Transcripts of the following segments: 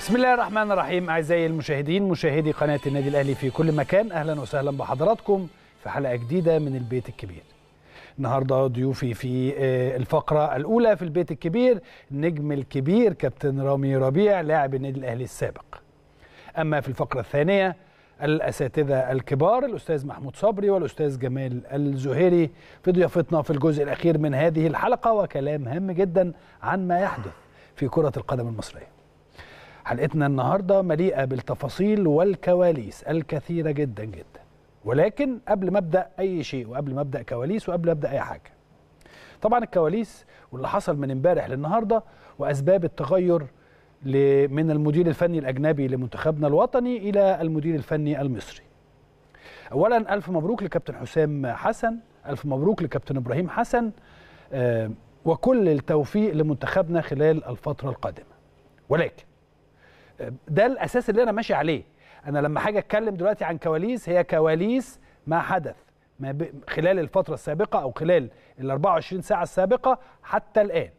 بسم الله الرحمن الرحيم. أعزائي المشاهدين، مشاهدي قناة النادي الأهلي في كل مكان، أهلا وسهلا بحضراتكم في حلقة جديدة من البيت الكبير. النهاردة ضيوفي في الفقرة الأولى في البيت الكبير النجم الكبير كابتن رامي ربيع لاعب النادي الأهلي السابق. أما في الفقرة الثانية الأساتذة الكبار الأستاذ محمود صبري والأستاذ جمال الزهيري في ضيافتنا في الجزء الأخير من هذه الحلقة، وكلام هام جدا عن ما يحدث في كرة القدم المصرية. حلقتنا النهاردة مليئة بالتفاصيل والكواليس الكثيرة جدا جدا، ولكن قبل ما أبدأ أي شيء وقبل ما أبدأ كواليس وقبل ما أبدأ أي حاجة، طبعا الكواليس واللي حصل من امبارح للنهاردة وأسباب التغير من المدير الفني الأجنبي لمنتخبنا الوطني إلى المدير الفني المصري. أولا ألف مبروك لكابتن حسام حسن، ألف مبروك لكابتن إبراهيم حسن، وكل التوفيق لمنتخبنا خلال الفترة القادمة. ولكن ده الأساس اللي أنا ماشي عليه. أنا لما حاجة أتكلم دلوقتي عن كواليس، هي كواليس ما حدث خلال الفترة السابقة أو خلال ال 24 ساعة السابقة حتى الآن.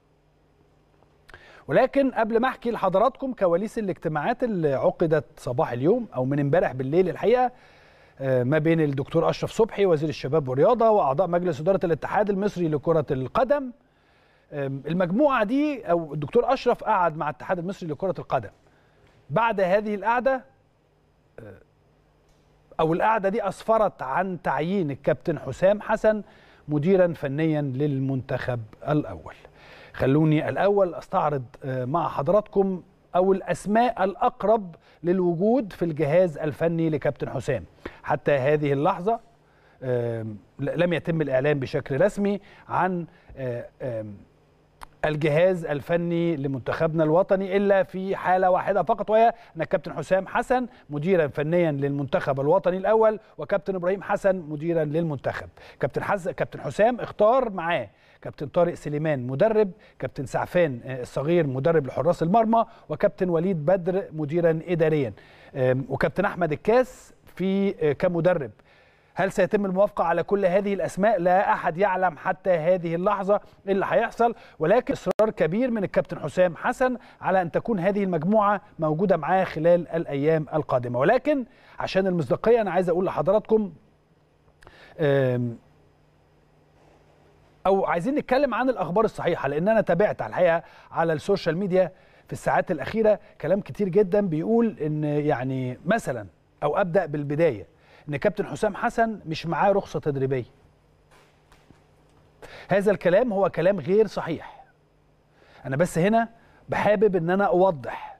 ولكن قبل ما أحكي لحضراتكم كواليس الاجتماعات اللي عقدت صباح اليوم أو من امبارح بالليل الحقيقة ما بين الدكتور أشرف صبحي وزير الشباب والرياضة وأعضاء مجلس إدارة الاتحاد المصري لكرة القدم. المجموعة دي أو الدكتور أشرف قعد مع الاتحاد المصري لكرة القدم. بعد هذه القعدة أو القعدة دي أسفرت عن تعيين الكابتن حسام حسن مديرا فنيا للمنتخب الأول. خلوني الأول أستعرض مع حضراتكم أو الأسماء الأقرب للوجود في الجهاز الفني لكابتن حسام. حتى هذه اللحظة لم يتم الإعلان بشكل رسمي عن الجهاز الفني لمنتخبنا الوطني إلا في حالة واحدة فقط، وهي أن الكابتن حسام حسن مديرا فنيا للمنتخب الوطني الأول وكابتن إبراهيم حسن مديرا للمنتخب. كابتن حسام اختار معاه كابتن طارق سليمان مدرب، كابتن سعفان الصغير مدرب لحراس المرمى، وكابتن وليد بدر مديرا إداريا، وكابتن أحمد الكاس كمدرب. هل سيتم الموافقة على كل هذه الأسماء؟ لا أحد يعلم حتى هذه اللحظة إيه اللي هيحصل، ولكن إصرار كبير من الكابتن حسام حسن على أن تكون هذه المجموعة موجودة معاه خلال الأيام القادمة. ولكن عشان المصداقية أنا عايز أقول لحضراتكم أو عايزين نتكلم عن الأخبار الصحيحة، لأن أنا تابعت الحقيقة على السوشيال ميديا في الساعات الأخيرة كلام كتير جدا بيقول إن يعني مثلا أو أبدأ بالبداية ان كابتن حسام حسن مش معاه رخصة تدريبية. هذا الكلام هو كلام غير صحيح. انا بس هنا بحابب ان انا اوضح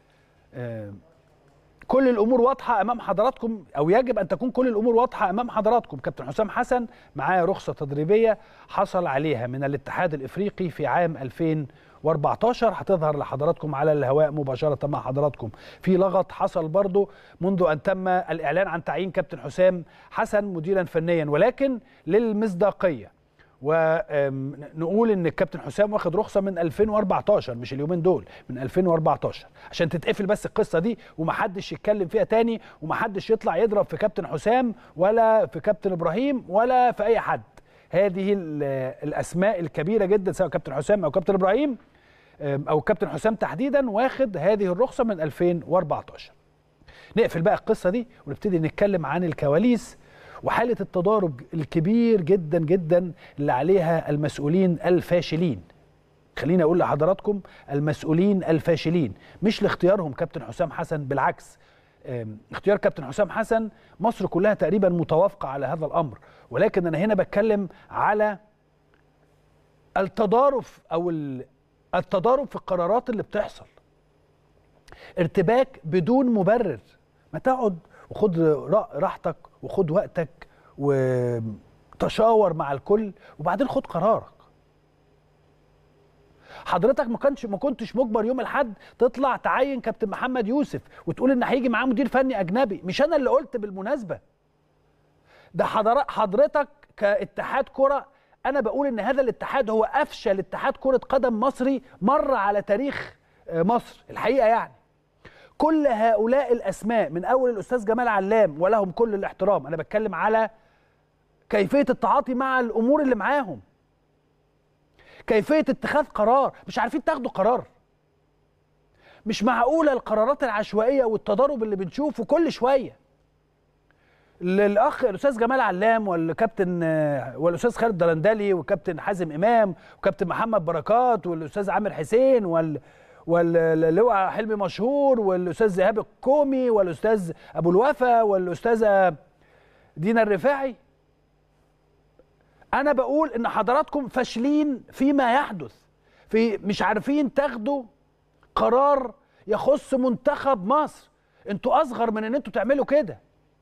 كل الامور واضحة امام حضراتكم، او يجب ان تكون كل الامور واضحة امام حضراتكم. كابتن حسام حسن معاه رخصة تدريبية حصل عليها من الاتحاد الافريقي في عام 2014، هتظهر لحضراتكم على الهواء مباشرة مع حضراتكم. في لغط حصل برضو منذ أن تم الإعلان عن تعيين كابتن حسام حسن مديرا فنيا، ولكن للمصداقية ونقول ان الكابتن حسام واخد رخصة من 2014 مش اليومين دول، من 2014 عشان تتقفل بس القصة دي ومحدش يتكلم فيها تاني ومحدش يطلع يضرب في كابتن حسام ولا في كابتن إبراهيم ولا في أي حد. هذه الأسماء الكبيرة جدا سواء كابتن حسام أو كابتن إبراهيم أو كابتن حسام تحديدا واخد هذه الرخصة من 2014. نقفل بقى القصة دي ونبتدي نتكلم عن الكواليس وحالة التضارب الكبير جدا جدا اللي عليها المسؤولين الفاشلين. خليني أقول لحضراتكم المسؤولين الفاشلين، مش لاختيارهم كابتن حسام حسن، بالعكس اختيار كابتن حسام حسن مصر كلها تقريبا متوافقة على هذا الأمر، ولكن أنا هنا بتكلم على التضارب أو التضارب في القرارات اللي بتحصل، ارتباك بدون مبرر. ما تقعد وخد راحتك وخد وقتك وتشاور مع الكل وبعدين خد قرارك. حضرتك ما كنتش مجبر يوم الأحد تطلع تعين كابتن محمد يوسف وتقول ان هيجي معاه مدير فني اجنبي. مش انا اللي قلت بالمناسبة، ده حضرتك كاتحاد كرة. انا بقول ان هذا الاتحاد هو افشل اتحاد كرة قدم مصري مر على تاريخ مصر الحقيقة. يعني كل هؤلاء الاسماء من اول الاستاذ جمال علام ولهم كل الاحترام، انا بتكلم على كيفية التعاطي مع الامور اللي معاهم، كيفية اتخاذ قرار. مش عارفين تاخدوا قرار، مش معقوله القرارات العشوائيه والتضارب اللي بنشوفه كل شويه. الاخ الاستاذ جمال علام والاستاذ خالد دلندلي والكابتن حازم امام وكابتن محمد بركات والاستاذ عامر حسين واللواء حلمي مشهور والاستاذ ايهاب الكومي والاستاذ ابو الوفا والاستاذه دينا الرفاعي. انا بقول ان حضراتكم فاشلين فيما يحدث، في مش عارفين تاخدوا قرار يخص منتخب مصر. انتوا اصغر من ان انتوا تعملوا كده.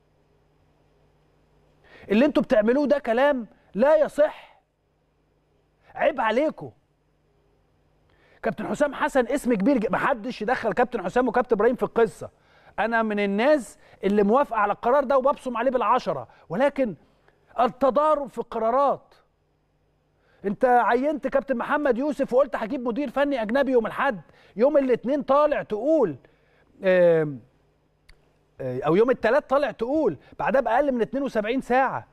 اللي انتوا بتعملوه ده كلام لا يصح، عيب عليكم. كابتن حسام حسن اسم كبير، محدش يدخل كابتن حسام وكابتن ابراهيم في القصه. انا من الناس اللي موافقه على القرار ده وببصم عليه بالعشره، ولكن التضارب في القرارات. انت عينت كابتن محمد يوسف وقلت هجيب مدير فني اجنبي يوم الاحد، يوم الاثنين طالع تقول او يوم الثلاث طالع تقول بعدها باقل من 72 ساعه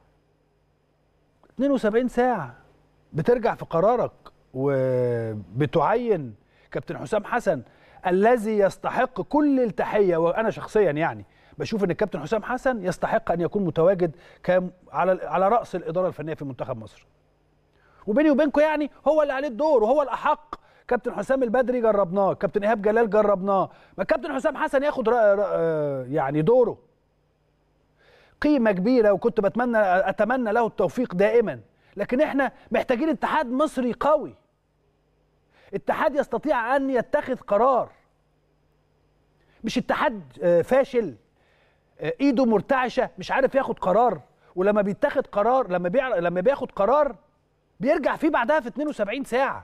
72 ساعه بترجع في قرارك وبتعين كابتن حسام حسن الذي يستحق كل التحيه. وانا شخصيا يعني بشوف ان الكابتن حسام حسن يستحق ان يكون متواجد على راس الاداره الفنيه في منتخب مصر. وبيني وبينكم يعني هو اللي عليه الدور وهو الاحق. كابتن حسام البدري جربناه، كابتن ايهاب جلال جربناه، ما كابتن حسام حسن ياخد يعني دوره. قيمه كبيره وكنت اتمنى له التوفيق دائما، لكن احنا محتاجين اتحاد مصري قوي، اتحاد يستطيع ان يتخذ قرار، مش اتحاد فاشل ايده مرتعشه مش عارف ياخد قرار، ولما بيتخذ قرار لما بياخد قرار بيرجع فيه بعدها في 72 ساعه.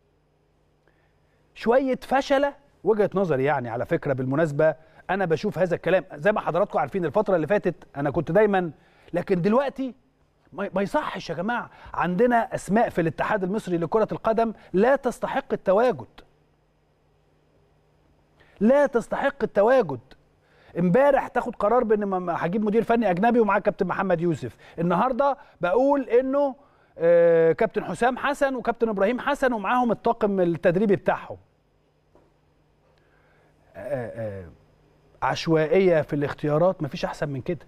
شويه فشله، وجهه نظري يعني. على فكره بالمناسبه انا بشوف هذا الكلام زي ما حضراتكم عارفين. الفتره اللي فاتت انا كنت دايما، لكن دلوقتي ما يصحش يا جماعه. عندنا اسماء في الاتحاد المصري لكره القدم لا تستحق التواجد، لا تستحق التواجد. امبارح تاخد قرار بان هجيب مدير فني اجنبي ومعاه كابتن محمد يوسف، النهارده بقول انه كابتن حسام حسن وكابتن ابراهيم حسن ومعاهم الطاقم التدريبي بتاعهم. عشوائيه في الاختيارات، مفيش احسن من كده.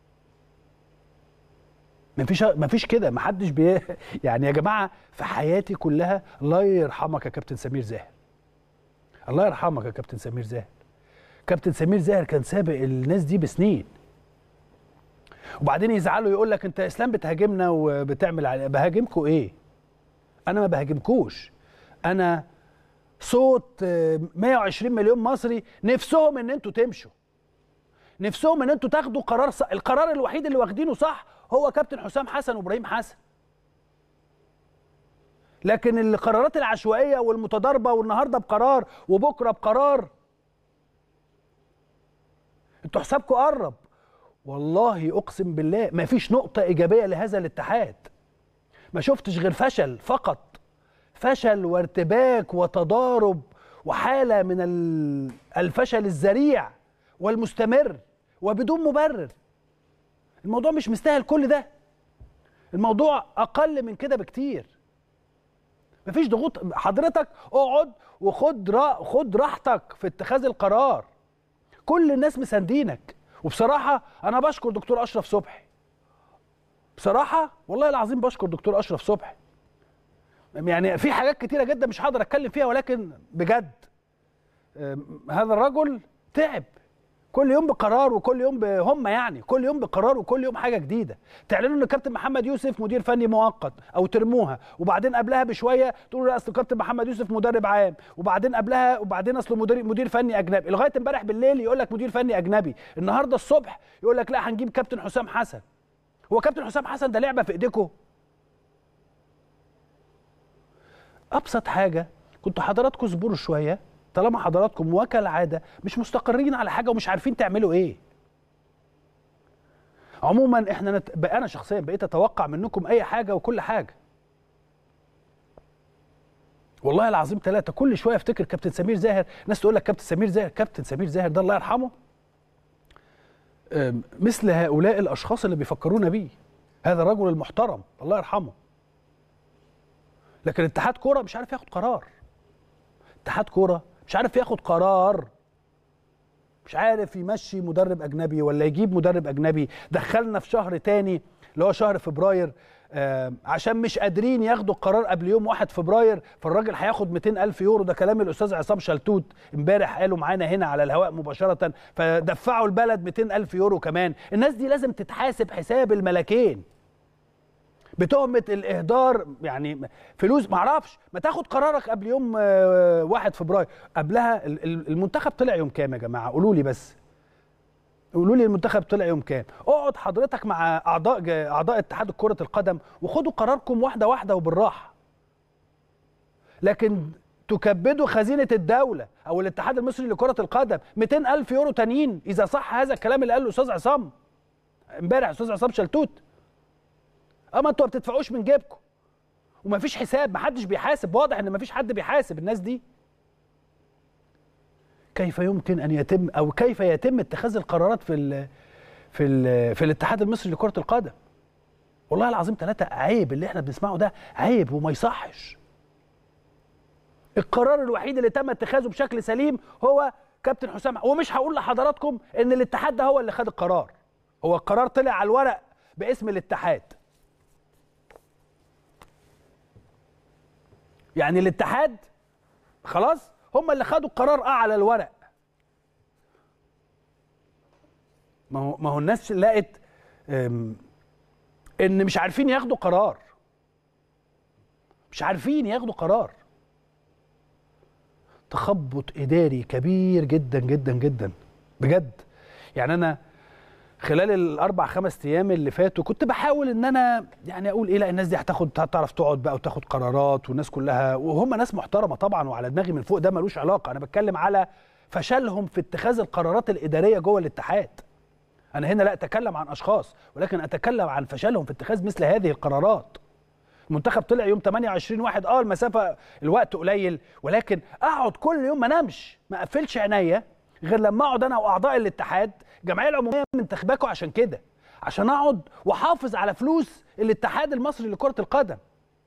مفيش كده، محدش يعني يا جماعه في حياتي كلها الله يرحمك يا كابتن سمير زاهر، الله يرحمك يا كابتن سمير زاهر. كابتن سمير زاهر كان سابق الناس دي بسنين، وبعدين يزعلوا يقول لك انت اسلام بتهاجمنا وبتعمل بهاجمكوا ايه؟ انا ما بهاجمكوش، انا صوت 120 مليون مصري نفسهم ان انتوا تمشوا، نفسهم ان انتوا تاخدوا قرار صح. القرار الوحيد اللي واخدينه صح هو كابتن حسام حسن وابراهيم حسن، لكن القرارات العشوائيه والمتضاربه والنهارده بقرار وبكره بقرار، انتوا حسابكم قرب. والله اقسم بالله ما فيش نقطه ايجابيه لهذا الاتحاد، ما شفتش غير فشل فقط، فشل وارتباك وتضارب وحاله من الفشل الذريع والمستمر وبدون مبرر. الموضوع مش مستاهل كل ده، الموضوع اقل من كده بكتير. مفيش ضغوط، حضرتك اقعد خد راحتك في اتخاذ القرار، كل الناس مساندينك. وبصراحه انا بشكر دكتور اشرف صبحي، بصراحه والله العظيم بشكر دكتور اشرف صبحي. يعني في حاجات كتيره جدا مش هقدر اتكلم فيها، ولكن بجد هذا الرجل تعب كل يوم بقرار وكل يوم هم يعني كل يوم بقرار وكل يوم حاجه جديده. تعلنوا ان كابتن محمد يوسف مدير فني مؤقت او ترموها، وبعدين قبلها بشويه تقولوا لا اصل كابتن محمد يوسف مدرب عام، وبعدين اصله مدير فني اجنبي، لغايه امبارح بالليل يقول لك مدير فني اجنبي، النهارده الصبح يقول لك لا هنجيب كابتن حسام حسن. هو كابتن حسام حسن ده لعبه في ايديكم؟ ابسط حاجه كنتوا حضراتكم اصبروا شويه، طالما حضراتكم وكالعاده مش مستقرين على حاجه ومش عارفين تعملوا ايه. عموما احنا انا شخصيا بقيت اتوقع منكم اي حاجه وكل حاجه. والله العظيم ثلاثه كل شويه افتكر كابتن سمير زاهر، ناس تقول لك كابتن سمير زاهر، كابتن سمير زاهر ده الله يرحمه مثل هؤلاء الاشخاص اللي بيفكرونا بيه، هذا الرجل المحترم الله يرحمه. لكن اتحاد كوره مش عارف ياخد قرار، اتحاد كوره مش عارف ياخد قرار، مش عارف يمشي مدرب اجنبي ولا يجيب مدرب اجنبي. دخلنا في شهر تاني اللي هو شهر فبراير، عشان مش قادرين ياخدوا القرار قبل يوم 1 فبراير، فالراجل هياخد 200,000 يورو. ده كلام الاستاذ عصام شلتوت امبارح قالوا معانا هنا على الهواء مباشره، فدفعوا البلد 200,000 يورو كمان. الناس دي لازم تتحاسب حساب الملكين بتهمه الاهدار، يعني فلوس. معرفش، ما تاخد قرارك قبل يوم 1 فبراير. قبلها المنتخب طلع يوم كام يا جماعه؟ قولوا لي بس، قولوا لي المنتخب طلع يوم كام. اقعد حضرتك مع اعضاء اتحاد كرة القدم وخدوا قراركم واحده واحده وبالراحه. لكن تكبدوا خزينه الدوله او الاتحاد المصري لكرة القدم 200,000 يورو تانيين، اذا صح هذا الكلام اللي قاله الاستاذ عصام امبارح، الاستاذ عصام شلتوت. اما انتوا ما بتدفعوش من جيبكم ومفيش حساب، محدش بيحاسب. واضح ان مفيش حد بيحاسب الناس دي. كيف يمكن ان يتم او كيف يتم اتخاذ القرارات في الاتحاد المصري لكرة القدم؟ والله العظيم ثلاثة، عيب اللي احنا بنسمعه ده، عيب وما يصحش. القرار الوحيد اللي تم اتخاذه بشكل سليم هو كابتن حسام. ومش هقول لحضراتكم ان الاتحاد ده هو اللي خد القرار، هو القرار طلع على الورق باسم الاتحاد. يعني الاتحاد خلاص هم اللي خدوا القرار على الورق. ما هو الناس لقت ان مش عارفين ياخدوا قرار، مش عارفين ياخدوا قرار. تخبط اداري كبير جدا جدا جدا بجد. يعني انا خلال الاربع 5 ايام اللي فاتوا كنت بحاول ان انا يعني اقول ايه، لا الناس دي هتعرف تقعد بقى وتاخد قرارات، والناس كلها وهم ناس محترمه طبعا وعلى دماغي من فوق، ده ملوش علاقه. انا بتكلم على فشلهم في اتخاذ القرارات الاداريه جوه الاتحاد. انا هنا لا اتكلم عن اشخاص، ولكن اتكلم عن فشلهم في اتخاذ مثل هذه القرارات. المنتخب طلع يوم 28/1، المسافه الوقت قليل، ولكن اقعد كل يوم ما انامش، ما اقفلش عينيا غير لما اقعد انا واعضاء الاتحاد. الجمعيه العموميه منتخباكوا عشان كده، عشان اقعد واحافظ على فلوس الاتحاد المصري لكرة القدم.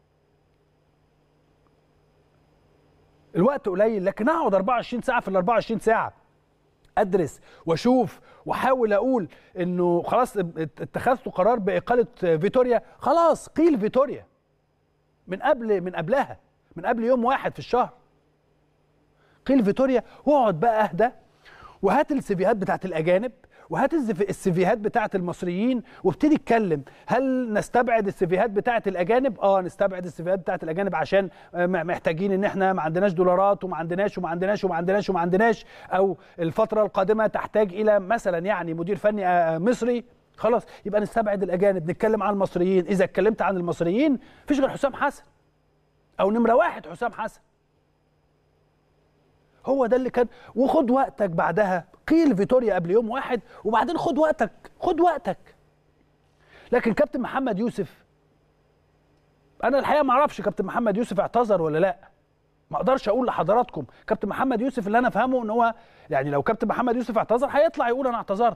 الوقت قليل، لكن اقعد 24 ساعه في ال 24 ساعه ادرس واشوف واحاول اقول انه خلاص اتخذت قرار باقاله فيتوريا. خلاص قيل فيتوريا من قبل يوم 1 في الشهر. قيل فيتوريا، واقعد بقى اهدى وهات السيفيهات بتاعت الاجانب وهات السيفيهات بتاعت المصريين وابتدي اتكلم. هل نستبعد السيفيهات بتاعت الاجانب؟ نستبعد السيفيهات بتاعت الاجانب عشان محتاجين ان احنا ما عندناش دولارات وما عندناش او الفتره القادمه تحتاج الى مثلا يعني مدير فني مصري. خلاص يبقى نستبعد الاجانب، نتكلم عن المصريين. اذا اتكلمت عن المصريين مفيش غير حسام حسن، او نمره 1 حسام حسن. هو ده اللي كان. وخد وقتك بعدها، قيل فيتوريا قبل يوم 1 وبعدين خد وقتك. لكن كابتن محمد يوسف، انا الحقيقه ما اعرفش كابتن محمد يوسف اعتذر ولا لا. ما اقدرش اقول لحضراتكم. كابتن محمد يوسف اللي انا فاهمه ان هو يعني لو كابتن محمد يوسف اعتذر هيطلع يقول انا اعتذرت.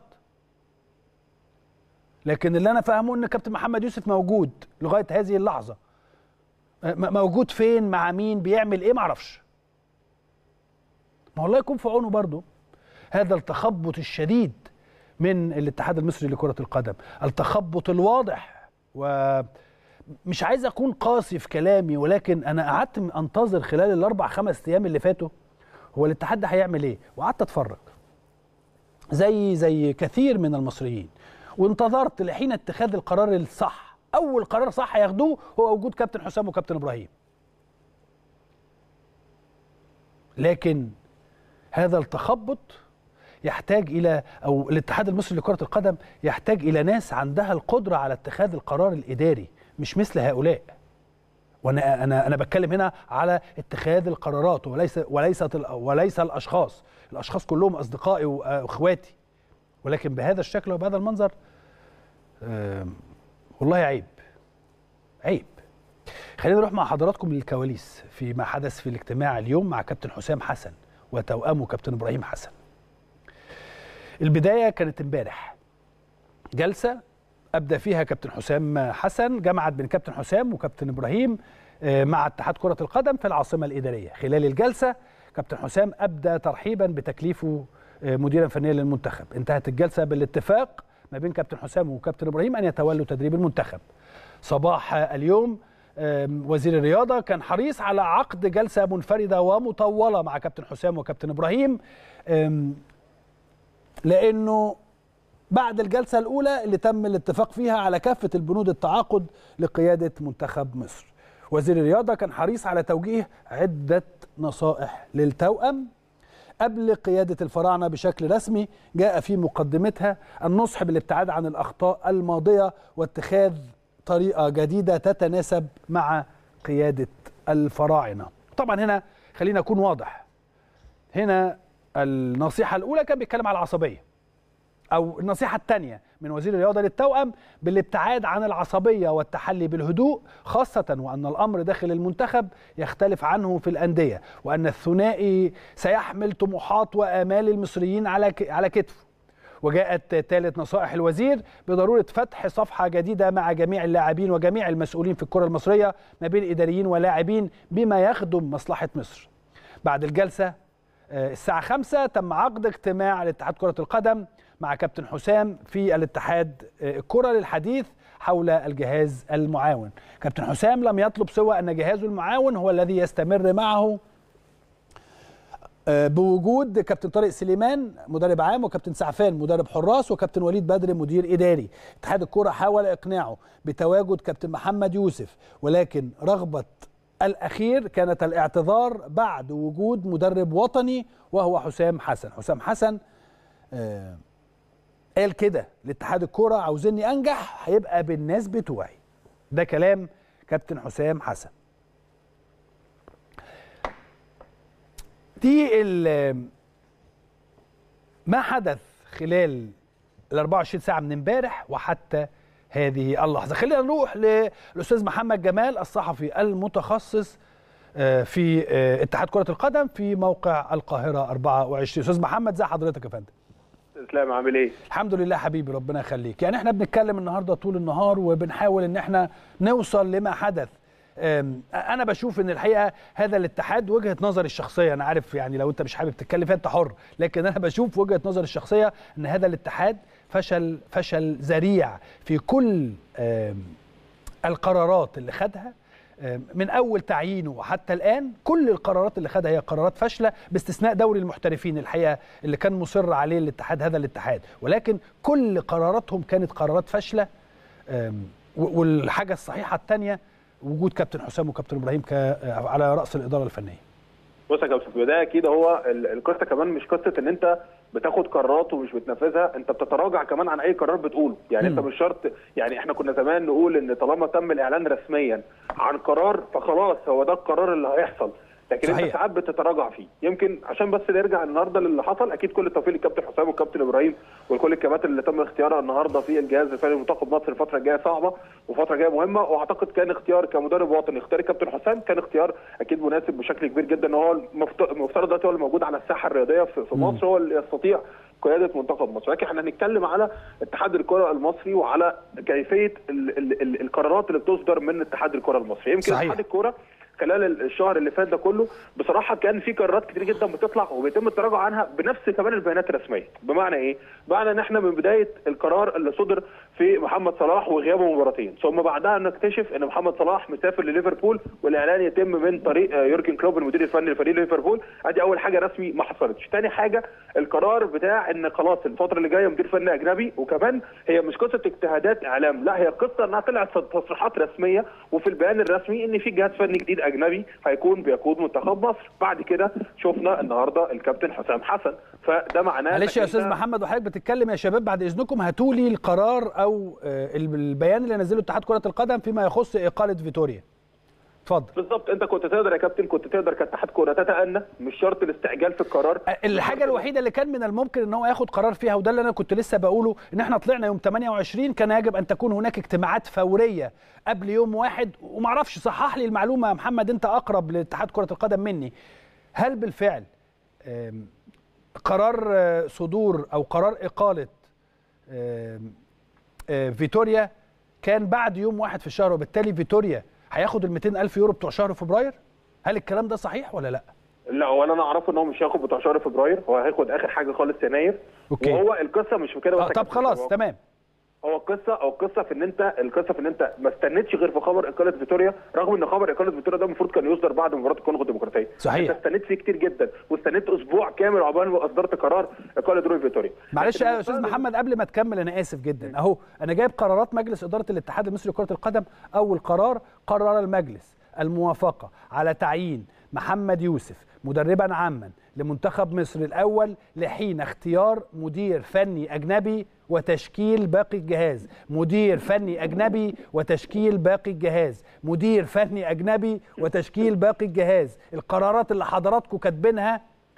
لكن اللي انا فاهمه ان كابتن محمد يوسف موجود لغايه هذه اللحظه. موجود فين، مع مين، بيعمل ايه، ما اعرفش. ما الله يكون في عونه برضه. هذا التخبط الشديد من الاتحاد المصري لكرة القدم، التخبط الواضح. ومش عايز اكون قاسي في كلامي، ولكن انا قعدت انتظر خلال الاربع 5 ايام اللي فاتوا هو الاتحاد ده هيعمل ايه، وقعدت اتفرج زي كثير من المصريين، وانتظرت لحين اتخاذ القرار الصح. اول قرار صح ياخدوه هو وجود كابتن حسام وكابتن ابراهيم. لكن هذا التخبط يحتاج إلى، أو الاتحاد المصري لكرة القدم يحتاج إلى ناس عندها القدرة على اتخاذ القرار الإداري، مش مثل هؤلاء. وأنا بتكلم هنا على اتخاذ القرارات وليس الأشخاص. الأشخاص كلهم أصدقائي وأخواتي، ولكن بهذا الشكل وبهذا المنظر والله عيب. خلينا نروح مع حضراتكم للكواليس فيما حدث في الاجتماع اليوم مع كابتن حسام حسن وتوأمه كابتن إبراهيم حسن. البداية كانت امبارح، جلسة أبدأ فيها كابتن حسام حسن، جمعت بين كابتن حسام وكابتن إبراهيم مع اتحاد كرة القدم في العاصمة الإدارية. خلال الجلسة كابتن حسام ابدى ترحيبا بتكليفه مديرا فنيا للمنتخب. انتهت الجلسه بالاتفاق ما بين كابتن حسام وكابتن ابراهيم ان يتولوا تدريب المنتخب. صباح اليوم وزير الرياضه كان حريص على عقد جلسه منفرده ومطوله مع كابتن حسام وكابتن ابراهيم، لانه بعد الجلسه الاولى اللي تم الاتفاق فيها على كافه البنود التعاقد لقياده منتخب مصر. وزير الرياضه كان حريص على توجيه عده نصائح للتوأم قبل قيادة الفراعنة بشكل رسمي، جاء في مقدمتها النصح بالابتعاد عن الأخطاء الماضية واتخاذ طريقة جديدة تتناسب مع قيادة الفراعنة. طبعا هنا خلينا أكون واضح، هنا النصيحة الأولى كان بيتكلم على العصبية، أو النصيحة الثانية من وزير الرياضة للتوأم بالابتعاد عن العصبية والتحلي بالهدوء، خاصة وأن الأمر داخل المنتخب يختلف عنه في الأندية، وأن الثنائي سيحمل طموحات وآمال المصريين على كتفه. وجاءت ثالث نصائح الوزير بضرورة فتح صفحة جديدة مع جميع اللاعبين وجميع المسؤولين في الكرة المصرية ما بين إداريين ولاعبين بما يخدم مصلحة مصر. بعد الجلسة الساعة 5 تم عقد اجتماع لاتحاد كرة القدم مع كابتن حسام في الاتحاد الكرة للحديث حول الجهاز المعاون. كابتن حسام لم يطلب سوى أن جهازه المعاون هو الذي يستمر معه بوجود كابتن طارق سليمان مدرب عام، وكابتن سعفان مدرب حراس، وكابتن وليد بدر مدير إداري. اتحاد الكرة حاول إقناعه بتواجد كابتن محمد يوسف، ولكن رغبة الأخير كانت الاعتذار بعد وجود مدرب وطني وهو حسام حسن. حسام حسن قال كده لاتحاد الكرة: عاوزيني أنجح هيبقى بالناس بتوعي. ده كلام كابتن حسام حسن. دي ما حدث خلال ال 24 ساعة من امبارح وحتى هذه اللحظة. خلينا نروح للأستاذ محمد جمال الصحفي المتخصص في اتحاد كرة القدم في موقع القاهرة 24. أستاذ محمد، زي حضرتك يا فندم؟ اسلام، عامل ايه؟ الحمد لله حبيبي، ربنا يخليك. يعني احنا بنتكلم النهارده طول النهار وبنحاول ان احنا نوصل لما حدث. انا بشوف ان الحقيقه هذا الاتحاد، وجهه نظري الشخصيه، انا عارف يعني لو انت مش حابب تتكلم فيها انت حر، لكن انا بشوف وجهه نظري الشخصيه ان هذا الاتحاد فشل ذريع في كل القرارات اللي خدها من اول تعيينه وحتى الان. كل القرارات اللي خدها هي قرارات فاشله باستثناء دوري المحترفين الحقيقه اللي كان مصر عليه الاتحاد، هذا الاتحاد، ولكن كل قراراتهم كانت قرارات فاشله. والحاجه الصحيحه الثانيه وجود كابتن حسام وكابتن ابراهيم على راس الاداره الفنيه. بص يا كابتن، في البدايه اكيد هو القصه كمان مش قصه ان انت بتاخد قرارات ومش بتنفذها، انت بتتراجع كمان عن اي قرار بتقوله. يعني انت مش شرط، يعني احنا كنا زمان نقول ان طالما تم الاعلان رسميا عن قرار فخلاص هو ده القرار اللي هيحصل، لكن صحيح. انت ساعات بتتراجع فيه. يمكن عشان بس نرجع النهارده للي حصل، اكيد كل التوفيق للكابتن حسام والكابتن ابراهيم وكل الكباتن اللي تم اختيارها النهارده في الجهاز الفني لمنتخب مصر. الفتره الجايه صعبه وفتره جايه مهمه، واعتقد كان اختيار كمدرب وطني اختيار الكابتن حسام كان اختيار اكيد مناسب بشكل كبير جدا، ان هو المفترض دلوقتي هو اللي موجود على الساحه الرياضيه في مصر، هو اللي يستطيع قياده منتخب مصر. لكن احنا هنتكلم على اتحاد الكره المصري وعلى كيفيه القرارات اللي بتصدر من اتحاد الكره المصري. يمكن صحيح. اتحاد الكره خلال الشهر اللي فات ده كله بصراحه كان في قرارات كتير جدا بتطلع وبيتم التراجع عنها بنفس كمان البيانات الرسميه. بمعنى ايه؟ بمعنى ان احنا من بدايه القرار اللي صدر في محمد صلاح وغيابه مباراتين، ثم بعدها نكتشف ان محمد صلاح مسافر لليفربول والاعلان يتم من طريق يورجن كلوب المدير الفني لفريق ليفربول. ادي اول حاجه رسمي ما حصلتش. ثاني حاجه القرار بتاع ان خلاص الفتره اللي جايه مدير فني اجنبي، وكمان هي مش قصه اجتهادات اعلام، لا هي قصه انها طلعت تصريحات رسميه وفي البيان الرسمي ان في جهاز فني جديد اجنبي هيكون بيقود منتخب مصر. بعد كده شفنا النهارده الكابتن حسام حسن، فده معناه معلش يا استاذ محمد وحضرتك بتتكلم يا شباب بعد اذنكم هاتوا لي القرار او البيان اللي نزله اتحاد كره القدم فيما يخص اقاله فيتوريا. اتفضل. بالظبط، انت كنت تقدر يا كابتن، كنت تقدر كاتحاد كوره تتأنى، مش شرط الاستعجال في القرار. الحاجه الوحيده اللي كان من الممكن ان هو ياخد قرار فيها، وده اللي انا كنت لسه بقوله، ان احنا طلعنا يوم 28 كان يجب ان تكون هناك اجتماعات فوريه قبل يوم 1. ومعرفش، صحح لي المعلومه يا محمد، انت اقرب لاتحاد كره القدم مني. هل بالفعل قرار صدور او قرار اقاله فيتوريا كان بعد يوم 1 في الشهر، وبالتالي فيتوريا هياخد ال 200,000 يورو بتوع شهر فبراير؟ هل الكلام ده صحيح ولا لا؟ لا، ولا انا اعرفه ان هو مش هياخد بتاع شهر فبراير، هو هياخد اخر حاجه خالص يناير. اوكي. وهو القصه مش في كده بس. طب خلاص تمام. هو القصه في ان انت ما استنيتش غير في خبر اقاله فيتوريا، رغم ان خبر اقاله فيتوريا ده المفروض كان يصدر بعد مباراه الكونغو الديمقراطيه. صحيح. انت استنيت فيه كتير جدا، واستنيت اسبوع كامل عقبال ما اصدرت قرار اقاله روي فيتوريا. معلش يا استاذ محمد قبل ما تكمل، انا اسف جدا، اهو انا جايب قرارات مجلس اداره الاتحاد المصري لكره القدم. اول قرار: قرر المجلس الموافقه على تعيين محمد يوسف مدربا عاما لمنتخب مصر الاول لحين اختيار مدير فني اجنبي وتشكيل باقي الجهاز. مدير فني اجنبي وتشكيل باقي الجهاز. مدير فني اجنبي وتشكيل باقي الجهاز. القرارات اللي حضراتكم كاتبينها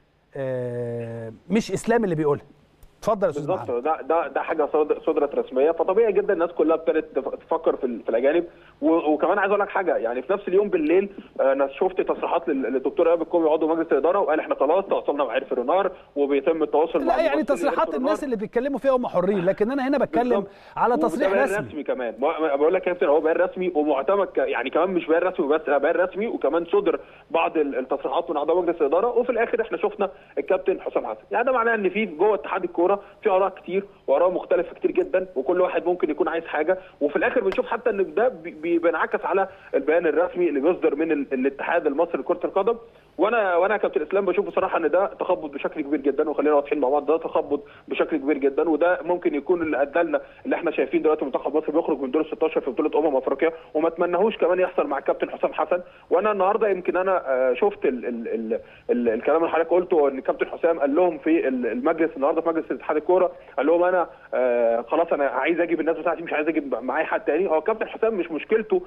مش اسلام اللي بيقولها. اتفضل يا استاذ محمد. بالظبط. ده حاجه صدرت رسميه، فطبيعي جدا الناس كلها ابتدت تفكر في الاجانب. وكمان عايز اقول لك حاجه، يعني في نفس اليوم بالليل انا شفت تصريحات للدكتور ايهاب الكومي عضو مجلس الاداره، وقال احنا خلاص تواصلنا مع عرف رونار وبيتم التواصل لا يعني تصريحات الناس اللي بيتكلموا فيها هم حرين، لكن انا هنا بتكلم على تصريح رسمي كمان. بقول لك يا كابتن هو بيان رسمي ومعتمد، يعني كمان مش بيان رسمي بس، لا بيان رسمي وكمان صدر بعض التصريحات من اعضاء مجلس الاداره، وفي الاخر احنا شفنا الكابتن حسام حسن. يعني ده معناه ان في جوه اتحاد الكوره في اراء كتير واراء مختلفه كتير جدا، وكل واحد ممكن يكون عايز حاجه، وفي الاخر بنشوف حتى ان ده بينعكس على البيان الرسمي اللي بيصدر من الاتحاد المصري لكره القدم. وانا كابتن اسلام بشوف بصراحه ان ده تخبط بشكل كبير جدا، وخلينا واضحين مع بعض، ده تخبط بشكل كبير جدا، وده ممكن يكون اللي ادى لنا اللي احنا شايفين دلوقتي منتخب مصر بيخرج من دور ال 16 في بطوله افريقيا، وما اتمناهوش كمان يحصل مع الكابتن حسام حسن. وانا النهارده يمكن انا شفت الكلام اللي حضرتك قلته، ان الكابتن حسام قال لهم في المجلس النهارده في مجلس اتحاد الكوره، قال لهم انا خلاص انا عايز اجيب الناس بتاعتي، مش عايز اجيب معايا حد تاني. هو الكابتن حسام مش مشكلته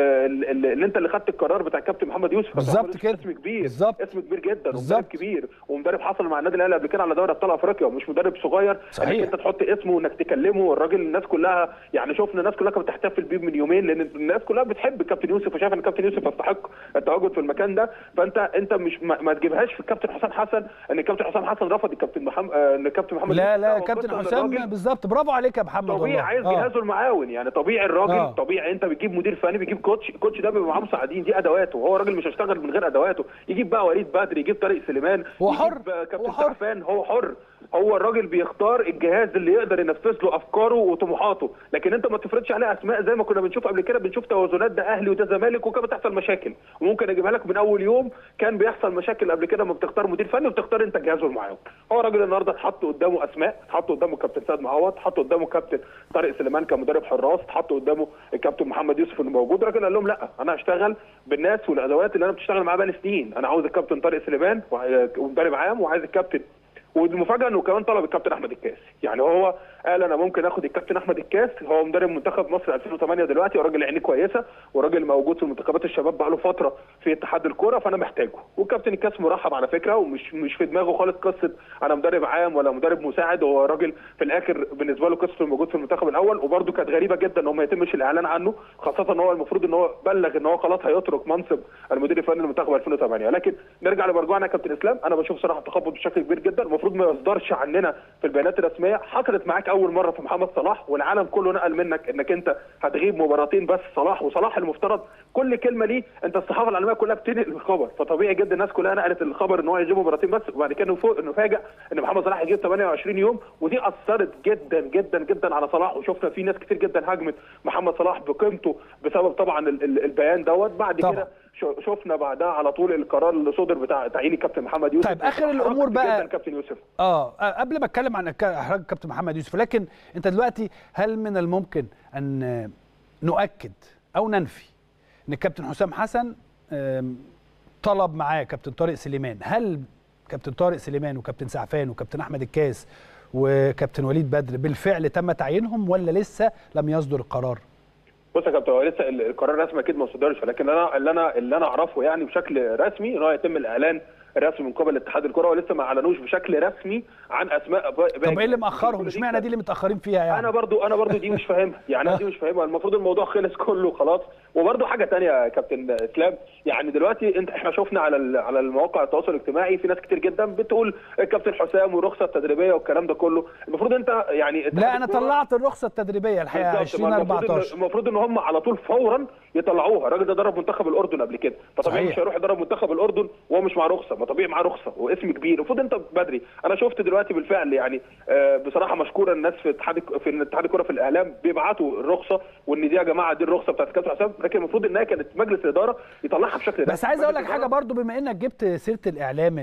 اللي انت اللي خدت القرار بتاع الكابتن محمد يوسف. بالظبط كده. اسم كبير. بالظبط. اسم كبير جدا ومدرب كبير ومدرب حصل مع النادي الاهلي قبل كده على دوري ابطال افريقيا، ومش مدرب صغير. صحيح. انت تحط اسمه وانك تكلمه الراجل، الناس كلها يعني شفنا الناس كلها كانت بتحتفل بيه من يومين، لان الناس كلها بتحب الكابتن يوسف وشايف ان الكابتن يوسف يستحق التواجد في المكان ده. فانت مش ما تجيبهاش في الكابتن حسام حسن ان الكابتن حسام حسن رفض الكابتن محمد ان الكابتن محمد لا الكابتن حسام بالظبط. برافو عليك يا محمد. طبيعي عايز جهازه المعاون، يعني طبيعي الراجل طبيعي انت بتجيب مدير فني، بتجيب كوتش ده بيبقى معاه مساعدين، دي ادواته، هو راجل مش هيشتغل من غير ادواته. يجيب بقى وليد بدري، يجيب طارق سليمان، هو حر، يجيب كابتن سعفان، هو حر. هو الراجل بيختار الجهاز اللي يقدر ينفذ له افكاره وطموحاته، لكن انت ما تفرضش عليه اسماء زي ما كنا بنشوف قبل كده. بنشوف توازنات، ده اهلي وده زمالك، وكانت بتحصل مشاكل، وممكن اجيبها لك من اول يوم. كان بيحصل مشاكل قبل كده لما بتختار مدير فني وبتختار انت جهازه المعاون. هو الراجل النهارده اتحط قدامه اسماء، اتحط قدامه كابتن سيد معوض، اتحط قدامه كابتن طارق سليمان كمدرب حراس، اتحط قدامه الكابتن محمد يوسف اللي موجود. الراجل قال لهم لا، انا هشتغل بالناس والادوات اللي انا بتشتغل معاها بقالي سنين. انا عاوز الكابتن طارق سليمان ومدرب عام، وعايز الكابتن، والمفاجاه انه كمان طلب الكابتن احمد الكاس. يعني هو قال انا ممكن اخد الكابتن احمد الكاس، هو مدرب منتخب مصر 2008 دلوقتي، وراجل عينيه كويسه، وراجل موجود في منتخبات الشباب بقاله فتره في اتحاد الكوره، فانا محتاجه. والكابتن الكاس مرحب على فكره، ومش في دماغه خالص قصه انا مدرب عام ولا مدرب مساعد. هو راجل في الاخر بالنسبه له قصته الموجود في المنتخب الاول، وبرده كانت غريبه جدا ان هو ما يتمش الاعلان عنه، خاصه ان هو المفروض ان هو بلغ ان هو خلاص هيترك منصب المدير الفني للمنتخب 2008. لكن نرجع لمرجوعنا يا كابتن اسلام، انا بشوف صراحه تخبط بشكل كبير جدا، المفروض ما يصدرش عننا في البيانات الرسميه. حصلت معاك اول مره في محمد صلاح، والعالم كله نقل منك انك انت هتغيب مباراتين بس. وصلاح المفترض كل كلمه ليه انت الصحافه العالميه كلها بتنقل الخبر، فطبيعي جدا الناس كلها نقلت الخبر ان هو يجيب مباراتين بس، وبعد كده نفاجئ ان محمد صلاح يجيب 28 يوم، ودي اثرت جدا جدا جدا على صلاح. وشفنا في ناس كتير جدا هاجمت محمد صلاح بقيمته بسبب طبعا البيان دوت. بعد كده شفنا بعدها على طول القرار اللي صدر بتاع تعيين الكابتن محمد يوسف. طيب اخر الامور بقى كابتن يوسف قبل ما اتكلم عن احراج كابتن محمد يوسف، لكن انت دلوقتي هل من الممكن ان نؤكد او ننفي ان الكابتن حسام حسن طلب معاه كابتن طارق سليمان؟ هل كابتن طارق سليمان وكابتن سعفان وكابتن احمد الكاس وكابتن وليد بدر بالفعل تم تعيينهم ولا لسه لم يصدر القرار؟ بص يا كابتن، هو لسه القرار الرسمي اكيد ما صدرش، ولكن اللي انا اعرفه يعني بشكل رسمي ان هو يتم الاعلان رسمي من قبل اتحاد الكره، ولسه ما اعلنوش بشكل رسمي عن اسماء. طب ايه اللي مأخرهم؟ اشمعنى دي اللي متأخرين فيها يعني؟ انا برضو دي مش فاهمها يعني. دي مش فاهمها، المفروض الموضوع خلص كله خلاص. وبرضو حاجه ثانيه يا كابتن اسلام، يعني دلوقتي احنا شفنا على المواقع التواصل الاجتماعي في ناس كتير جدا بتقول الكابتن حسام والرخصه التدريبيه والكلام ده كله. المفروض انت يعني لا انا طلعت الرخصه التدريبيه الحقيقه 2014. المفروض ان هم على طول فورا يطلعوها. الراجل ده درب منتخب الاردن قبل كده، فطبيعي مش هيروح يدرب منتخب الاردن وهو مش مع رخصه. ما طبيعي معاه رخصه واسم كبير، المفروض انت بدري. انا شفت دلوقتي بالفعل يعني بصراحه مشكوره الناس في اتحاد الكوره في الاعلام بيبعتوا الرخصه، وان دي يا جماعه دي الرخصه بتاعت كابتن حسام، لكن المفروض انها كانت مجلس الاداره يطلعها بشكل ده. بس عايز اقول لك حاجه برضو، بما انك جبت سيره الاعلام،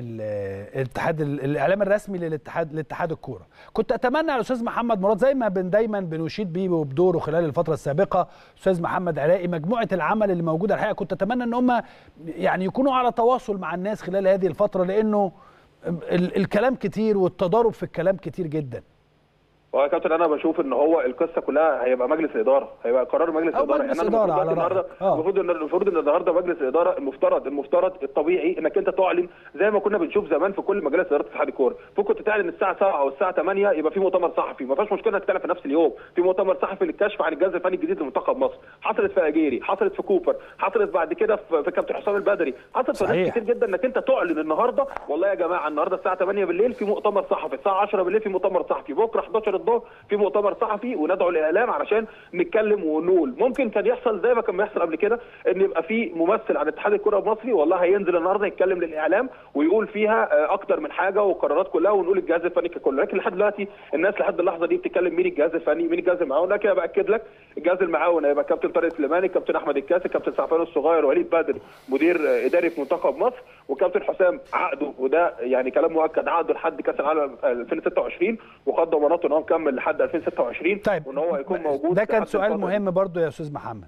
الاعلام الرسمي لاتحاد الكوره، كنت اتمنى على الاستاذ محمد مراد زي ما دايما بنشيد بيه وبدوره خلال الفتره السابقه، استاذ محمد عراقي، مجموعه العمل اللي موجوده الحقيقه كنت اتمنى ان هم يعني يكونوا على تواصل مع الناس خلال هذه الفتره، لانه الكلام كتير والتضارب في الكلام كتير جدا. هو يا كابتن انا بشوف ان هو القصه كلها هيبقى مجلس اداره، هيبقى قرار مجلس اداره. يعني انا المفروض ان النهارده مجلس الاداره المفترض الطبيعي انك انت تعلن زي ما كنا بنشوف زمان في كل مجالس اداره اتحاد الكوره، فكنت تعلن الساعه 7 او الساعه 8 يبقى في مؤتمر صحفي، ما فيش مشكله انك تعلن في نفس اليوم في مؤتمر صحفي للكشف عن الجهاز الفني الجديد لمنتخب مصر. حصلت في اجيري، حصلت في كوبر، حصلت بعد كده في كابتن حسام البدري، حصلت في ناس كتير جدا انك انت تعلن النهارده والله يا جماعه النهارده الساعه 8 بالليل في مؤتمر صحفي، الساعه 10 بالليل في مؤتمر صحفي، بكره 11 الظهر في مؤتمر صحفي، وندعو الاعلام علشان نتكلم ونقول. ممكن كان يحصل زي ما كان بيحصل قبل كده ان يبقى في ممثل عن اتحاد الكره المصري والله هينزل النهارده يتكلم للاعلام ويقول فيها اكتر من حاجه والقرارات كلها ونقول الجهاز الفني ككل، لكن لحد دلوقتي الناس لحد اللحظه دي بتتكلم مين الجهاز الفني مين الجهاز المعاون. لكن باكد لك الجهاز المعاون هيبقى كابتن طارق سليماني، كابتن احمد الكاسي، كابتن سعفان الصغير، وليد بدر مدير اداري في منتخب مصر، وكابتن حسام عقده وده يعني كلام مؤكد عقده لحد كاس العالم 2026 وخد ضماناته ان هو مكمل لحد 2026. طيب وان هو يكون موجود. ده كان سؤال مهم برضو يا استاذ محمد،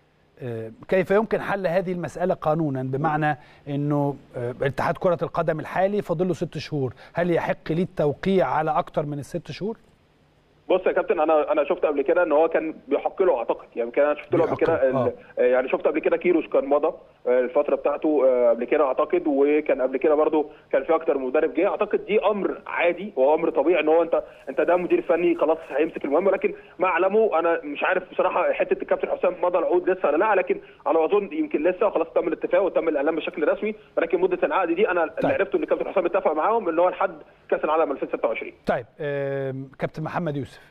كيف يمكن حل هذه المسألة قانونا؟ بمعنى انه اتحاد كرة القدم الحالي فاضل له 6 شهور، هل يحق ليه التوقيع على اكتر من ال6 شهور؟ بص يا كابتن انا شفت قبل كده ان هو كان بيحق له اعتقد، يعني كان انا شفت له قبل كده يعني شفت قبل كده كيروش كان مضى الفتره بتاعته قبل كده اعتقد، وكان قبل كده برده كان في اكتر مدرب جه، اعتقد دي امر عادي وامر طبيعي ان هو انت ده مدير فني خلاص هيمسك المهمه. لكن ما اعلمه انا مش عارف بصراحه حته الكابتن حسام مضى العقود لسه ولا لا، لكن على ما اظن يمكن لسه خلاص تم الاتفاق وتم الاعلان بشكل رسمي، ولكن مده العقد دي انا اللي عرفته ان الكابتن حسام اتفق معاهم ان هو لحد كاس العالم 2026. طيب كابتن محمد يوسف.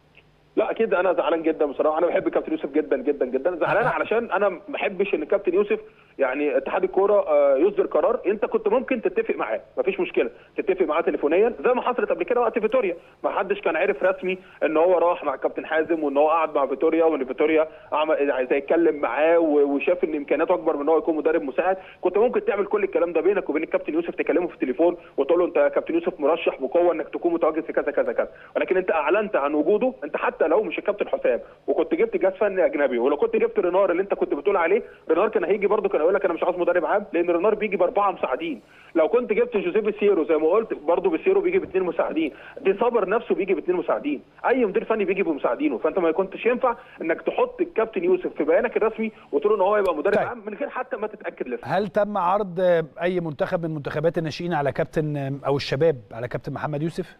لا اكيد انا زعلان جدا بصراحه، انا بحب كابتن يوسف جدا جدا جدا، زعلان علشان انا ما بحبش ان كابتن يوسف يعني اتحاد الكوره يصدر قرار انت كنت ممكن تتفق معاه، مفيش مشكله تتفق معاه تليفونيا زي ما حصلت قبل كده وقت فيتوريا، ما حدش كان عارف رسمي ان هو راح مع كابتن حازم وان هو قعد مع فيتوريا وان فيتوريا عمل زي يتكلم معاه وشاف ان امكانياته اكبر من ان هو يكون مدرب مساعد. كنت ممكن تعمل كل الكلام ده بينك وبين الكابتن يوسف، تكلمه في التليفون وتقول له انت يا كابتن يوسف مرشح بقوه انك تكون متواجد في كذا كذا كذا، ولكن انت اعلنت عن وجوده. انت حتى لو مش الكابتن حسام وكنت جبت جهاز فني اجنبي، ولو كنت جبت رينار اللي انت كنت بتقول عليه، رينار كان هيجي برده كان هيقول لك انا مش عاوز مدرب عام، لان رينار بيجي ب4 مساعدين. لو كنت جبت جوزيه بيسيرو زي ما قلت برده بيسيرو بيجي ب2 مساعدين، دي صبر نفسه بيجي ب2 مساعدين، اي مدير فني بيجي بمساعدينه، فانت ما كنتش ينفع انك تحط الكابتن يوسف في بيانك الرسمي وتقول ان هو يبقى مدرب عام من غير حتى ما تتاكد لسه. هل تم عرض اي منتخب من منتخبات الناشئين على كابتن او الشباب على كابتن محمد يوسف؟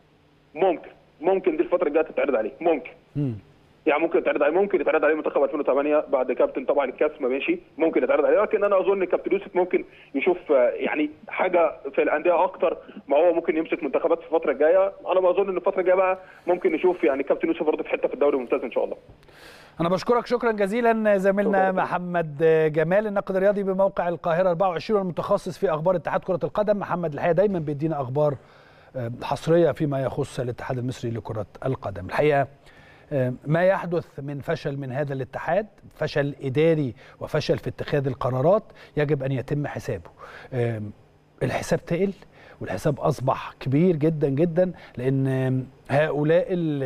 ممكن دي الفتره الجايه تتعرض عليه، ممكن يعني ممكن يتعرض عليه منتخب 2008 بعد كابتن طبعا الكاس ما ماشي، ممكن يتعرض عليه، لكن انا اظن كابتن يوسف ممكن يشوف يعني حاجه في الانديه اكتر ما هو ممكن يمسك منتخبات في الفتره الجايه. انا ما اظن ان الفتره الجايه بقى ممكن نشوف يعني كابتن يوسف برضه في حته في الدوري الممتاز ان شاء الله. انا بشكرك شكرا جزيلا زميلنا محمد جمال الناقد الرياضي بموقع القاهره 24 والمتخصص في اخبار اتحاد كره القدم. محمد الحقيقه دايما بيدينا اخبار حصريه فيما يخص الاتحاد المصري لكره القدم. الحقيقه ما يحدث من فشل من هذا الاتحاد، فشل إداري وفشل في اتخاذ القرارات، يجب أن يتم حسابه. الحساب تقل والحساب أصبح كبير جدا جدا، لأن هؤلاء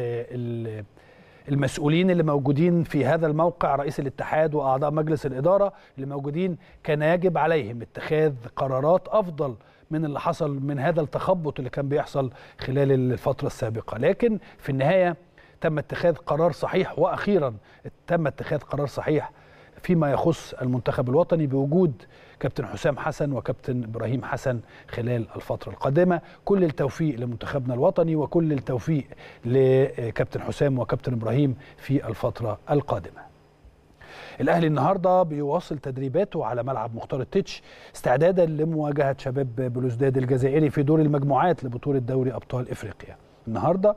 المسؤولين اللي موجودين في هذا الموقع، رئيس الاتحاد وأعضاء مجلس الإدارة اللي موجودين، كان يجب عليهم اتخاذ قرارات أفضل من اللي حصل من هذا التخبط اللي كان بيحصل خلال الفترة السابقة. لكن في النهاية تم اتخاذ قرار صحيح، واخيرا تم اتخاذ قرار صحيح فيما يخص المنتخب الوطني بوجود كابتن حسام حسن وكابتن ابراهيم حسن خلال الفتره القادمه. كل التوفيق لمنتخبنا الوطني وكل التوفيق لكابتن حسام وكابتن ابراهيم في الفتره القادمه. الاهلي النهارده بيواصل تدريباته على ملعب مختار التتش استعدادا لمواجهه شباب بلوزداد الجزائري في دور المجموعات لبطوله دوري ابطال افريقيا. النهارده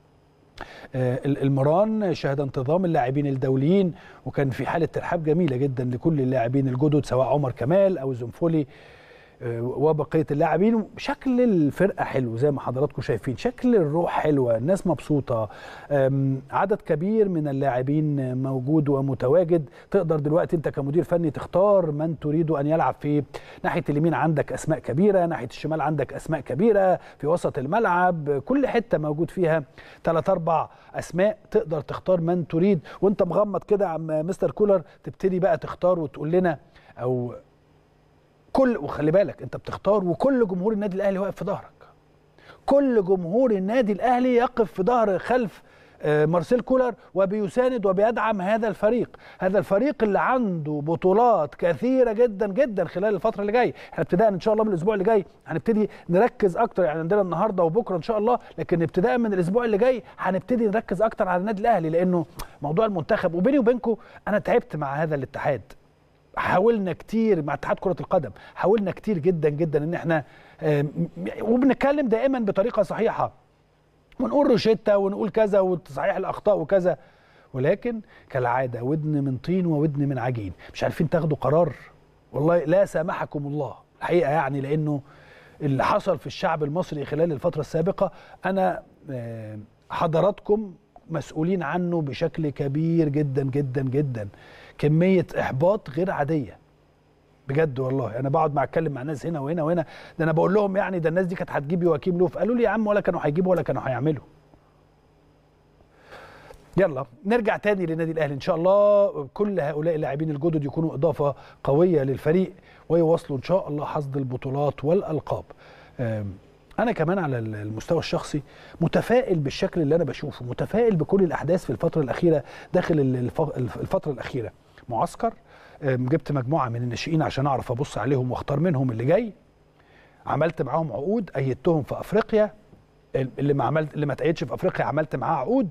المران شهد انتظام اللاعبين الدوليين، وكان في حاله ترحاب جميله جدا لكل اللاعبين الجدد سواء عمر كمال او زنفولي وبقيه اللاعبين. شكل الفرقه حلو زي ما حضراتكم شايفين، شكل الروح حلوه، الناس مبسوطه، عدد كبير من اللاعبين موجود ومتواجد. تقدر دلوقتي انت كمدير فني تختار من تريد ان يلعب في ناحيه اليمين، عندك اسماء كبيره، ناحيه الشمال عندك اسماء كبيره، في وسط الملعب كل حته موجود فيها 3-4 اسماء، تقدر تختار من تريد وانت مغمض كده يا عم مستر كولر، تبتدي بقى تختار وتقول لنا او وخلي بالك انت بتختار وكل جمهور النادي الاهلي واقف في ظهرك. كل جمهور النادي الاهلي يقف في ظهر خلف مارسيل كولر وبيساند وبيدعم هذا الفريق اللي عنده بطولات كثيره جدا جدا خلال الفتره اللي جايه. احنا ابتداء ان شاء الله من الاسبوع اللي جاي هنبتدي نركز اكتر، يعني عندنا النهارده وبكره ان شاء الله، لكن ابتداء من الاسبوع اللي جاي هنبتدي نركز اكتر على النادي الاهلي، لانه موضوع المنتخب وبيني وبينكم انا تعبت مع هذا الاتحاد. حاولنا كتير مع اتحاد كرة القدم، حاولنا كتير جدا جدا ان احنا وبنتكلم دائما بطريقة صحيحة ونقول روشتة ونقول كذا وتصحيح الاخطاء وكذا، ولكن كالعادة ودن من طين وودن من عجين، مش عارفين تاخدوا قرار. والله لا سامحكم الله الحقيقة، يعني لانه اللي حصل في الشعب المصري خلال الفترة السابقة انا حضراتكم مسؤولين عنه بشكل كبير جدا جدا جدا. كمية إحباط غير عادية بجد والله. أنا بقعد أتكلم مع ناس هنا وهنا وهنا، ده أنا بقول لهم يعني ده الناس دي كانت هتجيب يواكيم لوف، قالوا لي يا عم ولا كانوا هيجيبوا ولا كانوا هيعملوا. يلا نرجع تاني للنادي الأهلي إن شاء الله. كل هؤلاء اللاعبين الجدد يكونوا إضافة قوية للفريق ويواصلوا إن شاء الله حصد البطولات والألقاب. أنا كمان على المستوى الشخصي متفائل بالشكل اللي أنا بشوفه، متفائل بكل الأحداث في الفترة الأخيرة داخل الفترة الأخيرة. معسكر، جبت مجموعة من الناشئين عشان أعرف أبص عليهم واختار منهم اللي جاي، عملت معاهم عقود، أيدتهم في أفريقيا، اللي ما تأيدش في أفريقيا عملت معاه عقود.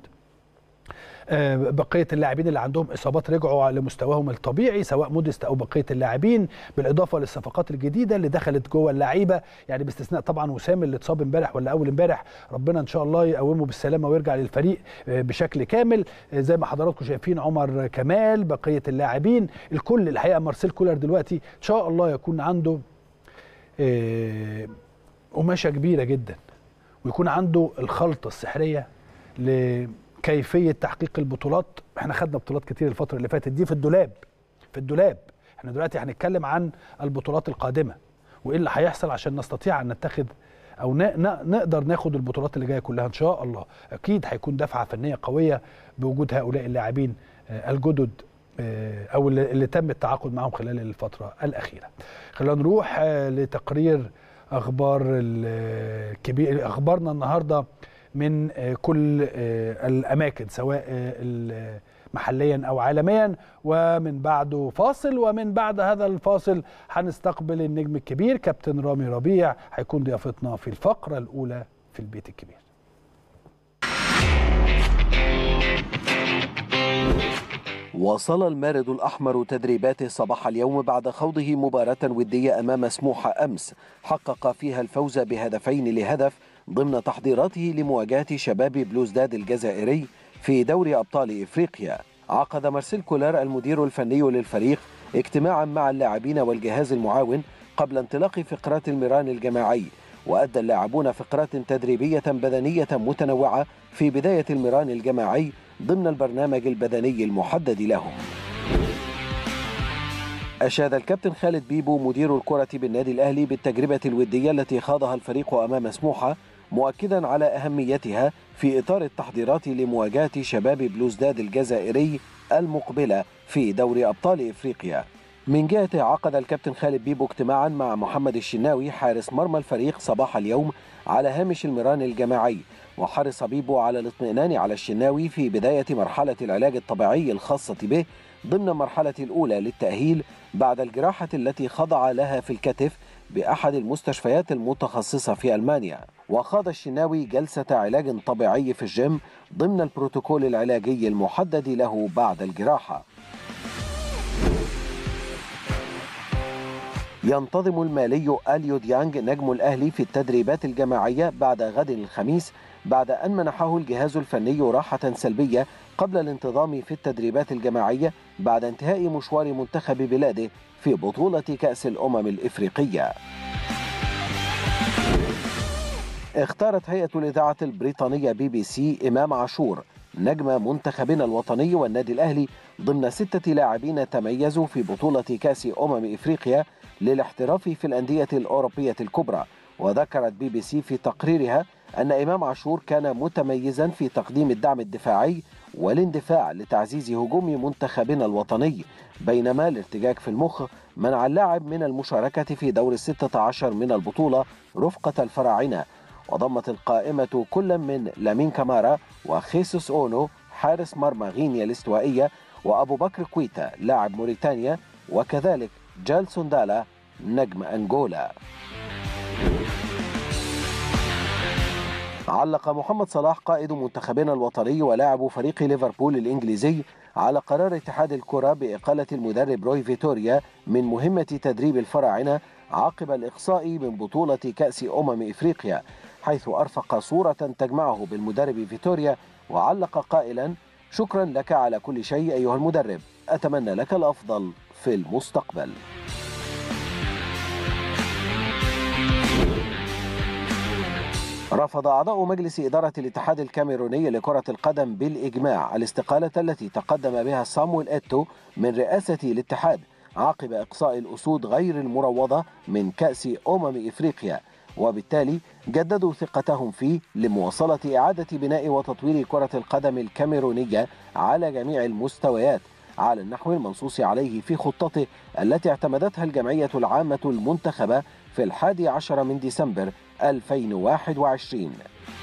بقيه اللاعبين اللي عندهم اصابات رجعوا لمستواهم الطبيعي سواء موديست او بقيه اللاعبين، بالاضافه للصفقات الجديده اللي دخلت جوه اللعيبه، يعني باستثناء طبعا وسام اللي اتصاب امبارح ولا اول امبارح، ربنا ان شاء الله يقومه بالسلامه ويرجع للفريق بشكل كامل. زي ما حضراتكم شايفين عمر كمال، بقيه اللاعبين الكل الحقيقه. مارسيل كولر دلوقتي ان شاء الله يكون عنده قماشه كبيره جدا، ويكون عنده الخلطه السحريه كيفية تحقيق البطولات. احنا خدنا بطولات كتير الفترة اللي فاتت دي في الدولاب. احنا دلوقتي هنتكلم عن البطولات القادمة وايه اللي هيحصل عشان نستطيع ان نتخذ او نقدر ناخد البطولات اللي جاية كلها ان شاء الله. اكيد هيكون دفعة فنية قوية بوجود هؤلاء اللاعبين الجدد او اللي تم التعاقد معهم خلال الفترة الأخيرة. خلينا نروح لتقرير اخبار الكبير، اخبارنا النهارده من كل الأماكن سواء محليا أو عالميا، ومن بعده فاصل، ومن بعد هذا الفاصل هنستقبل النجم الكبير كابتن رامي ربيع، هيكون ضيافتنا في الفقرة الأولى في البيت الكبير. واصل المارد الأحمر تدريباته صباح اليوم بعد خوضه مباراة ودية أمام سموحة أمس حقق فيها الفوز بهدفين لهدف ضمن تحضيراته لمواجهة شباب بلوزداد الجزائري في دوري أبطال إفريقيا. عقد مارسيل كولر المدير الفني للفريق اجتماعا مع اللاعبين والجهاز المعاون قبل انطلاق فقرات المران الجماعي، وأدى اللاعبون فقرات تدريبية بدنية متنوعة في بداية المران الجماعي ضمن البرنامج البدني المحدد لهم. أشاد الكابتن خالد بيبو مدير الكرة بالنادي الأهلي بالتجربة الودية التي خاضها الفريق أمام سموحة، مؤكدا على أهميتها في إطار التحضيرات لمواجهة شباب بلوزداد الجزائري المقبلة في دوري أبطال إفريقيا. من جهته عقد الكابتن خالد بيبو اجتماعا مع محمد الشناوي حارس مرمى الفريق صباح اليوم على هامش المران الجماعي، وحرص بيبو على الاطمئنان على الشناوي في بداية مرحلة العلاج الطبيعي الخاصة به ضمن المرحلة الأولى للتأهيل بعد الجراحة التي خضع لها في الكتف بأحد المستشفيات المتخصصة في ألمانيا. وخاض الشناوي جلسة علاج طبيعي في الجيم ضمن البروتوكول العلاجي المحدد له بعد الجراحة. ينتظم المالي أليو ديانج نجم الأهلي في التدريبات الجماعية بعد غد الخميس، بعد أن منحه الجهاز الفني راحة سلبية قبل الانتظام في التدريبات الجماعية بعد انتهاء مشوار منتخب بلاده في بطولة كأس الأمم الإفريقية. اختارت هيئة الإذاعة البريطانية BBC إمام عاشور نجم منتخبنا الوطني والنادي الأهلي ضمن 6 لاعبين تميزوا في بطولة كأس إفريقيا للاحتراف في الأندية الأوروبية الكبرى. وذكرت BBC في تقريرها أن إمام عاشور كان متميزا في تقديم الدعم الدفاعي والاندفاع لتعزيز هجوم منتخبنا الوطني، بينما الارتجاج في المخ منع اللاعب من المشاركة في دور 16 من البطولة رفقة الفراعنة. وضمت القائمة كل من لامين كامارا وخيسوس أونو حارس مرمى غينيا الاستوائية وأبو بكر كويتا لاعب موريتانيا وكذلك جالسون دالا نجم أنغولا. علق محمد صلاح قائد منتخبنا الوطني ولاعب فريق ليفربول الإنجليزي على قرار اتحاد الكرة بإقالة المدرب روي فيتوريا من مهمة تدريب الفراعنة عقب الإقصاء من بطولة كأس إفريقيا، حيث أرفق صورة تجمعه بالمدرب فيتوريا وعلق قائلا: شكرا لك على كل شيء أيها المدرب، أتمنى لك الأفضل في المستقبل. رفض أعضاء مجلس إدارة الاتحاد الكاميروني لكرة القدم بالإجماع الاستقالة التي تقدم بها صامويل إيتو من رئاسة الاتحاد عقب إقصاء الأسود غير المروضة من كأس إفريقيا، وبالتالي جددوا ثقتهم فيه لمواصلة إعادة بناء وتطوير كرة القدم الكاميرونية على جميع المستويات على النحو المنصوص عليه في خطته التي اعتمدتها الجمعية العامة المنتخبة في 11 من ديسمبر 2021.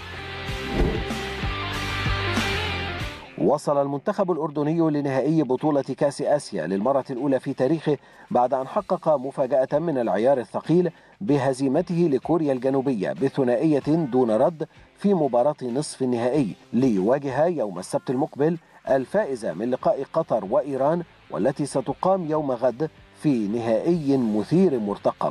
وصل المنتخب الأردني لنهائي بطولة كأس آسيا للمرة الأولى في تاريخه بعد أن حقق مفاجأة من العيار الثقيل بهزيمته لكوريا الجنوبية بثنائية دون رد في مباراة نصف النهائي، ليواجه يوم السبت المقبل الفائز من لقاء قطر وإيران والتي ستقام يوم غد في نهائي مثير مرتقب.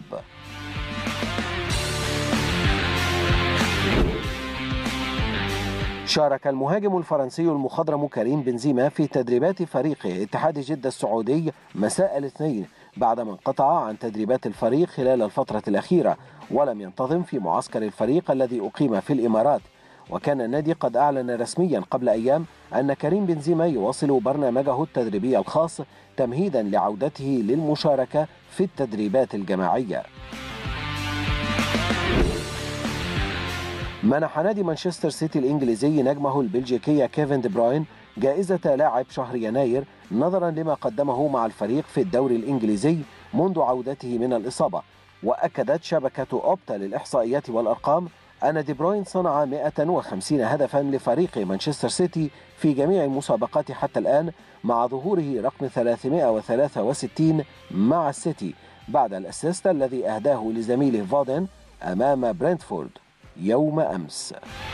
شارك المهاجم الفرنسي المخضرم كريم بنزيما في تدريبات فريقه اتحاد جدة السعودي مساء الاثنين بعدما انقطع عن تدريبات الفريق خلال الفترة الأخيرة ولم ينتظم في معسكر الفريق الذي أقيم في الإمارات. وكان النادي قد أعلن رسميا قبل أيام أن كريم بنزيما يواصل برنامجه التدريبي الخاص تمهيدا لعودته للمشاركة في التدريبات الجماعية. منح نادي مانشستر سيتي الإنجليزي نجمه البلجيكي كيفن دي بروين جائزة لاعب شهر يناير نظرا لما قدمه مع الفريق في الدوري الإنجليزي منذ عودته من الإصابة. وأكدت شبكة أوبتا للإحصائيات والأرقام أن دي بروين صنع 150 هدفا لفريق مانشستر سيتي في جميع المسابقات حتى الآن، مع ظهوره رقم 363 مع السيتي بعد الأسيست الذي أهداه لزميله فودن أمام برنتفورد يوم أمس.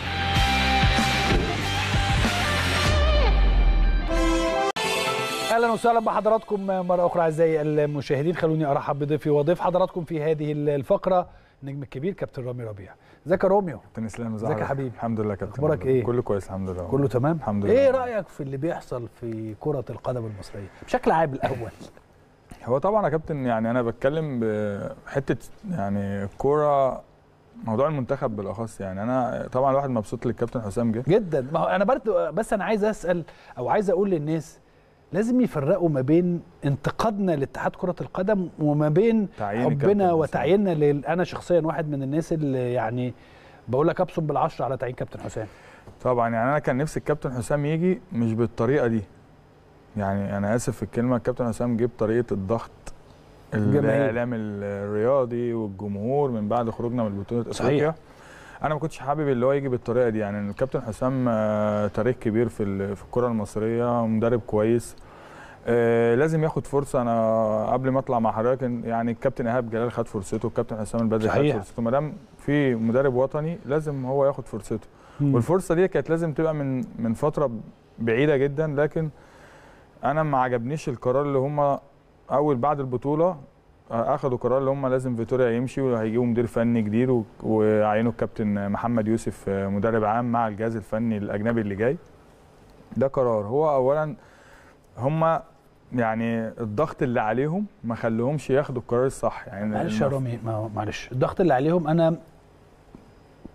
اهلا وسهلا بحضراتكم مره اخرى اعزائي المشاهدين. خلوني ارحب بضيفي وضيف حضراتكم في هذه الفقره النجم الكبير كابتن رامي ربيع. ازيك يا روميو؟ كابتن اسلام، ازيك يا حبيبي؟ الحمد لله كابتن. اخبارك ايه؟ كله كويس الحمد لله. كله تمام الحمد لله. ايه رايك في اللي بيحصل في كره القدم المصريه بشكل عام الاول؟ هو طبعا يا كابتن يعني انا بتكلم بحته يعني الكوره، موضوع المنتخب بالاخص. يعني انا طبعا الواحد مبسوط للكابتن حسام جه جدا. ما هو انا برضه بس انا عايز اسال او عايز اقول للناس لازم يفرقوا ما بين انتقادنا لاتحاد كرة القدم وما بين حبنا وتعييننا. انا شخصيا واحد من الناس اللي يعني بقول لك ابصم بالعشرة على تعيين كابتن حسام. طبعا يعني انا كان نفسي الكابتن حسام يجي مش بالطريقه دي، يعني انا اسف في الكلمه، الكابتن حسام جه بطريقه الضغط الاعلام الرياضي والجمهور من بعد خروجنا من بطوله افريقيا. انا ما كنتش حابب اللي هو يجي بالطريقه دي. يعني الكابتن حسام تاريخ كبير في الكره المصريه، مدرب كويس، لازم ياخد فرصه. انا قبل ما اطلع مع حضرتك يعني الكابتن ايهاب جلال خد فرصته، الكابتن حسام البدري خد فرصته. ما دام في مدرب وطني لازم هو ياخد فرصته. والفرصه دي كانت لازم تبقى من فتره بعيده جدا، لكن انا ما عجبنيش القرار اللي هم اول بعد البطوله اخذوا قرار اللي هم لازم فيتوريا يمشي وهيجيبوا مدير فني جديد وعينوا الكابتن محمد يوسف مدرب عام مع الجهاز الفني الاجنبي اللي جاي. ده قرار هو اولا هم يعني الضغط اللي عليهم ما خلوهمش ياخدوا القرار الصح. يعني معلش يا رامي، معلش الضغط اللي عليهم انا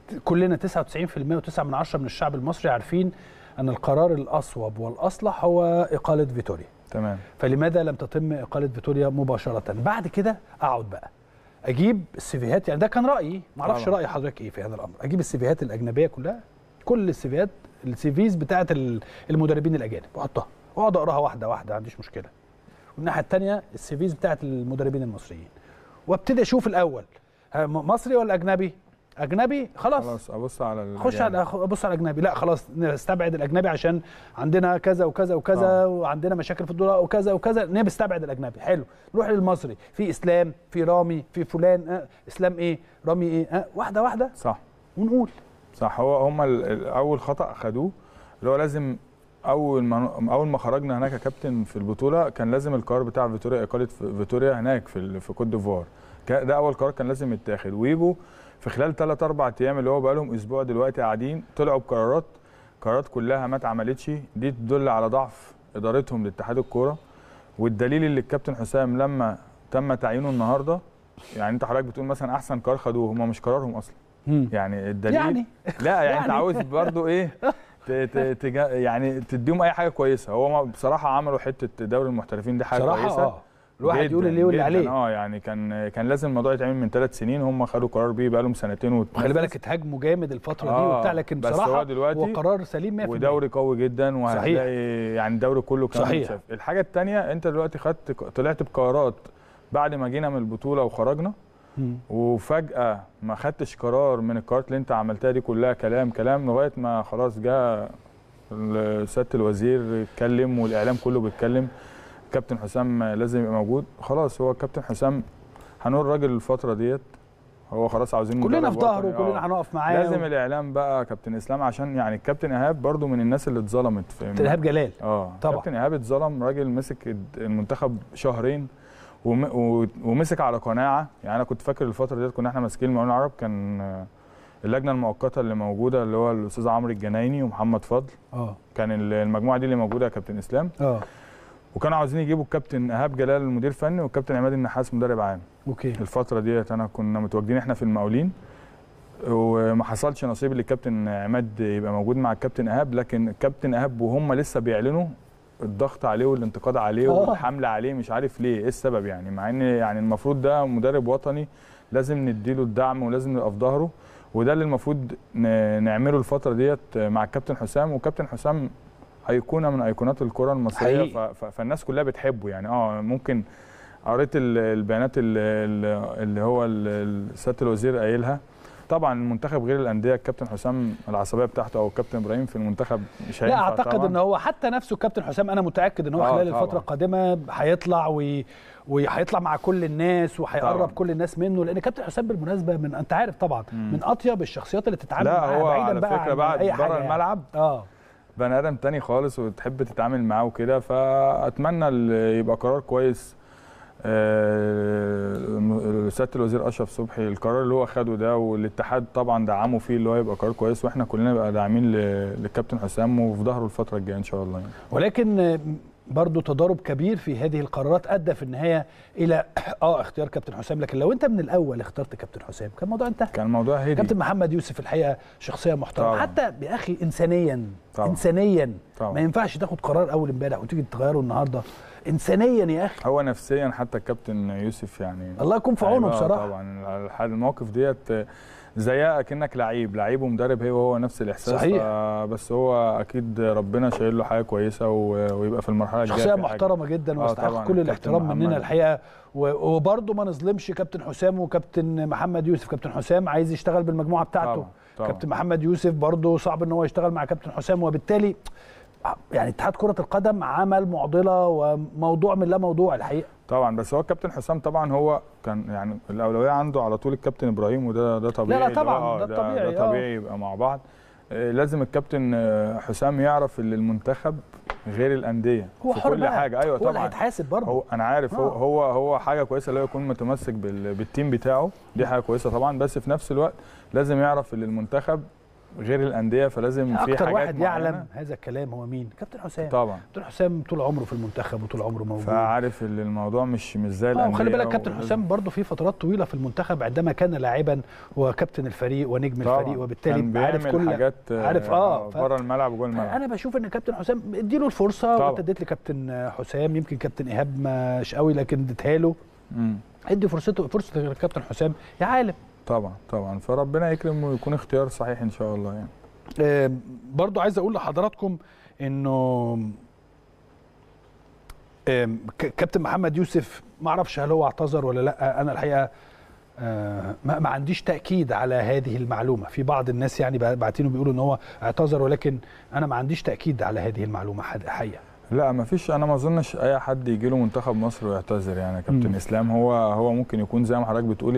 كلنا 99% و9 من الشعب المصري عارفين ان القرار الاصوب والاصلح هو اقاله فيتوريا. تمام. فلماذا لم تتم اقاله فيتوريا مباشره؟ بعد كده اقعد بقى اجيب السيفيهات، يعني ده كان رايي، ما اعرفش راي حضرتك ايه في هذا الامر. اجيب السيفيهات الاجنبيه كلها، كل السيفيهات السيفيز بتاعه المدربين الاجانب، واحطها واقعد اقراها واحده واحده، ما عنديش مشكله. والناحيه الثانيه السيفيز بتاعه المدربين المصريين، وابتدي اشوف الاول مصري ولا اجنبي. اجنبي خلاص ابص على خش على ابص على الاجنبي، لا خلاص نستبعد الاجنبي عشان عندنا كذا وكذا وكذا وعندنا مشاكل في الدولار وكذا وكذا، نستبعد الاجنبي. حلو، نروح للمصري، في اسلام، في رامي، في فلان، اسلام ايه، رامي ايه، واحده واحده صح ونقول صح. هم اول خطا خدوه اللي هو لازم اول ما خرجنا هناك يا كابتن في البطوله كان لازم القرار بتاع فيتوريا، اقاله فيتوريا هناك في كوت ديفوار، ده اول قرار كان لازم يتاخد. ويجوا في خلال 3-4 ايام اللي هو بقى لهم اسبوع دلوقتي قاعدين طلعوا بقرارات كلها ما اتعملتش. دي تدل على ضعف ادارتهم لاتحاد الكوره. والدليل اللي الكابتن حسام لما تم تعيينه النهارده، يعني انت حضرتك بتقول مثلا احسن قرار خدوه، هم مش قرارهم اصلا. يعني الدليل يعني لا يعني انت عاوز برضو ايه يعني تديهم اي حاجه كويسه. هو بصراحه عملوا حته دوري المحترفين دي حاجه كويسه. الواحد يقول اللي واللي عليه. يعني كان لازم الموضوع يتعمل من 3 سنين، هم خدوا قرار بيه بقى لهم 2 وخلي بالك اتهاجموا جامد الفتره دي وبتاع، لكن بصراحه هو قرار سليم 100%. ودوري قوي جدا، وهتلاقي يعني الدوري كله كمان صحيح. شاف. الحاجه الثانيه انت دلوقتي طلعت بقرارات بعد ما جينا من البطوله وخرجنا، وفجاه ما خدتش قرار من القرارات اللي انت عملتها دي كلها كلام لغايه ما خلاص جاء سياده الوزير اتكلم والاعلام كله بيتكلم. كابتن حسام لازم يبقى موجود. خلاص هو كابتن حسام هنقول الراجل الفتره ديت هو خلاص عاوزين كلنا في ظهره وكلنا هنقف معاه. لازم الاعلام بقى كابتن اسلام، عشان يعني الكابتن ايهاب برضو من الناس اللي اتظلمت في ايهاب جلال. طبعا كابتن ايهاب اتظلم، راجل مسك المنتخب شهرين ومسك على قناعه. يعني انا كنت فاكر الفتره ديت كنا احنا ماسكين المقاولين العرب، كان اللجنه المؤقته اللي موجوده اللي هو الاستاذ عمرو الجنايني ومحمد فضل. كان المجموعه دي اللي موجوده يا كابتن اسلام. وكانوا عاوزين يجيبوا الكابتن ايهاب جلال المدير الفني والكابتن عماد النحاس مدرب عام. الفتره ديت انا كنا متواجدين احنا في المقاولين، وما حصلش نصيب للكابتن عماد يبقى موجود مع الكابتن ايهاب. لكن الكابتن ايهاب وهم لسه بيعلنوا الضغط عليه والانتقاد عليه والحمله عليه، مش عارف ليه ايه السبب يعني، مع ان يعني المفروض ده مدرب وطني لازم نديله الدعم ولازم نبقى في ظهره. وده اللي المفروض نعمله الفتره ديت مع الكابتن حسام. وكابتن حسام ايقونه من ايقونات الكره المصريه، فالناس كلها بتحبه يعني. ممكن قريت البيانات اللي هو سياده الوزير قايلها. طبعا المنتخب غير الانديه، الكابتن حسام العصبيه بتاعته او الكابتن ابراهيم في المنتخب مش هينفع. لا اعتقد طبعاً. ان هو حتى نفسه الكابتن حسام انا متاكد ان هو خلال الفتره القادمه هيطلع وهيطلع مع كل الناس وهيقرب كل الناس منه، لان كابتن حسام بالمناسبه من انت عارف طبعا من اطيب الشخصيات اللي تتعامل معاها بعيدا بقى عن اي حاجه. بره الملعب بني ادم تاني خالص وتحب تتعامل معاه وكده. فاتمنى يبقى قرار كويس. سياده الوزير اشرف صبحي القرار اللي هو خده ده والاتحاد طبعا دعمه فيه اللي هو يبقى قرار كويس، واحنا كلنا نبقى داعمين للكابتن حسام وفي ظهره الفتره الجايه ان شاء الله يعني. ولكن برضو تضارب كبير في هذه القرارات ادى في النهايه الى اختيار كابتن حسام. لكن لو انت من الاول اخترت كابتن حسام كان الموضوع انتهى. كان الموضوع هدي. كابتن محمد يوسف الحقيقه شخصيه محترمه طبعا. حتى يا اخي انسانيا طبعا. ما ينفعش تاخد قرار اول امبارح وتيجي تغيره النهارده انسانيا يا اخي. هو نفسيا حتى الكابتن يوسف يعني الله يكون في عونه بصراحه. طبعا المواقف ديت زيها اكنك لعيب ومدرب هو نفس الاحساس. صحيح. بس هو اكيد ربنا شايل له حاجه كويسه ويبقى في المرحله الجايه شخصيه محترمه جدا ويستحق كل الاحترام مننا الحقيقه. وبرضه ما نظلمش كابتن حسام وكابتن محمد يوسف. كابتن حسام عايز يشتغل بالمجموعه بتاعته. طبعا. كابتن محمد يوسف برضه صعب ان هو يشتغل مع كابتن حسام، وبالتالي يعني اتحاد كرة القدم عمل معضلة وموضوع من لا موضوع الحقيقة. طبعا. بس هو الكابتن حسام طبعا هو كان يعني الأولوية عنده على طول الكابتن إبراهيم، وده طبيعي. لا طبعا ده طبيعي. ده طبيعي يبقى مع بعض. لازم الكابتن حسام يعرف ان المنتخب غير الأندية في كل حاجة. ايوه طبعا. هو هيتحاسب برضه. انا عارف. هو حاجة كويسة اللي هو يكون متمسك بالتيم بتاعه، دي حاجة كويسة طبعا. بس في نفس الوقت لازم يعرف ان المنتخب غير الانديه، فلازم في اكتر حاجات واحد يعلم معينة. هذا الكلام هو مين؟ كابتن حسام. طبعا كابتن حسام طول عمره في المنتخب وطول عمره موجود، فعارف ان الموضوع مش زي الانديه. وخلي بالك كابتن حسام برضه في فترات طويله في المنتخب عندما كان لاعبا وكابتن الفريق ونجم الفريق، وبالتالي عارف كل حاجات عارف بره الملعب وجوه الملعب. انا بشوف ان كابتن حسام اديله الفرصه، وانت اديت لكابتن حسام، يمكن كابتن ايهاب مش قوي لكن اديتها له. ادي فرصه للكابتن حسام يا عالم. طبعا فربنا يكرم ويكون اختيار صحيح ان شاء الله يعني. برضو عايز اقول لحضراتكم انه كابتن محمد يوسف ما اعرفش هل هو اعتذر ولا لا. انا الحقيقه ما عنديش تاكيد على هذه المعلومه. في بعض الناس يعني باعتينه بيقولوا ان هو اعتذر، ولكن انا ما عنديش تاكيد على هذه المعلومه حقيقه. لا ما فيش، انا ما اظنش اي حد يجي له منتخب مصر ويعتذر يعني. كابتن اسلام هو ممكن يكون زي ما حضرتك بتقول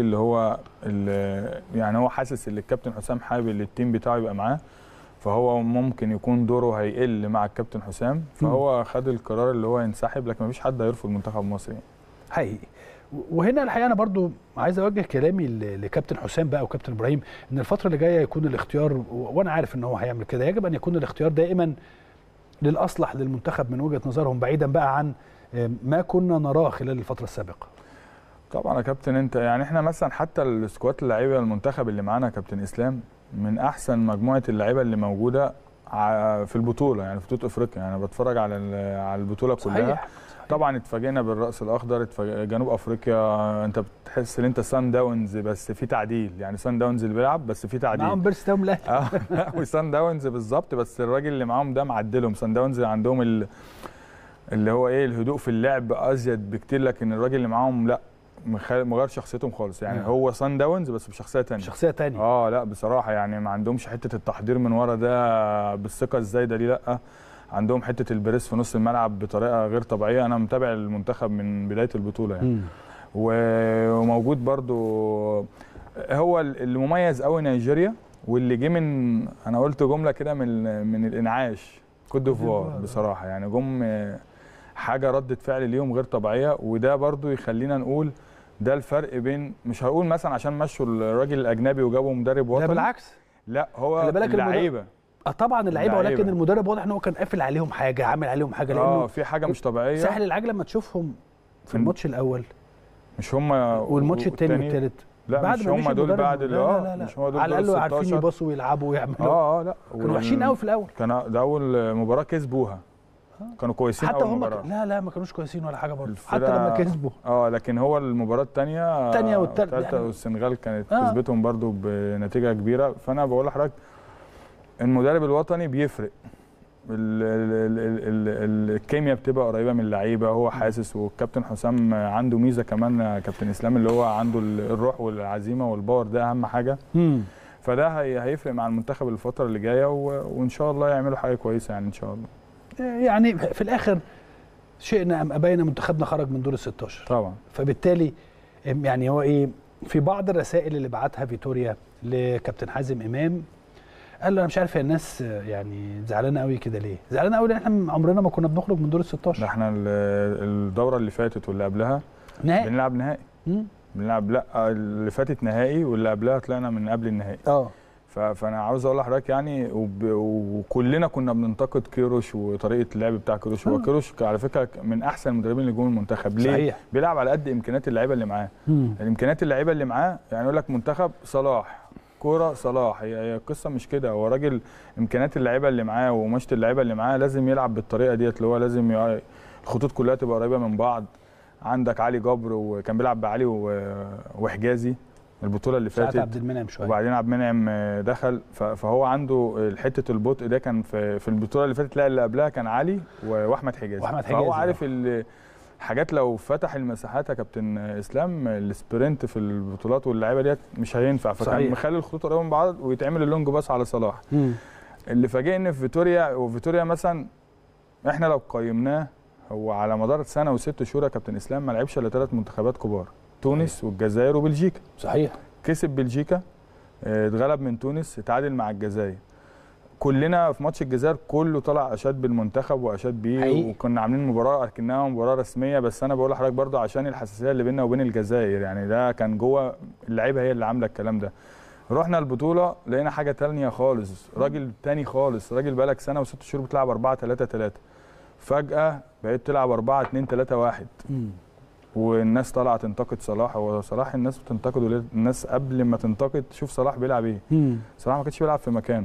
يعني هو حاسس ان الكابتن حسام حابب التيم بتاعه يبقى معاه، فهو ممكن يكون دوره هيقل مع الكابتن حسام، فهو خد القرار اللي هو ينسحب، لكن ما فيش حد هيرفض منتخب مصر يعني. حقيقي. وهنا الحقيقه انا برضو عايز اوجه كلامي لكابتن حسام بقى وكابتن ابراهيم، ان الفتره اللي جايه يكون الاختيار، وانا عارف ان هو هيعمل كده، يجب ان يكون الاختيار دائما للأصلح للمنتخب من وجهة نظرهم، بعيدا بقى عن ما كنا نراه خلال الفترة السابقة. طبعا يا كابتن انت يعني احنا مثلا حتى السكواد اللعيبه المنتخب اللي معانا كابتن اسلام من احسن مجموعه اللعيبه اللي موجوده في البطوله، يعني في بطوله افريقيا. يعني بتفرج على البطوله كلها. صحيح. طبعا اتفاجئنا بالراس الاخضر، جنوب افريقيا انت بتحس ان انت سان داونز بس في تعديل، يعني سان داونز اللي بيلعب بس في تعديل معاهم بيرس تاوم. لا وسان داونز بالظبط، بس الراجل اللي معاهم ده معدلهم. سان داونز عندهم اللي هو ايه الهدوء في اللعب ازيد بكتير، لكن الراجل اللي معاهم لا مغير شخصيتهم خالص يعني. هو سان داونز بس بشخصيه ثانيه. لا بصراحه يعني ما عندهمش حته التحضير من ورا ده بالثقه الزايده دي، لا عندهم حته البريس في نص الملعب بطريقه غير طبيعيه. انا متابع المنتخب من بدايه البطوله يعني. وموجود برضو هو اللي مميز قوي نيجيريا، واللي جه من انا قلت جمله كده من الانعاش كوت ديفوار بصراحه يعني. جم حاجه ردة فعل ليهم غير طبيعيه، وده برضو يخلينا نقول ده الفرق بين، مش هقول مثلا عشان مشوا الراجل الاجنبي وجابوا مدرب وطني، لا بالعكس، لا هو اللعيبه طبعا اللعيبه، ولكن المدرب واضح ان هو كان قافل عليهم حاجه، عامل عليهم حاجه، لانه في حاجه مش طبيعيه. سهل العجله لما تشوفهم في الماتش الاول مش هم والماتش الثاني والثالث، لا بعد مش هم دول بعد مش هم دول على الاقل عارفين يباصوا ويلعبوا ويعملوا. لا كانوا وحشين قوي في الاول. ده اول مباراه كسبوها، كانوا كويسين حتى هم لا ما كانوش كويسين ولا حاجه برضه حتى لما كسبوا. لكن هو المباراه الثانيه والثالثه يعني والسنغال كانت كسبتهم برضه بنتيجه كبيره. فانا بقول لحضرتك المدرب الوطني بيفرق، الكيمياء بتبقى قريبه من اللعيبه، هو حاسس. والكابتن حسام عنده ميزه كمان كابتن اسلام، اللي هو عنده الروح والعزيمه والباور، ده اهم حاجه. فده هيفرق مع المنتخب الفتره اللي جايه، وان شاء الله يعملوا حاجه كويسه يعني ان شاء الله. يعني في الاخر شئنا ام ابينا منتخبنا خرج من دور ال16 طبعا. فبالتالي يعني هو ايه، في بعض الرسائل اللي بعتها فيتوريا لكابتن حازم امام قال له انا مش عارف هي الناس يعني زعلانه قوي كده ليه؟ زعلانه قوي لان احنا عمرنا ما كنا بنخرج من دور ال16. احنا الدوره اللي فاتت واللي قبلها نهائي بنلعب نهائي. بنلعب لا اللي فاتت نهائي واللي قبلها طلعنا من قبل النهائي. فانا عاوز اقول لحضرتك يعني وكلنا كنا بننتقد كيروش وطريقه اللعب بتاع كيروش. هو كيروش على فكره من احسن المدربين اللي جم المنتخب. ليه؟ صحيح. بيلعب على قد امكانيات اللعيبه اللي معاه. الامكانيات اللعيبه اللي معاه يعني يقول لك منتخب صلاح كوره صلاح، هي القصه مش كده. هو راجل امكانيات اللعيبه اللي معاه ومشط اللعيبه اللي معاه لازم يلعب بالطريقه ديت، اللي هو لازم الخطوط كلها تبقى قريبه من بعض. عندك علي جبر وكان بيلعب بعلي وحجازي البطوله اللي فاتت، عبد المنعم شويه، وبعدين عبد المنعم دخل. فهو عنده حته البطء ده. كان في البطوله اللي فاتت، لا اللي قبلها كان علي واحمد حجازي. فهو عارف حاجات. لو فتح المساحات يا كابتن اسلام السبرنت في البطولات واللعيبه ديت مش هينفع، فكان مخلي الخطوط قريبه من بعض ويتعمل اللونج باص على صلاح. اللي فاجئني في فيتوريا مثلا احنا لو قيمناه هو على مدار سنه و6 شهور يا كابتن اسلام ما لعبش الا 3 منتخبات كبار، تونس والجزائر وبلجيكا. صحيح. كسب بلجيكا، اتغلب من تونس، اتعادل مع الجزائر. كلنا في ماتش الجزائر كله طلع اشاد بالمنتخب واشاد بيه، وكنا عاملين مباراه اكنها مباراه رسميه. بس انا بقول لحضرتك برضه عشان الحساسيه اللي بيننا وبين الجزائر، يعني ده كان جوه اللعيبه هي اللي عامله الكلام ده. رحنا البطوله لقينا حاجه تانية خالص، راجل تاني خالص، راجل بقالك سنه و6 شهور بتلعب 4-3-3، فجاه بقيت تلعب 4-2-3-1. والناس طالعه تنتقد صلاح. هو صلاح الناس بتنتقده، الناس قبل ما تنتقد تشوف صلاح بيلعب ايه. صلاح ما كانش بيلعب في مكانه.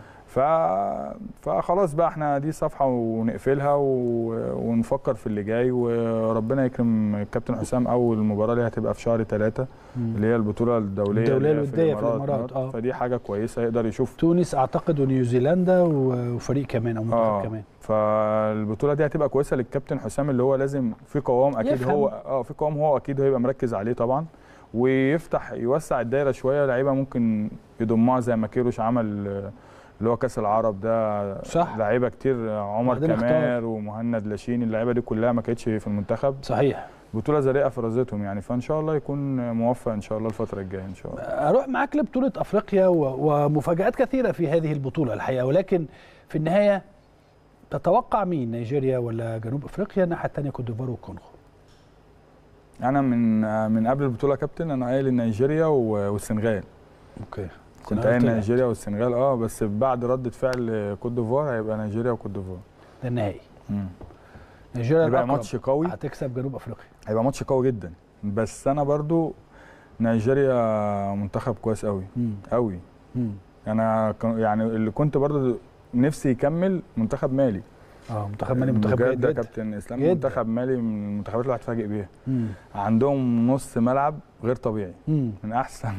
فخلاص بقى احنا دي صفحه ونقفلها ونفكر في اللي جاي، وربنا يكرم الكابتن حسام. اول مباراه ليها هتبقى في شهر 3 اللي هي البطوله الدوليه الوديه في الامارات. فدي حاجه كويسه يقدر يشوف تونس اعتقد ونيوزيلندا وفريق كمان او منتخب كمان. فالبطوله دي هتبقى كويسه للكابتن حسام، اللي هو لازم في قوام اكيد يفهم. هو في قوام هو اكيد هيبقى مركز عليه طبعا، ويفتح يوسع الدايره شويه. لعيبه ممكن يضمها زي ما كيروش عمل اللي هو كاس العرب ده. صح. لعيبه كتير، عمر كمال ومهند لاشين، اللعيبه دي كلها ما كانتش في المنتخب. صحيح. بطوله زرقاء فرزتهم يعني، فان شاء الله يكون موفق ان شاء الله الفتره الجايه ان شاء الله. اروح معاك لبطوله افريقيا ومفاجات كثيره في هذه البطوله الحقيقه، ولكن في النهايه تتوقع مين، نيجيريا ولا جنوب افريقيا؟ الناحيه الثانيه كوت ديفوار والكونغو. انا من قبل البطوله كابتن انا قايل نيجيريا والسنغال. اوكي. كنت قايل نيجيريا والسنغال بس بعد ردة فعل كوت ديفوار هيبقى نيجيريا وكوت ديفوار. ده النهائي. نيجيريا هيبقى ماتش قوي، هتكسب جنوب افريقيا. هيبقى ماتش قوي جدا، بس انا برضو نيجيريا منتخب كويس قوي قوي. انا يعني اللي كنت برضو نفسي يكمل منتخب مالي. منتخب مالي منتخب جيد ده كابتن اسلام جد. منتخب مالي من المنتخبات اللي هتفاجئ بيها. عندهم نص ملعب غير طبيعي. من احسن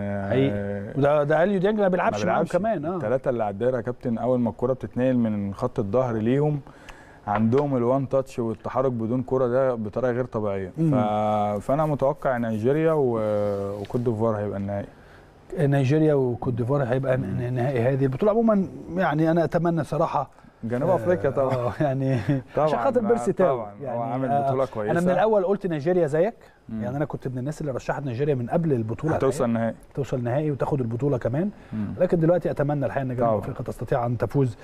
ده اليو ديانج ما بيلعبش معاهم كمان. الثلاثه اللي على الدايره يا كابتن، اول ما الكره بتتنقل من خط الظهر ليهم عندهم الوان تاتش والتحرك بدون كره ده بطريقه غير طبيعيه. فانا متوقع نيجيريا وكوت ديفوار هيبقى النهائي. نيجيريا وكوت ديفوار هيبقى نهائي هذه البطوله. عموما يعني انا اتمنى صراحه جنوب افريقيا طبعا يعني عشان خاطر بيرسي تاو يعني هو عامل بطوله كويسه. انا من الاول قلت نيجيريا زيك. يعني انا كنت من الناس اللي رشحت نيجيريا من قبل البطوله، توصل نهائي وتاخد البطوله كمان. لكن دلوقتي اتمنى الحقيقه ان جنوب افريقيا تستطيع ان تفوز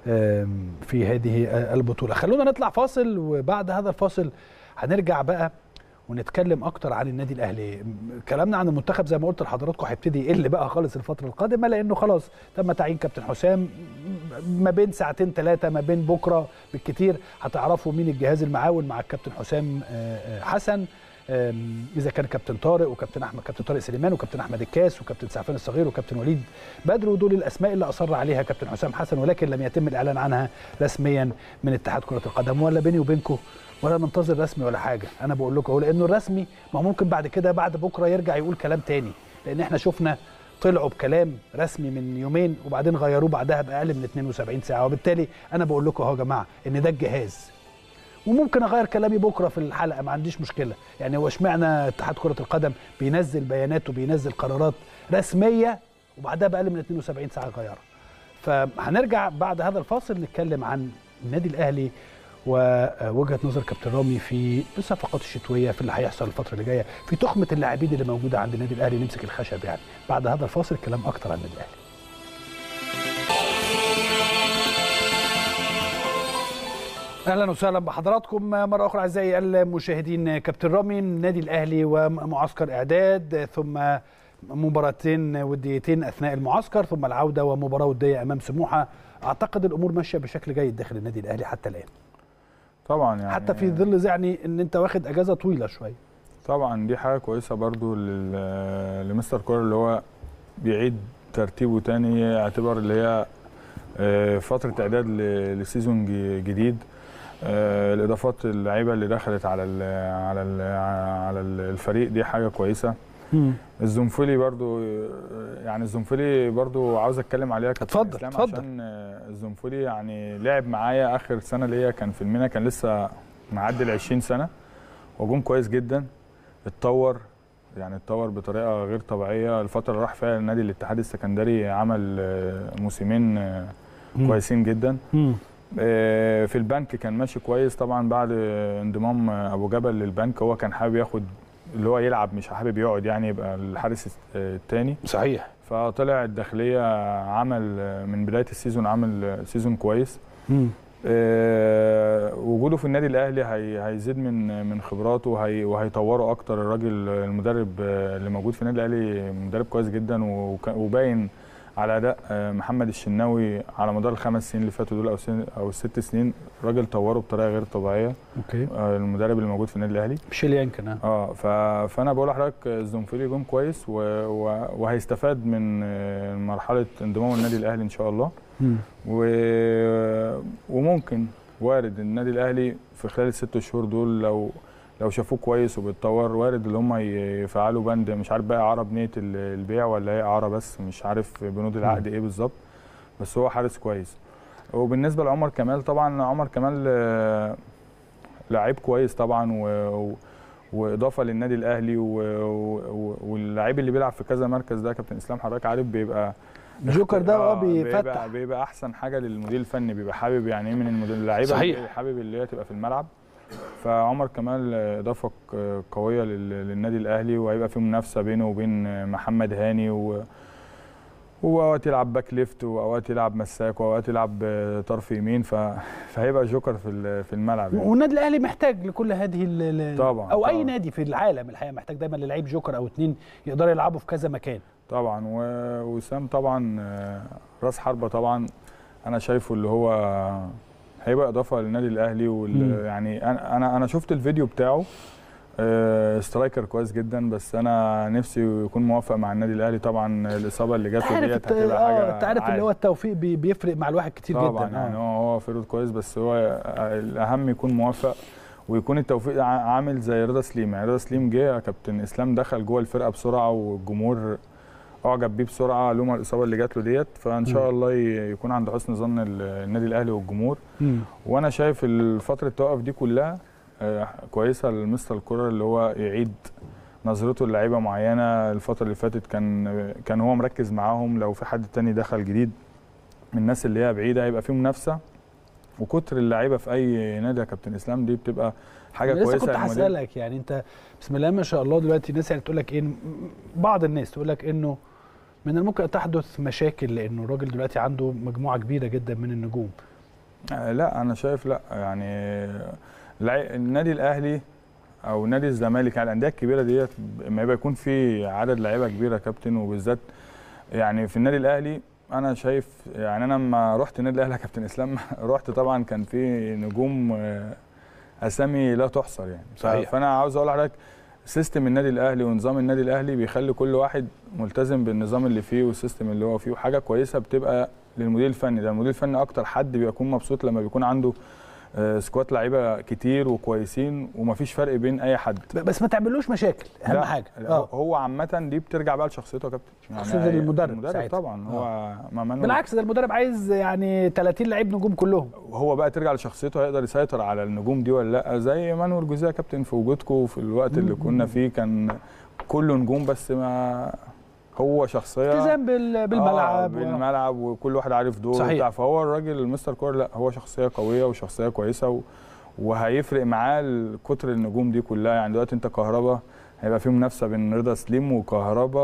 في هذه البطوله. خلونا نطلع فاصل، وبعد هذا الفاصل هنرجع بقى ونتكلم اكتر عن النادي الاهلي. كلامنا عن المنتخب زي ما قلت لحضراتكم هيبتدي يقل بقى خالص الفتره القادمه، لانه خلاص تم تعيين كابتن حسام. ما بين ساعتين 3 ما بين بكره بالكتير هتعرفوا مين الجهاز المعاون مع الكابتن حسام حسن، اذا كان كابتن طارق وكابتن احمد، كابتن طارق سليمان وكابتن احمد الكاس وكابتن سعفان الصغير وكابتن وليد بدر. ودول الاسماء اللي اصر عليها كابتن حسام حسن، ولكن لم يتم الاعلان عنها رسميا من اتحاد كره القدم. ولا بيني وبينكم ولا ننتظر رسمي ولا حاجه. انا بقول لكم لانه الرسمي ما ممكن بعد كده بعد بكره يرجع يقول كلام تاني، لان احنا شفنا طلعوا بكلام رسمي من يومين وبعدين غيروه بعدها باقل من 72 ساعه. وبالتالي انا بقول لكم اهو يا جماعه ان ده الجهاز، وممكن اغير كلامي بكره في الحلقه، ما عنديش مشكله. يعني هو اشمعنى اتحاد كره القدم بينزل بيانات وبينزل قرارات رسميه وبعدها باقل من 72 ساعه غيرها؟ فهنرجع بعد هذا الفاصل نتكلم عن النادي الاهلي ووجهه نظر كابتن رامي في الصفقات الشتويه، في اللي هيحصل الفتره اللي جايه، في تخمه اللاعبين اللي موجوده عند النادي الاهلي. نمسك الخشب يعني. بعد هذا الفاصل كلام اكتر عن النادي الاهلي. اهلا وسهلا بحضراتكم مره اخرى اعزائي المشاهدين. كابتن رامي، النادي الاهلي ومعسكر اعداد، ثم مباراتين وديتين اثناء المعسكر، ثم العوده ومباراه وديه امام سموحه. اعتقد الامور ماشيه بشكل جيد داخل النادي الاهلي حتى الان. طبعا يعني حتى في ظل يعني ان انت واخد اجازه طويله شويه. طبعا دي حاجه كويسه برضو لمستر كولر اللي هو بيعيد ترتيبه تاني، اعتبر اللي هي فتره اعداد لسيزون جديد. الاضافات اللعيبه اللي دخلت على الفريق دي حاجه كويسه. الزنفلي برضو، يعني الزنفلي برضو عاوز اتكلم عليها. اتفضل عشان الزنفلي يعني لعب معايا اخر سنه ليا كان في المينا، كان لسه معدي 20 سنه، وجون كويس جدا. اتطور بطريقه غير طبيعيه. الفتره اللي راح فيها النادي الاتحاد السكندري عمل موسمين كويسين جدا. في البنك كان ماشي كويس طبعا بعد انضمام ابو جبل للبنك. هو كان حابب ياخد اللي هو يلعب، مش حابب يقعد يعني يبقى الحارس الثاني. صحيح. فطلع الداخليه عمل من بدايه السيزون عمل سيزون كويس. وجوده في النادي الاهلي هيزيد من خبراته وهيطوره اكتر. الراجل المدرب اللي موجود في النادي الاهلي مدرب كويس جدا، وباين على اداء محمد الشناوي على مدار ال5 سنين اللي فاتوا دول او ال6 سنين. الراجل طوره بطريقه غير طبيعيه. اوكي. المدرب اللي موجود في النادي الاهلي ميشيل يانكن. فانا بقول لحضرتك الزنفيلي جون كويس وهيستفاد من مرحله انضمامه للنادي الاهلي ان شاء الله. وممكن وارد النادي الاهلي في خلال ال6 شهور دول لو شافوه كويس وبيتطور، وارد اللي هم يفعلوا بند مش عارف بقى اعاره بنيه البيع ولا هي اعاره بس، مش عارف بنود العقد ايه بالظبط، بس هو حارس كويس. وبالنسبه لعمر كمال، طبعا عمر كمال لعيب كويس طبعا واضافه للنادي الاهلي، واللعيب اللي بيلعب في كذا مركز ده كابتن اسلام حضرتك عارف بيبقى الجوكر ده بيفتح، بيبقى احسن حاجه للمدير الفني، بيبقى حابب يعني ايه من اللعيبه، حابب اللي هي تبقى في الملعب. فعمر كمال اضافه قويه للنادي الاهلي، وهيبقى في منافسه بينه وبين محمد هاني، واوقات يلعب باك ليفت، واوقات يلعب مساك، واوقات يلعب طرف يمين، فهيبقى جوكر في الملعب يعني. والنادي الاهلي محتاج لكل هذه طبعا او اي نادي في العالم الحقيقه محتاج دايما للعيب جوكر او 2 يقدروا يلعبوا في كذا مكان طبعا. وسام طبعا راس حربه طبعا، انا شايفه اللي هو هيبقى اضافه للنادي الاهلي. يعني انا شفت الفيديو بتاعه، سترايكر كويس جدا، بس انا نفسي يكون موافق مع النادي الاهلي. طبعا الاصابه اللي جات له ديت هتبقى حاجه، انت عارف اللي هو التوفيق بيفرق مع الواحد كتير طبعاً جدا. يعني هو فيرود كويس، بس هو الاهم يكون موافق، ويكون التوفيق عامل زي رضا سليم. يعني رضا سليم جه كابتن اسلام دخل جوه الفرقه بسرعه، والجمهور اعجب بيه بسرعه لوما الاصابه اللي جات له ديت، فان شاء الله يكون عند حسن ظن النادي الاهلي والجمهور. وانا شايف الفتره التوقف دي كلها كويسه لمستر الكره، اللي هو يعيد نظرته للعيبه معينه. الفتره اللي فاتت كان هو مركز معاهم، لو في حد تاني دخل جديد من الناس اللي هي بعيده هيبقى في منافسه. وكتر اللعيبه في اي نادي يا كابتن اسلام دي بتبقى حاجه كويسه. لسه كنت هسالك، يعني انت بسم الله ما شاء الله دلوقتي الناس يعني تقول لك ايه، بعض الناس تقول لك انه من الممكن تحدث مشاكل لانه الراجل دلوقتي عنده مجموعه كبيره جدا من النجوم. لا انا شايف لا، يعني النادي الاهلي او نادي الزمالك، يعني الانديه الكبيره ديت لما يبقى يكون في عدد لعيبه كبيره يا كابتن، وبالذات يعني في النادي الاهلي انا شايف، يعني انا لما رحت النادي الاهلي يا كابتن اسلام رحت طبعا كان في نجوم اسامي لا تحصر يعني. صحيح. فانا عاوز اقول لحضرتك سيستم النادي الاهلي ونظام النادي الاهلي بيخلي كل واحد ملتزم بالنظام اللي فيه والسيستم اللي هو فيه، وحاجه كويسه بتبقى للمدير الفني. ده المدير الفني اكتر حد بيكون مبسوط لما بيكون عنده سكواد لعيبه كتير وكويسين ومفيش فرق بين اي حد، بس ما تعملوش مشاكل اهم حاجه. هو عامه دي بترجع بقى لشخصيته يا كابتن، يعني المدرب طبعا هو بالعكس، ده المدرب عايز يعني 30 لعيب نجوم كلهم، وهو بقى ترجع لشخصيته هيقدر يسيطر على النجوم دي ولا لا. زي مانويل جوزيه يا كابتن في وجودكم في الوقت اللي كنا فيه كان كله نجوم، بس ما هو شخصيه التزام بالملعب وكل واحد عارف دوره صحيح. فهو الراجل المستر كور لا، هو شخصيه قويه وشخصيه كويسه وهيفرق معاه كتر النجوم دي كلها. يعني دلوقتي انت كهربا هيبقى في منافسه بين رضا سليم وكهربا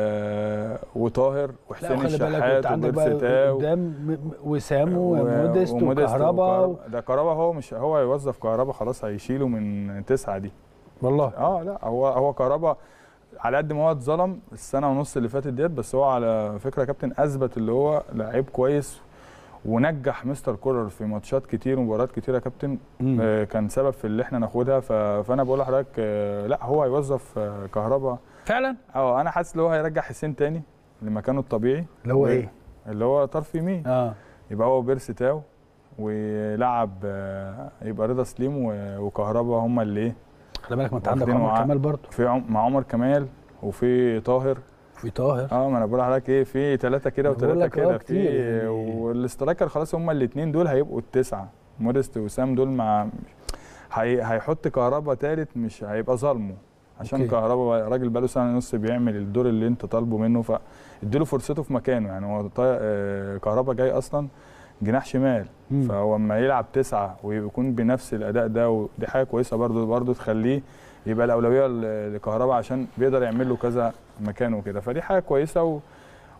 وطاهر وحسين الشحات وبيرسي تاو قدام وسام وموديست وكهربا. ده كهربا هو مش هو هيوظف كهربا خلاص، هيشيله من 9 دي والله. لا هو كهربا على قد ما هو اتظلم السنه ونص اللي فاتت ديت، بس هو على فكره يا كابتن اثبت اللي هو لعيب كويس، ونجح مستر كولر في ماتشات كتير ومباريات كتير يا كابتن. كان سبب في اللي احنا ناخدها. فانا بقول لحضرتك لا هو هيوظف كهربا فعلا. انا حاسس ان هو هيرجع حسين تاني لمكانه الطبيعي، اللي هو ايه، اللي هو طرف يمين. يبقى هو بيرسي تاو ويلعب يبقى رضا سليم وكهربا هم اللي ايه. خلي بالك ما انت عندك عمر كمال برضه في مع عمر كمال وفي طاهر. ما انا بقول لحضرتك ايه، في 3 كده و3 كده في والاسترايكر خلاص هم الاثنين دول هيبقوا التسعه، موديست وسام دول مع هيحط كهربا ثالث مش هيبقى ظالمه، عشان كهربا راجل بقاله سنه ونص بيعمل الدور اللي انت طالبه منه، فاديله فرصته في مكانه. يعني هو كهربا جاي اصلا جناح شمال، فهو اما يلعب 9 ويكون بنفس الاداء ده، ودي حاجه كويسه برضه تخليه يبقى الاولويه لكهربا عشان بيقدر يعمل له كذا مكان وكده، فدي حاجه كويسه.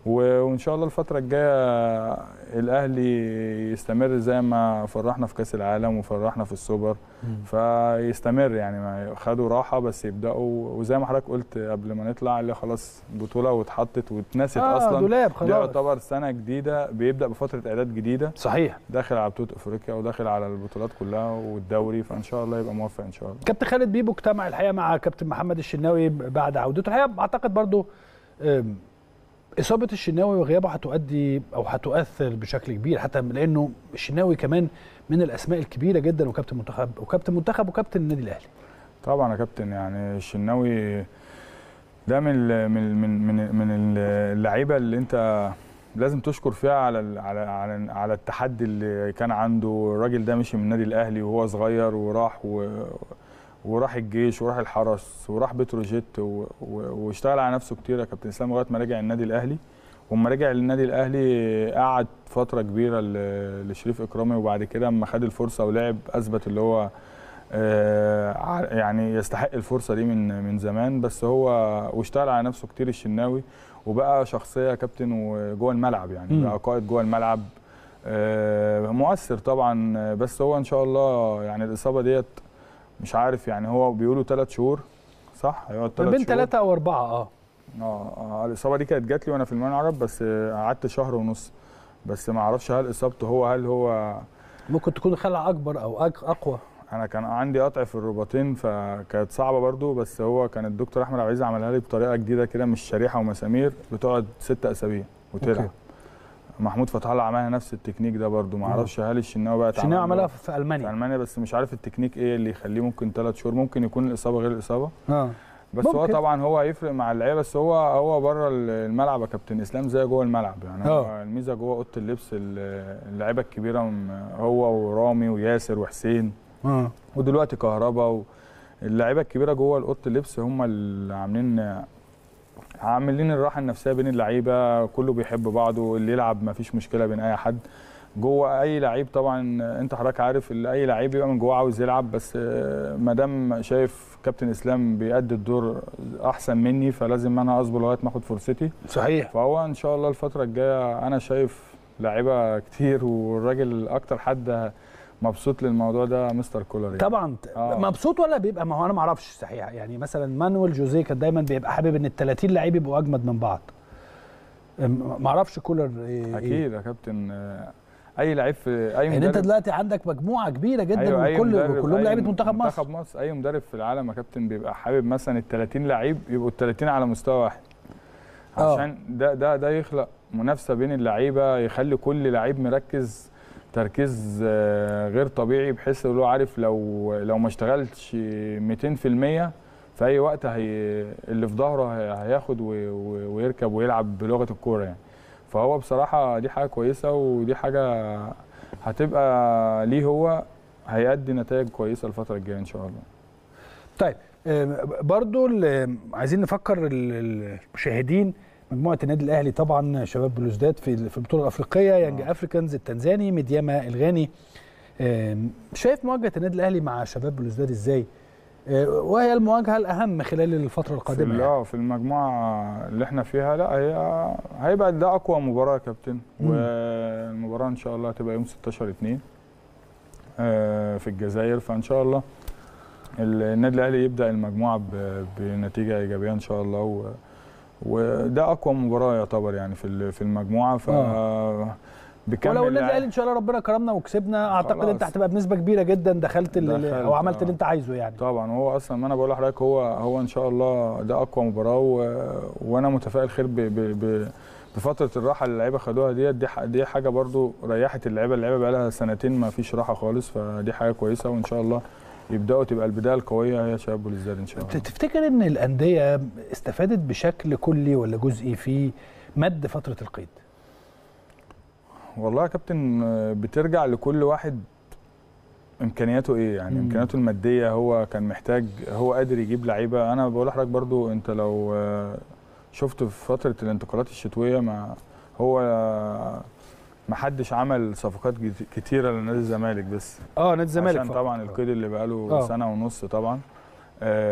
وان شاء الله الفتره الجايه الاهلي يستمر زي ما فرحنا في كاس العالم وفرحنا في السوبر، فيستمر يعني. ما خدوا راحه بس يبداوا، وزي ما حضرتك قلت قبل ما نطلع اللي خلاص بطوله واتحطت واتنست اصلا، دولاب خلاص، ده يعتبر سنه جديده بيبدا بفتره اعداد جديده. صحيح، داخل على بطوله افريقيا وداخل على البطولات كلها والدوري، فان شاء الله يبقى موفق ان شاء الله. كابتن خالد بيبو اجتمع الحقيقه مع كابتن محمد الشناوي بعد عودته. الحقيقه اعتقد برضو إصابة الشناوي وغيابه هتؤدي أو هتؤثر بشكل كبير، حتى لأنه الشناوي كمان من الأسماء الكبيرة جدا، وكابتن منتخب وكابتن النادي الأهلي. طبعا يا كابتن، يعني الشناوي ده من اللعيبة اللي أنت لازم تشكر فيها على التحدي اللي كان عنده. الراجل ده مشي من النادي الأهلي وهو صغير وراح الجيش وراح الحرس وراح بتروجيت واشتغل على نفسه كتير يا كابتن اسلام لغايه ما رجع النادي الاهلي. وما رجع للنادي الاهلي قعد فتره كبيره لشريف اكرامي، وبعد كده اما خد الفرصه ولعب اثبت اللي هو يعني يستحق الفرصه دي من زمان. بس هو واشتغل على نفسه كتير الشناوي، وبقى شخصيه يا كابتن وجوه الملعب، يعني بقى قائد جوه الملعب مؤثر طبعا. بس هو ان شاء الله يعني الاصابه ديت مش عارف، يعني هو بيقولوا 3 شهور صح؟ هيقعد 3 شهور، بين 3 أو 4. الاصابه دي كانت جات لي وانا في المانيا العرب، بس قعدت شهر ونص، بس ما اعرفش هل اصابته هل هو ممكن تكون خلع اكبر او اقوى. انا كان عندي قطع في الرباطين فكانت صعبه برضو، بس هو كان الدكتور احمد عبد العزيز عملها لي بطريقه جديده كده، مش شريحه ومسامير، بتقعد 6 اسابيع وتلعب. محمود فتح الله عملها نفس التكنيك ده برضو، ما اعرفش هل الشناوي بقى الشناوي عملها في المانيا، بس مش عارف التكنيك ايه اللي يخليه ممكن 3 شهور، ممكن يكون الاصابه غير الاصابه. بس ممكن. هو طبعا هو هيفرق مع اللعيبه، بس هو بره الملعب يا كابتن اسلام زي جوه الملعب، يعني هو الميزه جوه اوضه اللبس اللعيبه الكبيره هو ورامي وياسر وحسين ودلوقتي كهربا، واللعيبه الكبيره جوه اوضه اللبس هم اللي عاملين الراحه النفسيه بين اللعيبه، كله بيحب بعضه، اللي يلعب ما فيش مشكله بين اي حد جوه. اي لعيب طبعا انت حضرتك عارف اي لعيب بيبقى من جوه عاوز يلعب، بس ما دام شايف كابتن اسلام بيأدي الدور احسن مني فلازم انا اصبر لغايه ما اخد فرصتي. صحيح. فهو ان شاء الله الفتره الجايه انا شايف لعيبه كتير، والراجل اكتر حد مبسوط للموضوع ده مستر كولر يعني. طبعا مبسوط ولا بيبقى، ما هو انا ما اعرفش صحيح، يعني مثلا مانويل جوزيه كان دايما بيبقى حابب ان ال30 لعيب يبقوا اجمد من بعض، ما اعرفش كولر اكيد يا كابتن اي لعيب في اي مدرب، يعني انت دلوقتي عندك مجموعه كبيره جدا، أيوة كلهم لعيبه منتخب مصر. اي مدرب في العالم يا كابتن بيبقى حابب مثلا ال30 لعيب يبقوا ال30 على مستوى واحد، عشان ده يخلق منافسه بين اللعيبه، يخلي كل لعيب مركز تركيز غير طبيعي، بحيث انه عارف لو ما اشتغلش 200% في اي وقت اللي في ظهره هياخد ويركب ويلعب بلغه الكوره يعني. فهو بصراحه دي حاجه كويسه، ودي حاجه هتبقى ليه، هو هيأدي نتائج كويسه الفتره الجايه ان شاء الله. طيب برضو عايزين نفكر المشاهدين، مجموعه النادي الاهلي طبعا شباب بلوزداد في البطوله الافريقيه، يانج افريكانز التنزاني، ميدياما الغاني. شايف مواجهه النادي الاهلي مع شباب بلوزداد ازاي؟ وهي المواجهه الاهم خلال الفتره القادمه في المجموعه اللي احنا فيها، لا هيبقى ده اقوى مباراه يا كابتن، والمباراه ان شاء الله هتبقى يوم 16/2 في الجزائر. فان شاء الله النادي الاهلي يبدا المجموعه بنتيجه ايجابيه ان شاء الله، وده اقوى مباراه يعتبر يعني في المجموعه. ولو النادي الاهلي ان شاء الله ربنا كرمنا وكسبنا، اعتقد انت هتبقى بنسبه كبيره جدا دخلت او عملت اللي انت عايزه يعني. طبعا هو اصلا ما انا بقول لحضرتك هو ان شاء الله ده اقوى مباراه، وانا متفائل خير بفتره الراحه اللي اللعيبه خدوها دي حاجه برضو ريحت اللعيبه بقى لها سنتين ما فيش راحه خالص، فدي حاجه كويسه، وان شاء الله يبداوا تبقى البدايه القويه هي شباب بلوزداد ان شاء الله. تفتكر ان الانديه استفادت بشكل كلي ولا جزئي في مد فتره القيد؟ والله يا كابتن بترجع لكل واحد امكانياته ايه، يعني امكانياته الماديه، هو كان محتاج، هو قادر يجيب لعيبه. انا بقول لحضرتك برضو انت لو شفت في فتره الانتقالات الشتويه ما حدش عمل صفقات كتيره لنادي الزمالك، بس نادي الزمالك عشان طبعا القيد اللي بقاله سنه ونص طبعا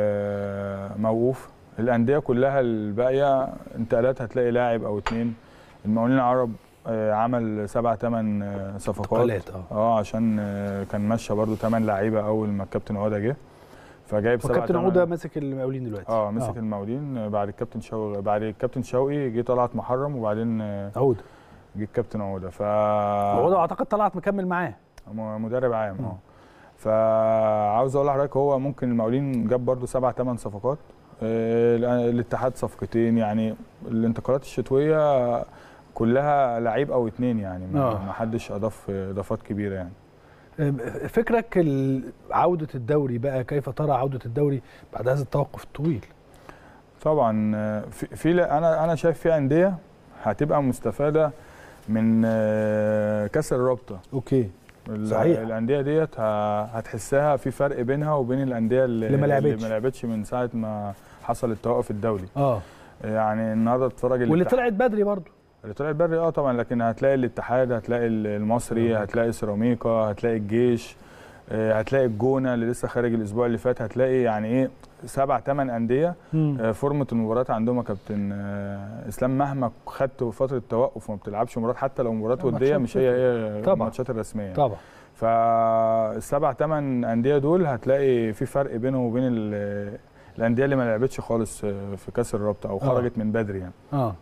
موقوف. الانديه كلها الباقيه انتقالات هتلاقي لاعب او اتنين، المقاولين العرب عمل 7-8 صفقات عشان كان ماشيه برده 8 لعيبه اول ما الكابتن عوده جه، فجايب 7 الكابتن عوده ماسك المقاولين دلوقتي. مسك المقاولين بعد الكابتن شوقي جه طلعت محرم، وبعدين عوده جه الكابتن عوده. عوده اعتقد طلعت مكمل معاه مدرب عام. فعاوز اقول لحضرتك هو ممكن المقاولين جاب برده 7-8 صفقات، الاتحاد صفقتين، يعني الانتقالات الشتويه كلها لعيب او اتنين، يعني ما حدش اضاف اضافات كبيره يعني. فكرك عوده الدوري بقى، كيف ترى عوده الدوري بعد هذا التوقف الطويل؟ طبعا انا شايف في انديه هتبقى مستفاده من كاس الرابطه. اوكي صحيح. الانديه ديت هتحسها في فرق بينها وبين الانديه اللي ما لعبتش من ساعه ما حصل التوقف الدولي. يعني النهارده تتفرج واللي طلعت بدري برضو، اللي طلعت بدري طبعا، لكن هتلاقي الاتحاد، هتلاقي المصري، هتلاقي سيراميكا، هتلاقي الجيش، هتلاقي الجونه اللي لسه خارج الاسبوع اللي فات، هتلاقي يعني ايه 7-8 انديه. فورمه المباريات عندهم يا كابتن اسلام مهما خدت فتره توقف وما بتلعبش مباريات، حتى لو مباريات وديه مش هي الماتشات الرسميه طبعا. فال7-8 انديه دول هتلاقي في فرق بينهم وبين الانديه اللي ما لعبتش خالص في كاس الرابطه او خرجت من بدري يعني.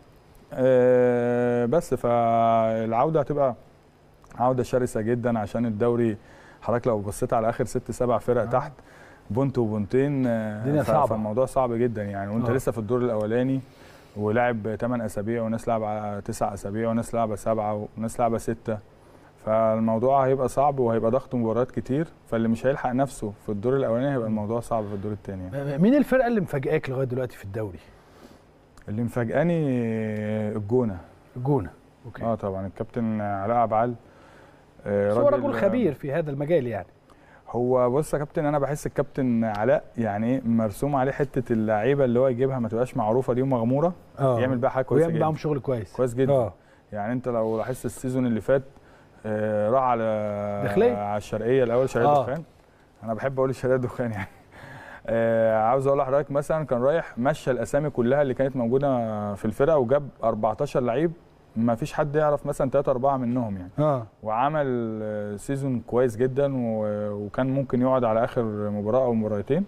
بس فالعوده هتبقى عوده شرسه جدا، عشان الدوري حضرتك لو بصيت على اخر 6-7 فرق تحت بونت وبونتين، فالموضوع صعب جدا يعني، وانت لسه في الدور الاولاني ولاعب 8 اسابيع وناس لعبه 9 اسابيع وناس لعبه 7 وناس لعبه 6، فالموضوع هيبقى صعب وهيبقى ضغط مباريات كتير، فاللي مش هيلحق نفسه في الدور الاولاني هيبقى الموضوع صعب في الدور الثاني يعني. مين الفرقه اللي مفاجئاك لغايه دلوقتي في الدوري؟ اللي مفاجئاني الجونه. اوكي. طبعا الكابتن علاء عبعال هو رجل خبير في هذا المجال يعني. هو بص يا كابتن، انا بحس الكابتن علاء يعني مرسوم عليه حته اللعيبه اللي هو يجيبها ما تبقاش معروفه دي ومغموره، يعمل بقى حاجه كويسه جدا، ويعمل معاهم شغل كويس جدا. يعني انت لو لاحظت السيزون اللي فات راح على الشرقيه الاول، شرقيه الدخان. انا بحب اقول الشرقيه الدخان يعني. عاوز اقول لحضرتك مثلا كان رايح مشى الاسامي كلها اللي كانت موجوده في الفرقه وجاب 14 لعيب ما فيش حد يعرف مثلا 3-4 منهم يعني. وعمل سيزون كويس جدا، وكان ممكن يقعد على اخر مباراه او مباراتين.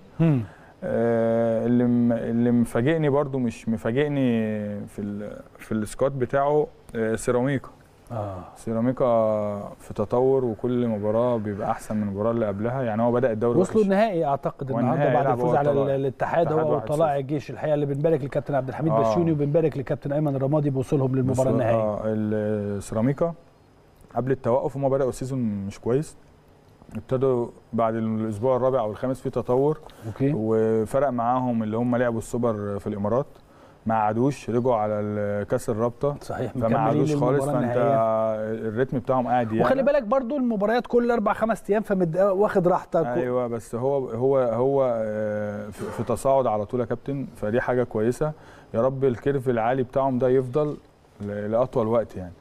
اللي مفاجئني برده مش مفاجئني في السكواد بتاعه سيراميكا. سيراميكا في تطور، وكل مباراه بيبقى احسن من المباراه اللي قبلها، يعني هو بدا الدوري وصلوا النهائي اعتقد النهارده بعد الفوز على الاتحاد هو وطلائع الجيش. الحقيقه اللي بنبارك للكابتن عبد الحميد بسيوني وبنبارك للكابتن ايمن الرمادي بوصولهم للمباراه النهائيه. السيراميكا قبل التوقف هم بداوا السيزون مش كويس، ابتدوا بعد الاسبوع الرابع او الخامس في تطور. وفرق معاهم اللي هم لعبوا السوبر في الامارات، ما عادوش، رجعوا على كاس الرابطه صحيح، فما عادوش خالص، فانت الريتم بتاعهم قاعد يعني. وخلي بالك برضو المباريات كل 4-5 ايام واخد راحتك. ايوه بس هو في تصاعد على طول يا كابتن، فدي حاجه كويسه. يا رب الكيرف العالي بتاعهم ده يفضل لاطول وقت يعني.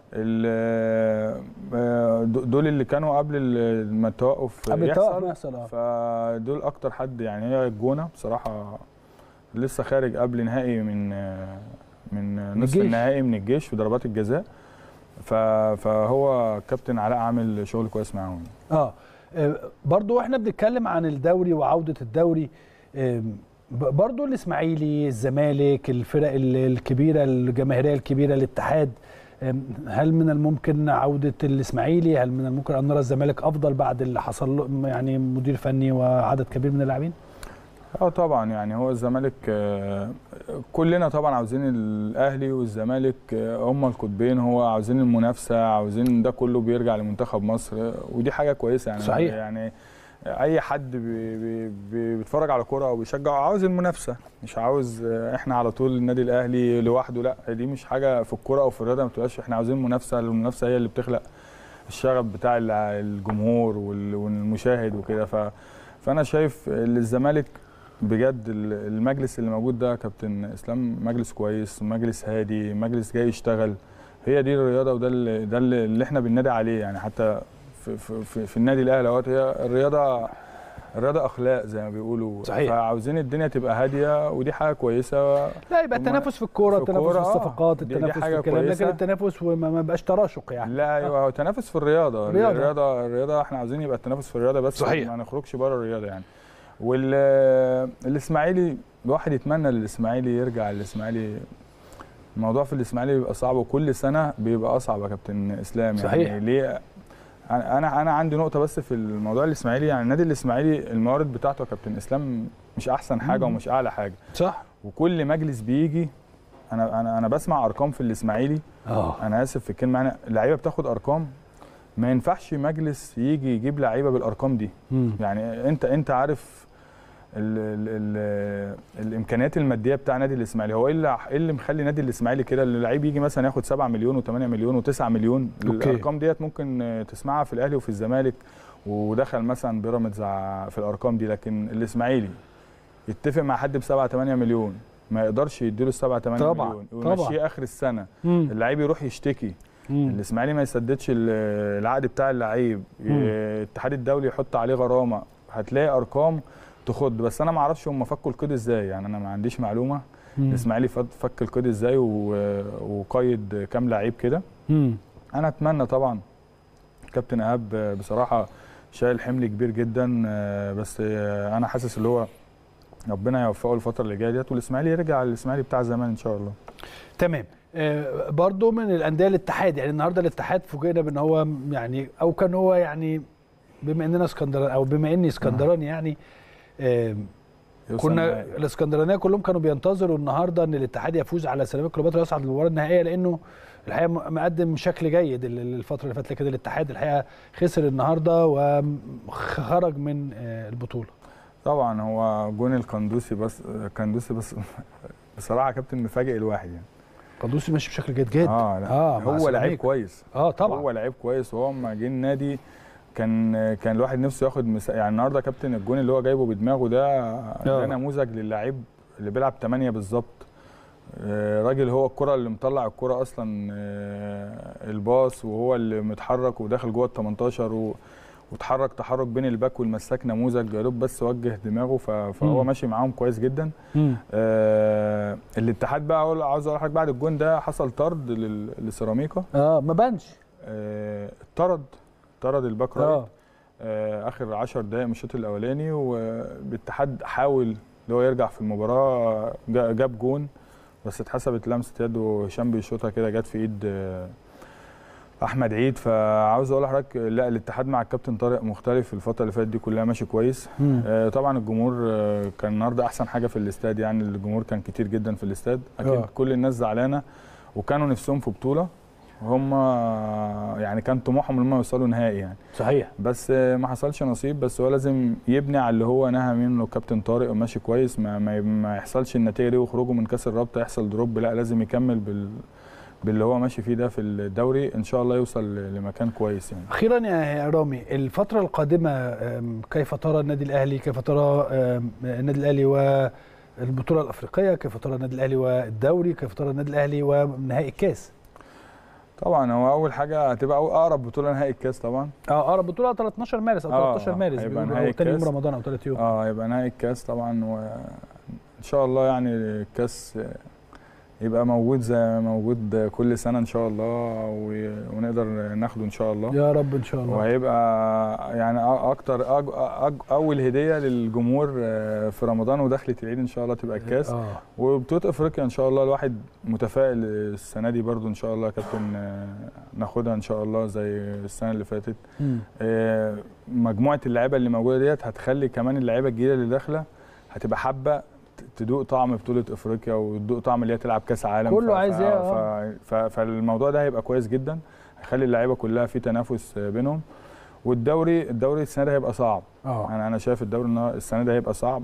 دول اللي كانوا قبل ما التوقف يحصل فدول اكتر حد يعني. هي الجونه بصراحه لسه خارج قبل نهائي من نصف النهائي من الجيش في ضربات الجزاء، فهو كابتن علاء عامل شغل كويس معاهم. برضو احنا بنتكلم عن الدوري وعوده الدوري، برضو الاسماعيلي، الزمالك، الفرق الكبيره الجماهيريه الكبيره، الاتحاد، هل من الممكن عوده الاسماعيلي؟ هل من الممكن ان نرى الزمالك افضل بعد اللي حصل له يعني مدير فني وعدد كبير من اللاعبين؟ طبعا يعني هو الزمالك كلنا طبعا عاوزين الاهلي والزمالك هم القطبين، هو عاوزين المنافسه، عاوزين ده كله بيرجع لمنتخب مصر، ودي حاجه كويسه يعني. صحيح. يعني اي حد بيتفرج على كوره او بيشجع عاوز المنافسه، مش عاوز احنا على طول النادي الاهلي لوحده، لا دي مش حاجه في الكوره او في الرياضه ما بتبقاش. احنا عاوزين منافسه، المنافسه هي اللي بتخلق الشغف بتاع الجمهور والمشاهد وكده. فانا شايف الزمالك بجد المجلس اللي موجود ده كابتن اسلام مجلس كويس، مجلس هادي، مجلس جاي يشتغل. هي دي الرياضه، وده اللي احنا بننادي عليه يعني. حتى في النادي الاهلي هي الرياضه الرياضه اخلاق زي ما بيقولوا. صحيح. فعاوزين الدنيا تبقى هاديه، ودي حاجه كويسه. لا يبقى التنافس في الكوره، التنافس في الصفقات، التنافس في الكلام، لكن التنافس وما بقاش تراشق يعني. لا ايوه، هو تنافس في الرياضه. الرياضه احنا عاوزين يبقى التنافس في الرياضه بس. صحيح. ما نخرجش بره الرياضه يعني. والاسماعيلي الواحد يتمنى الاسماعيلي يرجع. الاسماعيلي الموضوع في الاسماعيلي بيبقى صعب، وكل سنه بيبقى اصعب يا كابتن اسلام. صحيح. يعني ليه؟ انا عندي نقطه بس في الموضوع الاسماعيلي. يعني النادي الاسماعيلي الموارد بتاعته يا كابتن اسلام مش احسن حاجه ومش اعلى حاجه. صح. وكل مجلس بيجي انا بسمع ارقام في الاسماعيلي. انا اسف في الكلمه، انا اللعيبه بتاخد ارقام ما ينفعش مجلس يجي يجيب لعيبه بالارقام دي. يعني انت عارف الامكانيات الماديه بتاع نادي الاسماعيلي. هو ايه اللي مخلي نادي الاسماعيلي كده؟ اللعيب يجي مثلا ياخد 7 مليون و8 مليون و9 مليون. الارقام ديت ممكن تسمعها في الاهلي وفي الزمالك، ودخل مثلا بيراميدز في الارقام دي. لكن الاسماعيلي يتفق مع حد ب 7 8 مليون، ما يقدرش يديله 7 8 مليون ويمشيه اخر السنه. اللعيب يروح يشتكي، الاسماعيلي ما يسددش العقد بتاع اللعيب، الاتحاد الدولي يحط عليه غرامه. هتلاقي ارقام تخض. بس انا ما اعرفش هم فكوا القيد ازاي، يعني انا ما عنديش معلومه الاسماعيلي فك القيد ازاي وقيد كام لعيب كده. انا اتمنى طبعا كابتن ايهاب بصراحه شايل حمل كبير جدا، بس انا حاسس اللي هو ربنا يوفقه الفتره اللي جايه ديت، والاسماعيلي يرجع الاسماعيلي بتاع زمان ان شاء الله. تمام. برضو من الانديه الاتحاد، يعني النهارده الاتحاد فوجئنا بان هو يعني او كان هو يعني بما اننا اسكندراني او بما اني اسكندراني يعني كنا الاسكندرانيه كلهم كانوا بينتظروا النهارده ان الاتحاد يفوز على سيراميكا كليوباترا ويصعد للمباراه النهائيه، لانه الحقيقه مقدم شكل جيد الفتره اللي فاتت. لكن الاتحاد الحقيقه خسر النهارده وخرج من البطوله. طبعا هو جون القندوسي بس بصراحه يا كابتن مفاجئ الواحد يعني. قندوسي ماشي بشكل جيد جدا. هو لعيب كويس. طبعا هو لعيب كويس، وهو لما جه النادي كان الواحد نفسه ياخد يعني النهارده يا كابتن الجون اللي هو جايبه بدماغه ده نموذج للاعيب اللي بيلعب 8 بالظبط. راجل هو الكره اللي مطلع الكره اصلا الباص، وهو اللي متحرك وداخل جوه ال 18 وتحرك تحرك بين الباك والمساك. نموذج يا دوب بس وجه دماغه، فهو ماشي معاهم كويس جدا. الاتحاد بقى عاوز اقول لحضرتك بعد الجون ده حصل طرد لسيراميكا. ما بانش. طرد الباك رايت اخر 10 دقائق من الشوط الاولاني، والاتحاد حاول اللي هو يرجع في المباراه، جاب جون بس اتحسبت لمسه يد وهشام بيشوطها كده جت في ايد احمد عيد. فعاوز اقول لحضرتك لا، الاتحاد مع الكابتن طارق مختلف الفتره اللي فاتت دي كلها، ماشي كويس. طبعا الجمهور كان النهارده احسن حاجه في الاستاد، يعني الجمهور كان كتير جدا في الاستاد. اكيد كل الناس زعلانه وكانوا نفسهم في بطوله، هم يعني كان طموحهم ان هم يوصلوا نهائي يعني. صحيح. بس ما حصلش نصيب. بس هو لازم يبني على اللي هو نهى منه كابتن طارق وماشي كويس، ما يحصلش النتيجه دي وخروجه من كاس الرابطه يحصل دروب. لا، لازم يكمل باللي هو ماشي فيه ده في الدوري، ان شاء الله يوصل لمكان كويس يعني. اخيرا يا رامي، الفتره القادمه كيف ترى النادي الاهلي؟ كيف ترى النادي الاهلي والبطوله الافريقيه؟ كيف ترى النادي الاهلي والدوري؟ كيف ترى النادي الاهلي ونهائي الكاس؟ طبعا هو اول حاجه هتبقى اقرب بطوله نهائي الكاس طبعا. اقرب بطوله 13 مارس او 13 مارس بيقولوا تاني يوم رمضان او ثالث يوم. يبقى نهائي الكاس طبعا، وان شاء الله يعني الكاس يبقى موجود زي ما موجود كل سنه ان شاء الله، ونقدر ناخده ان شاء الله يا رب ان شاء الله. وهيبقى يعني اكتر اول هديه للجمهور في رمضان ودخلة العيد ان شاء الله تبقى الكاس. وبطوله افريقيا ان شاء الله الواحد متفائل السنه دي برضو ان شاء الله يا كابتن ناخدها ان شاء الله زي السنه اللي فاتت. مجموعه اللعيبه اللي موجوده ديت هتخلي كمان اللعيبه الجديده اللي داخله هتبقى حابه تدوق طعم بطوله افريقيا وتدوق طعم اللي هي تلعب كاس عالم. كله عايز فالموضوع ده هيبقى كويس جدا، هيخلي اللعيبه كلها في تنافس بينهم. والدوري السنه ده هيبقى صعب. انا شايف الدوري السنه ده هيبقى صعب،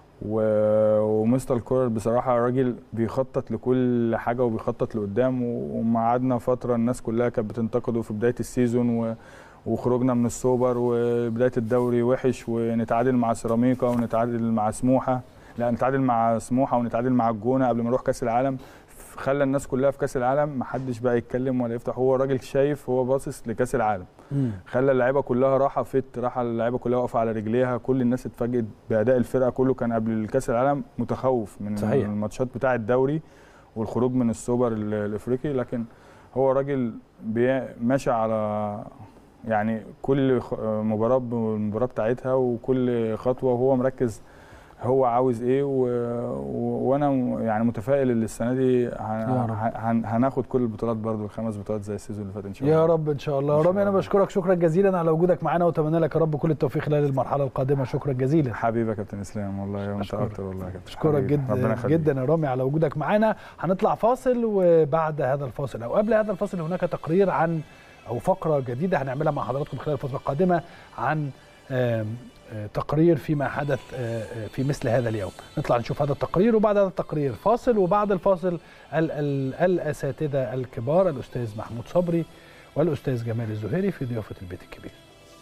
ومستر كولر بصراحه راجل بيخطط لكل حاجه وبيخطط لقدام. ومعادنا فتره الناس كلها كانت بتنتقده في بدايه السيزون وخروجنا من السوبر وبدايه الدوري وحش، ونتعادل مع سيراميكا ونتعادل مع سموحه، لا نتعادل مع سموحه ونتعادل مع الجونه قبل ما نروح كاس العالم. خلى الناس كلها في كاس العالم ما حدش بقى يتكلم ولا يفتح، هو راجل شايف، هو باصص لكاس العالم. خلى اللعيبه كلها راحه راحه اللعيبه كلها واقفه على رجليها، كل الناس اتفاجئت باداء الفرقه. كله كان قبل الكاس العالم متخوف من صحيح. الماتشات بتاعه الدوري والخروج من السوبر الافريقي، لكن هو راجل ماشي على يعني كل مباراه بالمباراه بتاعتها وكل خطوه، وهو مركز هو عاوز ايه وانا يعني متفائل ان السنه دي هناخد كل البطولات برضو، ال5 بطولات زي السيزون اللي فات ان شاء الله. يا رب ان شاء الله. رامي انا بشكرك شكرا جزيلا على وجودك معانا، واتمنى لك يا رب كل التوفيق خلال المرحله القادمه. شكرا جزيلا حبيبي يا كابتن اسلام، والله وانت اكتر والله يا كابتن. اشكرك جدا جدا يا رامي على وجودك معانا. هنطلع فاصل، وبعد هذا الفاصل او قبل هذا الفاصل هناك تقرير عن او فقره جديده هنعملها مع حضراتكم خلال الفتره القادمه عن تقرير فيما حدث في مثل هذا اليوم. نطلع نشوف هذا التقرير، وبعد هذا التقرير فاصل، وبعد الفاصل الأساتذة الكبار الأستاذ محمود صبري والأستاذ جمال الزهيري في ضيافة البيت الكبير.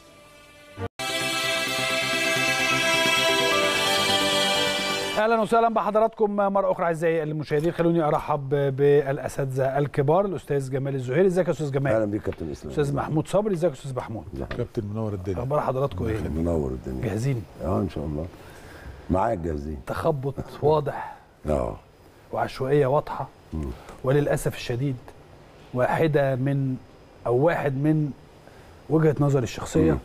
اهلا وسهلا بحضراتكم مره اخرى اعزائي المشاهدين. خلوني ارحب بالاساتذه الكبار، الاستاذ جمال الزهيري. ازيك يا استاذ جمال؟ اهلا بيك كابتن اسلام. استاذ محمود صبري. ازيك يا استاذ محمود؟ كابتن منور الدنيا. اخبار حضراتكم ايه؟ منور الدنيا. جاهزين؟ ان شاء الله معاك جاهزين. تخبط واضح وعشوائيه واضحه، وللاسف الشديد واحد من وجهه نظري الشخصيه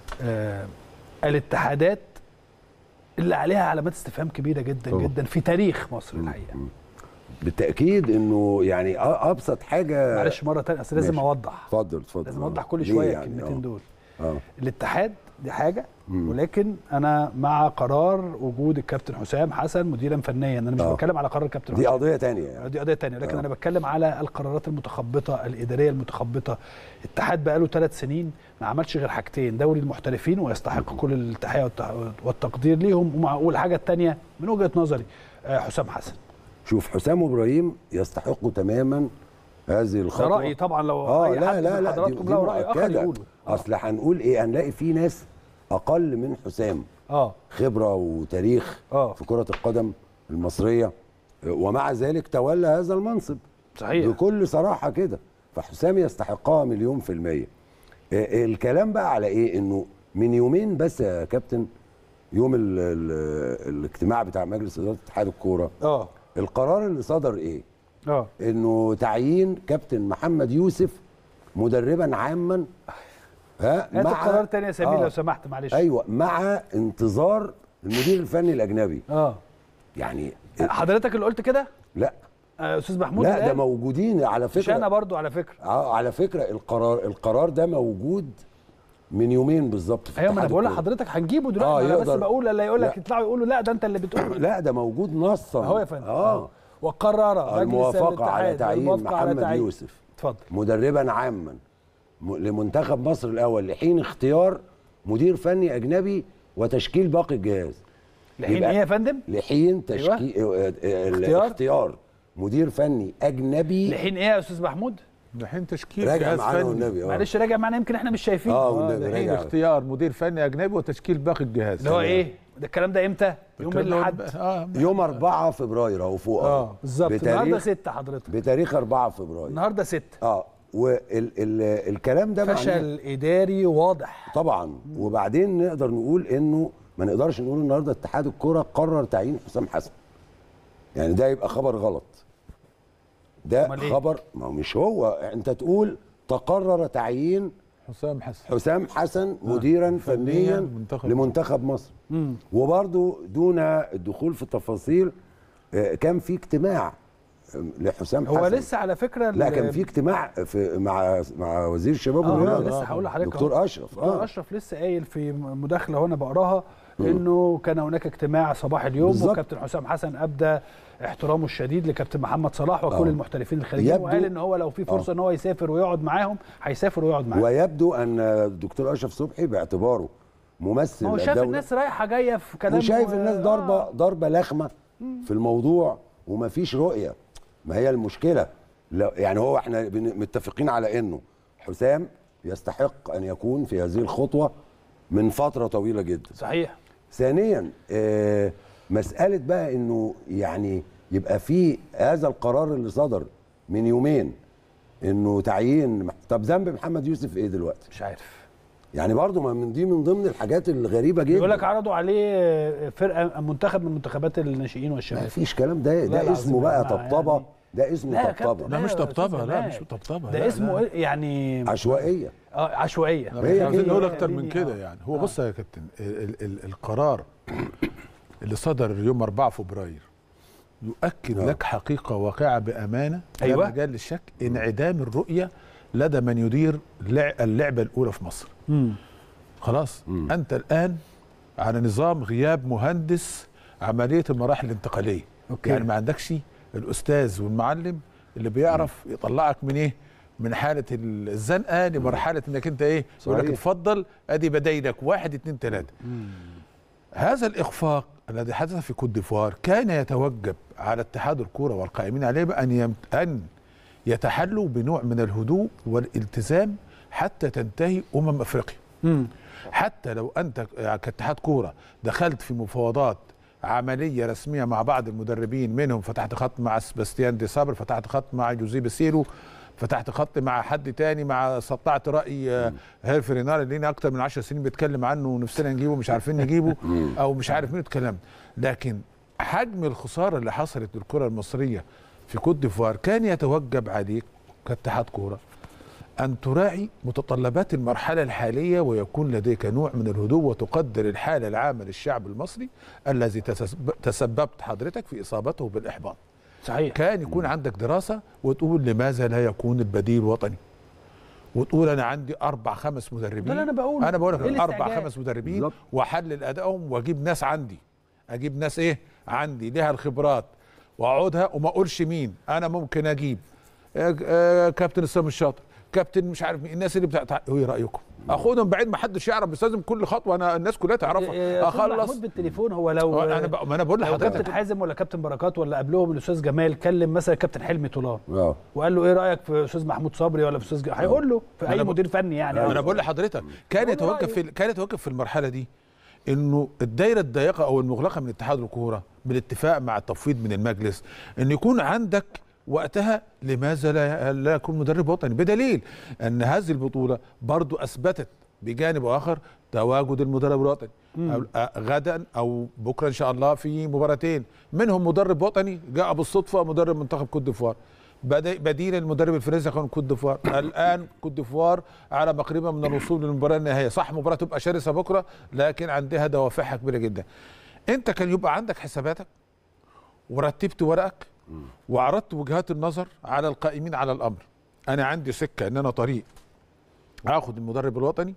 الاتحادات اللي عليها علامات استفهام كبيره جدا جدا في تاريخ مصر الحقيقه. بالتاكيد انه يعني ابسط حاجه. معلش مره ثانيه اصل لازم اوضح. اتفضل لازم اوضح كل شويه يعني الكلمتين دول. الاتحاد دي حاجه، ولكن انا مع قرار وجود الكابتن حسام حسن مديرا فنيا. انا مش بتكلم على قرار الكابتن دي قضيه ثانيه يعني. دي قضيه ثانيه، لكن انا بتكلم على القرارات المتخبطه الاداريه المتخبطه. الاتحاد بقى له 3 سنين ما عملش غير حاجتين: دوري المحترفين، ويستحق كل التحيه والتقدير ليهم، والحاجه الثانيه من وجهه نظري حسام حسن. شوف، حسام وابراهيم يستحقوا تماما هذه الخطوه. ده رايي طبعا. لو اي حد من حضراتكم له راي اخر يقوله. اصل هنقول ايه؟ هنلاقي في ناس اقل من حسام خبره وتاريخ في كره القدم المصريه، ومع ذلك تولى هذا المنصب. صحيح. بكل صراحه كده. فحسام يستحقها 100%. الكلام بقى على ايه؟ انه من يومين بس يا كابتن، يوم الاجتماع بتاع مجلس اداره اتحاد الكوره، القرار اللي صدر ايه؟ انه تعيين كابتن محمد يوسف مدربا عاما. مع قرار تاني يا سمير لو سمحت معلش. ايوه، مع انتظار المدير الفني الاجنبي. يعني حضرتك اللي قلت كده؟ لا استاذ محمود. لا، ده موجودين على فكره. مش انا برضو على فكره. على فكره القرار ده موجود من يومين بالظبط في ايوه، ما انا بقول لحضرتك هنجيبه دلوقتي. انا بس بقول اللي يقول لك يطلعوا يقولوا لا ده انت اللي بتقول. لا، ده موجود نصا اهو يا فندم. وقرر الموافقه على تعيين محمد يوسف اتفضل مدربا عاما لمنتخب مصر الاول لحين اختيار مدير فني اجنبي وتشكيل باقي الجهاز. لحين ايه يا فندم؟ لحين تشكيل اختيار مدير فني اجنبي. لحين ايه يا استاذ محمود؟ لحين تشكيل جهاز فني. معلش راجع معانا، يمكن احنا مش شايفين. لحين اختيار مدير فني اجنبي وتشكيل باقي الجهاز. اللي هو ايه ده؟ الكلام ده امتى؟ يوم الاحد. يوم 4 فبراير اهو فوق. بالظبط. النهارده 6 حضرتك. بتاريخ 4 فبراير. النهارده 6. والكلام ده فشل اداري واضح طبعا. وبعدين نقدر نقول انه ما نقدرش نقول النهارده اتحاد الكوره قرر تعيين حسام حسن. يعني ده يبقى خبر غلط. ده خبر، ما هو مش هو. انت تقول تقرر تعيين حسام حسن مديرا فنيا لمنتخب مصر. وبرضو دون الدخول في التفاصيل، كان في اجتماع لحسام حسن. هو لسه على فكره. لا، كان في اجتماع مع وزير الشباب والرياضه. لسه هقول لحضرتك دكتور اشرف. دكتور اشرف لسه قايل في مداخله هنا بقراها انه كان هناك اجتماع صباح اليوم، وكابتن حسام حسن ابدى احترامه الشديد لكابتن محمد صلاح وكل المحترفين الخارجيين، وقال ان هو لو في فرصه ان هو يسافر ويقعد معاهم هيسافر ويقعد معاهم. ويبدو ان الدكتور اشرف صبحي باعتباره ممثل هو شاف الناس رايحه جايه في كلام، وشايف الناس ضربه لخمه في الموضوع ومفيش رؤيه. ما هي المشكله. يعني هو احنا متفقين على انه حسام يستحق ان يكون في هذه الخطوه من فتره طويله جدا. صحيح. ثانيا مساله بقى انه يعني يبقى في هذا القرار اللي صدر من يومين انه تعيين. طب ذنب محمد يوسف ايه دلوقتي؟ مش عارف يعني برضه ما من دي من ضمن الحاجات الغريبه جدا. يقول لك عرضوا عليه فرقه منتخب من منتخبات الناشئين والشباب. ما فيش كلام ده اسمه بقى طبطبه يعني. ده اسمه طبطبه. لا مش طبطبه، لا مش طبطبه، ده اسمه يعني عشوائيه. عشوائيه. عايزين نقول اكتر من كده يعني. هو بص يا كابتن، القرار اللي صدر يوم 4 فبراير يؤكد لك حقيقه واقعه بامانه لا مجال للشك، انعدام الرؤيه لدى من يدير اللعبه الاولى في مصر. خلاص. انت الان على نظام غياب مهندس عمليه المراحل الانتقاليه. يعني ما عندكش الاستاذ والمعلم اللي بيعرف يطلعك من ايه، من حاله الزنقه لمرحله انك انت ايه، يقول لك اتفضل ادي بدايلك 1 2 3. هذا الاخفاق الذي حدث في كوت ديفوار كان يتوجب على اتحاد الكوره والقائمين عليه ان يتحلوا بنوع من الهدوء والالتزام حتى تنتهي افريقيا. حتى لو انت كاتحاد كوره دخلت في مفاوضات عمليه رسميه مع بعض المدربين، منهم فتحت خط مع سباستيان دي صابر، فتحت خط مع جوزيه بيسيرو، فتحت خط مع حد تاني، مع سطعت راي هيرفي رينار اللي لينا اكتر من 10 سنين بيتكلم عنه ونفسنا نجيبه مش عارفين نجيبه او مش عارف مين الكلام. لكن حجم الخساره اللي حصلت للكره المصريه في كوت ديفوار كان يتوجب عليك كاتحاد كوره أن تراعي متطلبات المرحلة الحالية ويكون لديك نوع من الهدوء وتقدر الحالة العامة للشعب المصري الذي تسببت حضرتك في إصابته بالإحباط. صحيح. كان يكون عندك دراسة وتقول لماذا لا يكون البديل وطني، وتقول أنا عندي 4 5 مدربين. ده اللي أنا بقول لك 4 5 مدربين وأحلل أدائهم وأجيب ناس أجيب ناس إيه عندي لها الخبرات وأقعدها وما أقولش مين. أنا ممكن أجيب كابتن اسلام الشاطر، كابتن مش عارف مين، الناس اللي ايه رايكم؟ اخدهم بعيد ما حدش يعرف، بس لازم كل خطوه انا الناس كلها تعرفها. اخلص محمود بالتليفون. هو لو ما انا بقول لحضرتك كابتن حازم ولا كابتن بركات ولا قبلهم الاستاذ جمال كلم مثلا كابتن حلمي طولان وقال له ايه رايك في استاذ محمود صبري ولا في استاذ هيقول له في اي مدير فني يعني. انا بقول لحضرتك كان يتوقف في المرحله دي انه الدايره الضيقه او المغلقه من اتحاد الكوره بالاتفاق مع التفويض من المجلس ان يكون عندك وقتها لماذا لا يكون مدرب وطني، بدليل ان هذه البطوله برضو اثبتت بجانب اخر تواجد المدرب الوطني. غدا او بكره ان شاء الله في مباراتين منهم مدرب وطني جاء بالصدفه مدرب منتخب كوت ديفوار بديل المدرب الفرنسي كان كوت ديفوار. الان كوت ديفوار على مقربه من الوصول للمباراه النهائيه. صح مباراه تبقى شرسه بكره لكن عندها دوافعها كبيره جدا. انت كان يبقى عندك حساباتك ورتبت ورقك وعرضت وجهات النظر على القائمين على الامر. انا عندي سكه ان انا طريق اخد المدرب الوطني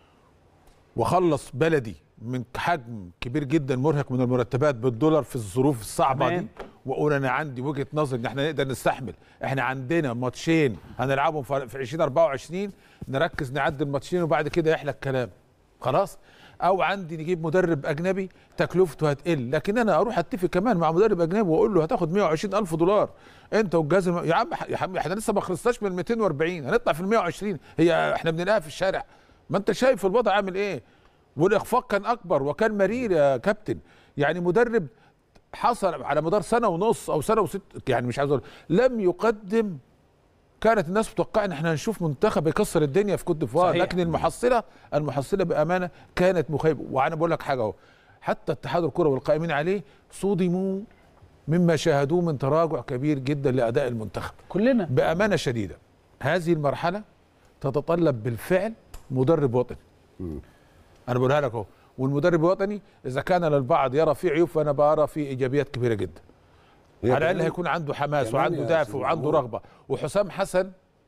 واخلص بلدي من حجم كبير جدا مرهق من المرتبات بالدولار في الظروف الصعبه دي، واقول انا عندي وجهه نظر ان احنا نقدر نستحمل. احنا عندنا ماتشين هنلعبهم في 2024 نركز نعدي الماتشين وبعد كده يحلى الكلام خلاص. او عندي نجيب مدرب اجنبي تكلفته هتقل، لكن انا اروح اتفق كمان مع مدرب اجنبي واقول له هتاخد 120,000 دولار انت والجهاز يا عم احنا لسه ما خلصناش من 240 هنطلع في ال 120. هي احنا بنلاقيها في الشارع. ما انت شايف الوضع عامل ايه، والاخفاق كان اكبر وكان مرير يا كابتن. يعني مدرب حصل على مدار سنه ونص او سنه وست، يعني مش عايز اقول لم يقدم. كانت الناس متوقعه ان احنا هنشوف منتخب يكسر الدنيا في كوت ديفوار، لكن المحصله بامانه كانت مخيبه. وانا بقول لك حاجه اهو، حتى اتحاد الكره والقائمين عليه صدموا مما شاهدوه من تراجع كبير جدا لاداء المنتخب. كلنا بامانه شديده هذه المرحله تتطلب بالفعل مدرب وطني. انا بقولها لك اهو. والمدرب الوطني اذا كان للبعض يرى فيه عيوب فانا بارى فيه ايجابيات كبيره جدا. على الاقل هيكون عنده حماس وعنده دافع وعنده رغبه. وحسام حسن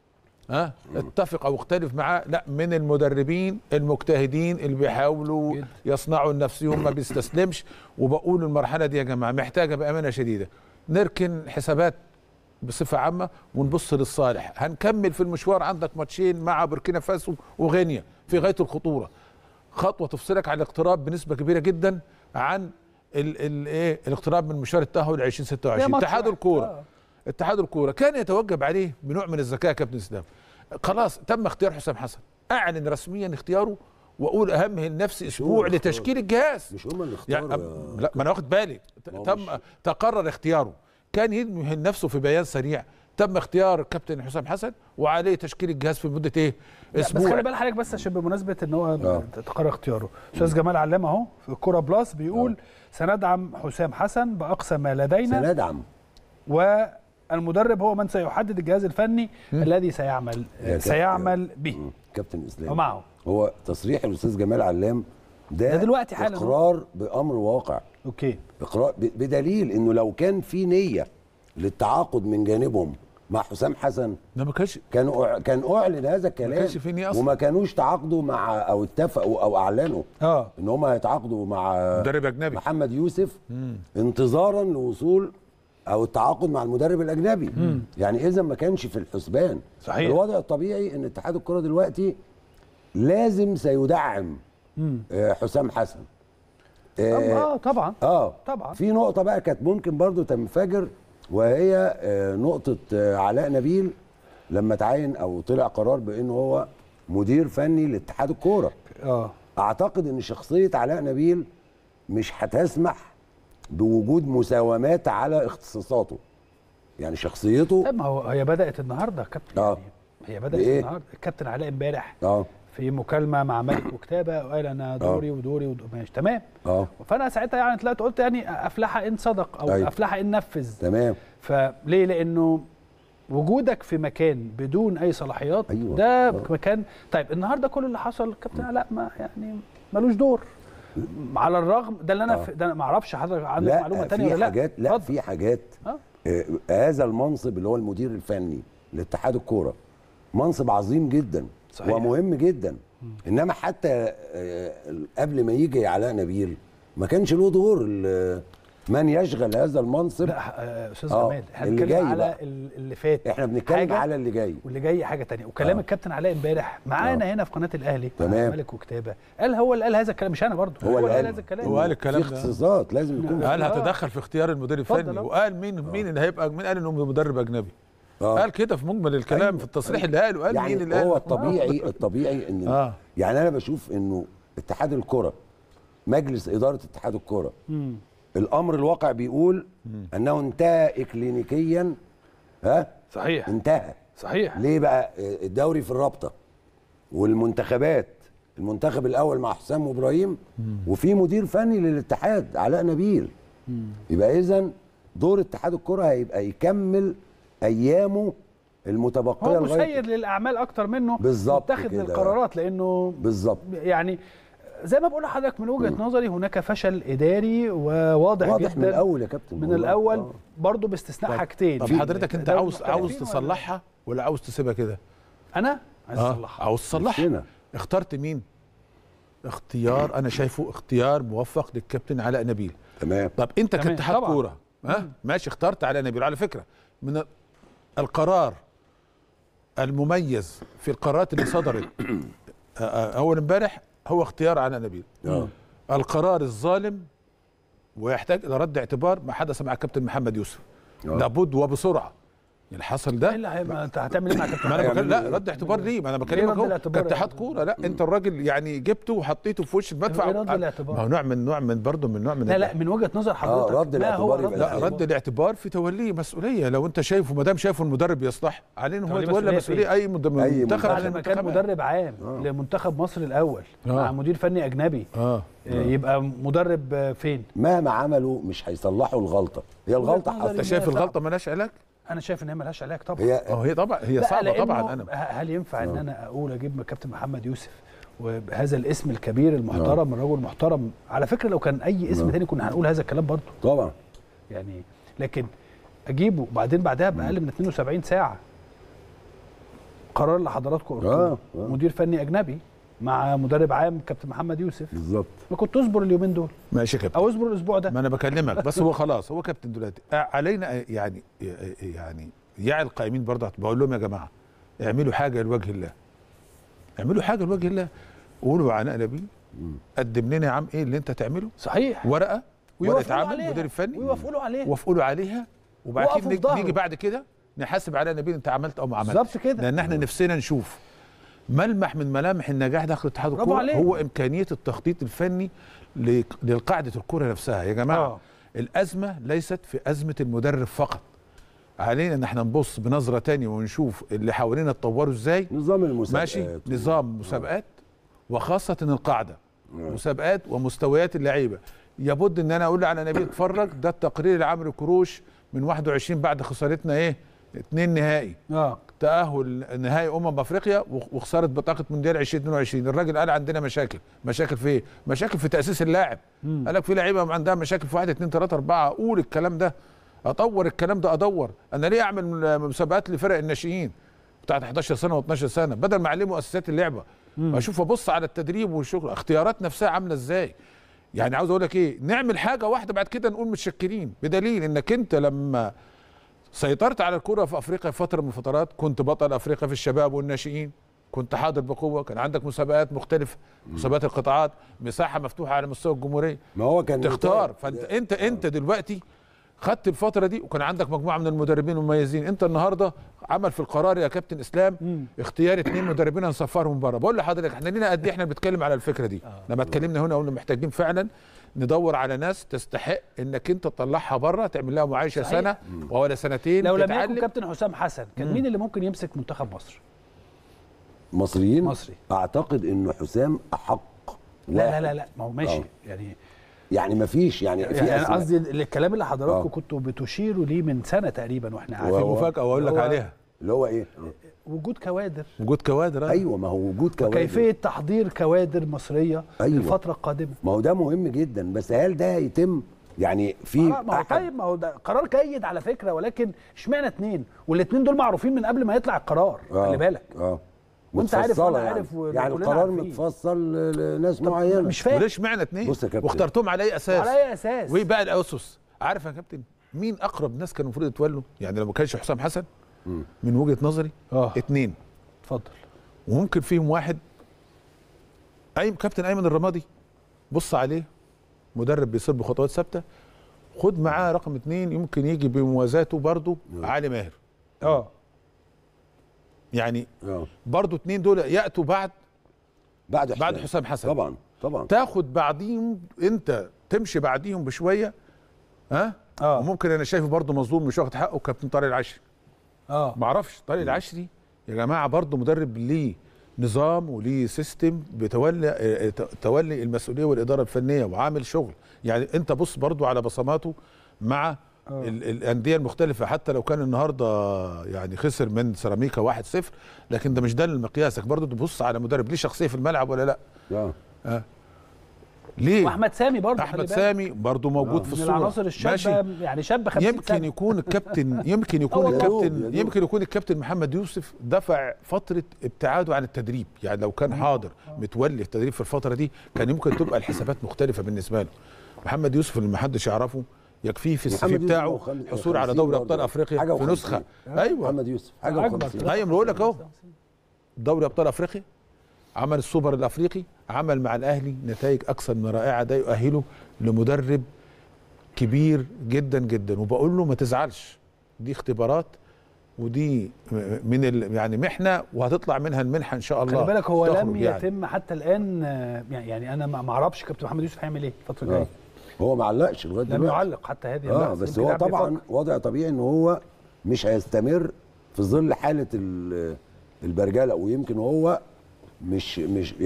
اتفق او اختلف معاه، لا من المدربين المجتهدين اللي بيحاولوا يصنعوا لنفسهم ما بيستسلمش. وبقول المرحله دي يا جماعه محتاجه بامانه شديده نركن حسابات بصفه عامه ونبص للصالح. هنكمل في المشوار، عندك ماتشين مع بوركينا فاسو وغينيا في غايه الخطوره، خطوه تفصلك عن الاقتراب بنسبه كبيره جدا عن الاقتراب من مشوار التاهل 2026. اتحاد الكوره كان يتوجب عليه بنوع من الذكاء يا كابتن اسلام. خلاص تم اختيار حسام حسن، اعلن رسميا اختياره واقول اهمه لنفسي اسبوع لتشكيل الجهاز. مش هم اللي اختاروا لا ما انا واخد بالي. تقرر اختياره كان ينهي نفسه في بيان سريع: تم اختيار الكابتن حسام حسن وعليه تشكيل الجهاز في مده ايه؟ اسبوع. بس خلي بال حضرتك بس عشان بمناسبه ان هو تقرر اختياره، استاذ جمال علام اهو في الكوره بلس بيقول سندعم حسام حسن باقصى ما لدينا، سندعم، والمدرب هو من سيحدد الجهاز الفني الذي سيعمل به. كابتن اسلام ومعه هو تصريح الاستاذ جمال علام ده دلوقتي حالا اقرار بامر واقع. اوكي، اقرار بدليل انه لو كان في نيه للتعاقد من جانبهم مع حسام حسن ده ما كانش كان اعلن هذا الكلام، ما كانش في نيه اصلا، وما كانوش تعاقدوا مع او اتفقوا او اعلنوا ان هم هيتعاقدوا مع مدرب اجنبي محمد يوسف انتظارا لوصول او التعاقد مع المدرب الاجنبي. يعني اذا ما كانش في الحسبان. صحيح. الوضع الطبيعي ان اتحاد الكره دلوقتي لازم سيدعم حسام حسن. طبعا طبعا. في نقطه بقى كانت ممكن برضو تنفجر، وهي نقطه علاء نبيل لما تعين او طلع قرار بانه هو مدير فني لاتحاد الكوره. اعتقد ان شخصيه علاء نبيل مش هتسمح بوجود مساومات على اختصاصاته، يعني شخصيته. طب ما هو هي بدات النهارده يا كابتن. يعني هي بدات النهارده. الكابتن علاء امبارح في مكالمه مع ملك وكتابه وقال انا دوري ودوري ماشي تمام. فانا ساعتها يعني طلعت قلت يعني افلح ان صدق او افلح ان نفذ. تمام. فليه؟ لانه وجودك في مكان بدون اي صلاحيات ده مكان. طيب النهارده كل اللي حصل الكابتن علاء ما يعني ملوش دور، على الرغم ده اللي انا ده ما اعرفش حضرتك عندك معلومه ثانيه ولا لا؟ لا في حاجات. هذا المنصب اللي هو المدير الفني لاتحاد الكوره منصب عظيم جدا. صحيح. ومهم جدا. انما حتى قبل ما يجي علاء نبيل ما كانش له دور من يشغل هذا المنصب. لا استاذ جمال احنا بنتكلم على بقى. اللي فات، احنا بنتكلم على اللي جاي، واللي جاي حاجه ثانيه. وكلام الكابتن علاء امبارح معانا هنا في قناه الاهلي ملك وكتابه هو اللي قال هذا الكلام، مش انا برضه. هو اللي قال هذا الكلام. هو قال الكلام ده في اختصاصات لازم يكون. قال هتدخل في اختيار المدير الفني، وقال مين اللي هيبقى، مين قال انه مدرب اجنبي. قال كده في مجمل الكلام في التصريح اللي قاله. قال يعني مين اللي قال. هو الطبيعي ان يعني انا بشوف انه اتحاد الكره، مجلس اداره اتحاد الكره، الامر الواقع بيقول انه انتهى اكلينيكيا. صحيح. انتهى. صحيح. ليه بقى؟ الدوري في الرابطه والمنتخبات، المنتخب الاول مع حسام وابراهيم، وفي مدير فني للاتحاد علاء نبيل. يبقى اذا دور اتحاد الكره هيبقى يكمل ايامه المتبقيه هو مسير للاعمال اكتر منه بالظبط متخذ للقرارات، لانه بالظبط يعني زي ما بقول لحضرتك من وجهه نظري هناك فشل اداري وواضح جدا من الاول يا كابتن، من الاول برضه باستثناء حاجتين. طب حضرتك انت عاوز تصلحها ولا عاوز تسيبها كده؟ انا عايز اصلحها. عاوز تصلحها. اخترت مين؟ اختيار انا شايفه اختيار موفق للكابتن علاء نبيل. تمام. طب انت كاتحاد كوره ماشي اخترت علاء نبيل. على فكره من القرار المميز في القرارات اللي صدرت اول امبارح هو اختيار علاء نبيل. القرار الظالم ويحتاج الى رد اعتبار ما حدث مع الكابتن محمد يوسف. لابد وبسرعه. اللي حصل ده انت هتعمل ايه مع كابتن؟ ما انا بكلم لا رد اعتبار ليه؟ ما انا بكلمك اهو كاتحاد كوره. لا انت الراجل يعني جبته وحطيته في وش المدفع. ما هو نوع من برضه من نوع من لا من وجهه نظر حضرتك رد الاعتبار. لا رد الاعتبار في توليه مسؤوليه. لو انت شايفه ما دام شايفه المدرب يصلح عليه ان هو يتولى مسؤوليه اي منتخب. بعد ما كان مدرب عام لمنتخب مصر الاول مع مدير فني اجنبي يبقى مدرب فين؟ مهما عملوا مش هيصلحوا الغلطه. هي الغلطه انت شايف الغلطه مالهاش علاج؟ انا شايف ان هي مالهاش علاج طبعا. هي طبعا هي صعبه طبعا. انا هل ينفع ان انا اقول اجيب كابتن محمد يوسف وبهذا الاسم الكبير المحترم الرجل المحترم؟ على فكره لو كان اي اسم تاني كنا هنقول هذا الكلام برضه طبعا يعني، لكن اجيبه وبعدين بعدها باقل من 72 ساعه قرار اللي حضراتكم قلتوه مدير فني اجنبي مع مدرب عام كابتن محمد يوسف. بالظبط. ما كنت تصبر اليومين دول ماشي يا كابتن او اصبر الاسبوع ده. ما انا بكلمك بس هو خلاص هو كابتن دلوقتي علينا يعني يعي القائمين برضه بقول لهم يا جماعه اعملوا حاجه لوجه الله. اعملوا حاجه لوجه الله. قولوا علاء نبيل قدم لنا يا عم ايه اللي انت تعمله. صحيح. ورقه عمل مدير فني ويوافقوا له عليها وبعد كده نيجي بعد كده نحاسب علاء نبيل انت عملت او ما عملتش. بالظبط كده. لان احنا نفسنا نشوف ملمح من ملامح النجاح داخل اتحاد الكوره هو امكانيه التخطيط الفني لقاعده الكوره نفسها. يا جماعه الازمه ليست في ازمه المدرب فقط، علينا ان احنا نبص بنظره تانية ونشوف اللي حوالينا اتطوروا ازاي. نظام المسابقات ماشي، نظام مسابقات وخاصه القاعده مسابقات ومستويات اللعيبه. يبد ان انا اقول على نبيل اتفرج ده التقرير لعمرو كروش من 21 بعد خسارتنا ايه 2 نهائي تاهل نهائي افريقيا وخساره بطاقه مونديال 2022. الراجل قال عندنا مشاكل في ايه؟ مشاكل في تاسيس اللاعب. قال لك في لعيبه عندها مشاكل في 1 2 3 4. اقول الكلام ده، اطور الكلام ده، ادور انا ليه اعمل مسابقات لفرق الناشئين بتاعت 11 سنه و12 سنه بدل ما اعلمه اساسيات اللعبه. اشوف ابص على التدريب والشغل، اختيارات نفسها عامله ازاي. يعني عاوز اقول لك ايه، نعمل حاجه واحده بعد كده نقول متشكرين، بدليل انك انت لما سيطرت على الكره في افريقيا في فتره من الفترات كنت بطل افريقيا في الشباب والناشئين، كنت حاضر بقوه، كان عندك مسابقات مختلفه، مسابقات القطاعات، مساحه مفتوحه على مستوى الجمهوريه، ما هو كان تختار. فانت انت دلوقتي خدت الفتره دي وكان عندك مجموعه من المدربين المميزين. انت النهارده عمل في القرار يا كابتن اسلام اختيار 2 مدربين هنسفرهم بره. بقول لحضرتك احنا لينا قد ايه احنا بنتكلم على الفكره دي. لما اتكلمنا هنا قلنا محتاجين فعلا ندور على ناس تستحق انك انت تطلعها بره، تعمل لها معايشه سنه ولا سنتين. لو لم يكن كابتن حسام حسن كان مين اللي ممكن يمسك منتخب مصر؟ مصريين؟ مصري. اعتقد انه حسام احق. لا ما هو ماشي يعني ما فيش يعني قصدي الكلام اللي حضراتكم كنتوا بتشيروا ليه من سنه تقريبا واحنا عارفين. مفاجاه واقول لك عليها اللي هو ايه؟ وجود كوادر. ايوه، ما هو وجود كوادر، كيفيه تحضير كوادر مصريه للفتره القادمه. ما هو ده مهم جدا، بس هل ده هيتم يعني في ما هو ده قرار جيد على فكره، ولكن اشمعنى 2 والاثنين دول معروفين من قبل ما يطلع القرار. خلي بالك وانت عارف وانا عارف يعني القرار متفصل لناس معينه. مش فاهم وليش معنى 2 واخترتهم على اي اساس؟ وايه بقى الاسس؟ عارف يا كابتن مين اقرب ناس كانوا المفروض يتولوا؟ يعني لو ما كانش حسام حسن من وجهه نظري 2. اتفضل. وممكن فيهم واحد كابتن ايمن الرمادي، بص عليه مدرب بيصير بخطوات ثابته، خد معاه رقم 2 يمكن يجي بموازاته برضه علي ماهر. يعني برضه 2 دول ياتوا بعد حسام حسن. طبعا تاخد بعديهم، انت تمشي بعديهم بشويه. وممكن انا شايفه برضه مظلوم مش واخد حقه كابتن طارق العشري. ما اعرفش طارق العشري يا جماعه برضه مدرب ليه نظام وليه سيستم تولي المسؤوليه والاداره الفنيه وعامل شغل. يعني انت بص برضه على بصماته مع الانديه المختلفه، حتى لو كان النهارده يعني خسر من سيراميكا 1-0، لكن ده مش ده مقياسك. برضه تبص على مدرب ليه شخصيه في الملعب ولا لا. ليه؟ واحمد سامي برضه، احمد سامي برضه موجود في الصوره، من العناصر الشابه. يعني شاب 50 يمكن سنه. يكون الكابتن يمكن يكون الكابتن محمد يوسف دفع فتره ابتعاده عن التدريب. يعني لو كان حاضر متولي التدريب في الفتره دي كان يمكن تبقى الحسابات مختلفه بالنسبه له. محمد يوسف اللي ما حدش يعرفه يكفيه في السي في بتاعه حصول على دوري ابطال افريقيا في نسخه. ايوه محمد يوسف حاجه و50. ايوه بقول لك اهو دوري ابطال افريقيا، عمل السوبر الافريقي، عمل مع الاهلي نتائج اكثر من رائعه. ده يؤهله لمدرب كبير جدا جدا. وبقول له ما تزعلش، دي اختبارات ودي من يعني محنه وهتطلع منها المنحه ان شاء الله. خلي بالك هو لم يتم حتى الان. يعني انا ما اعرفش كابتن محمد يوسف هيعمل ايه الفتره الجايه. هو ما علقش لغايه دلوقتي، لم يعلق حتى هذه اللحظه. بس هو طبعا وضع طبيعي ان هو مش هيستمر في ظل حاله البرجله، ويمكن هو مش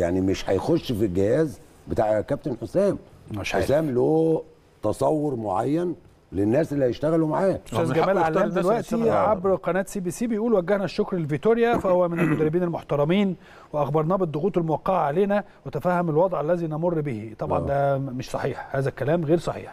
هيخش في الجهاز بتاع كابتن حسام. حسام له تصور معين للناس اللي هيشتغلوا معاه. استاذ جمال علام دلوقتي عبر قناه CBC بيقول وجهنا الشكر لفيتوريا، فهو من المدربين المحترمين واخبرناه بالضغوط الموقعه علينا وتفهم الوضع الذي نمر به. طبعا ده مش صحيح، هذا الكلام غير صحيح.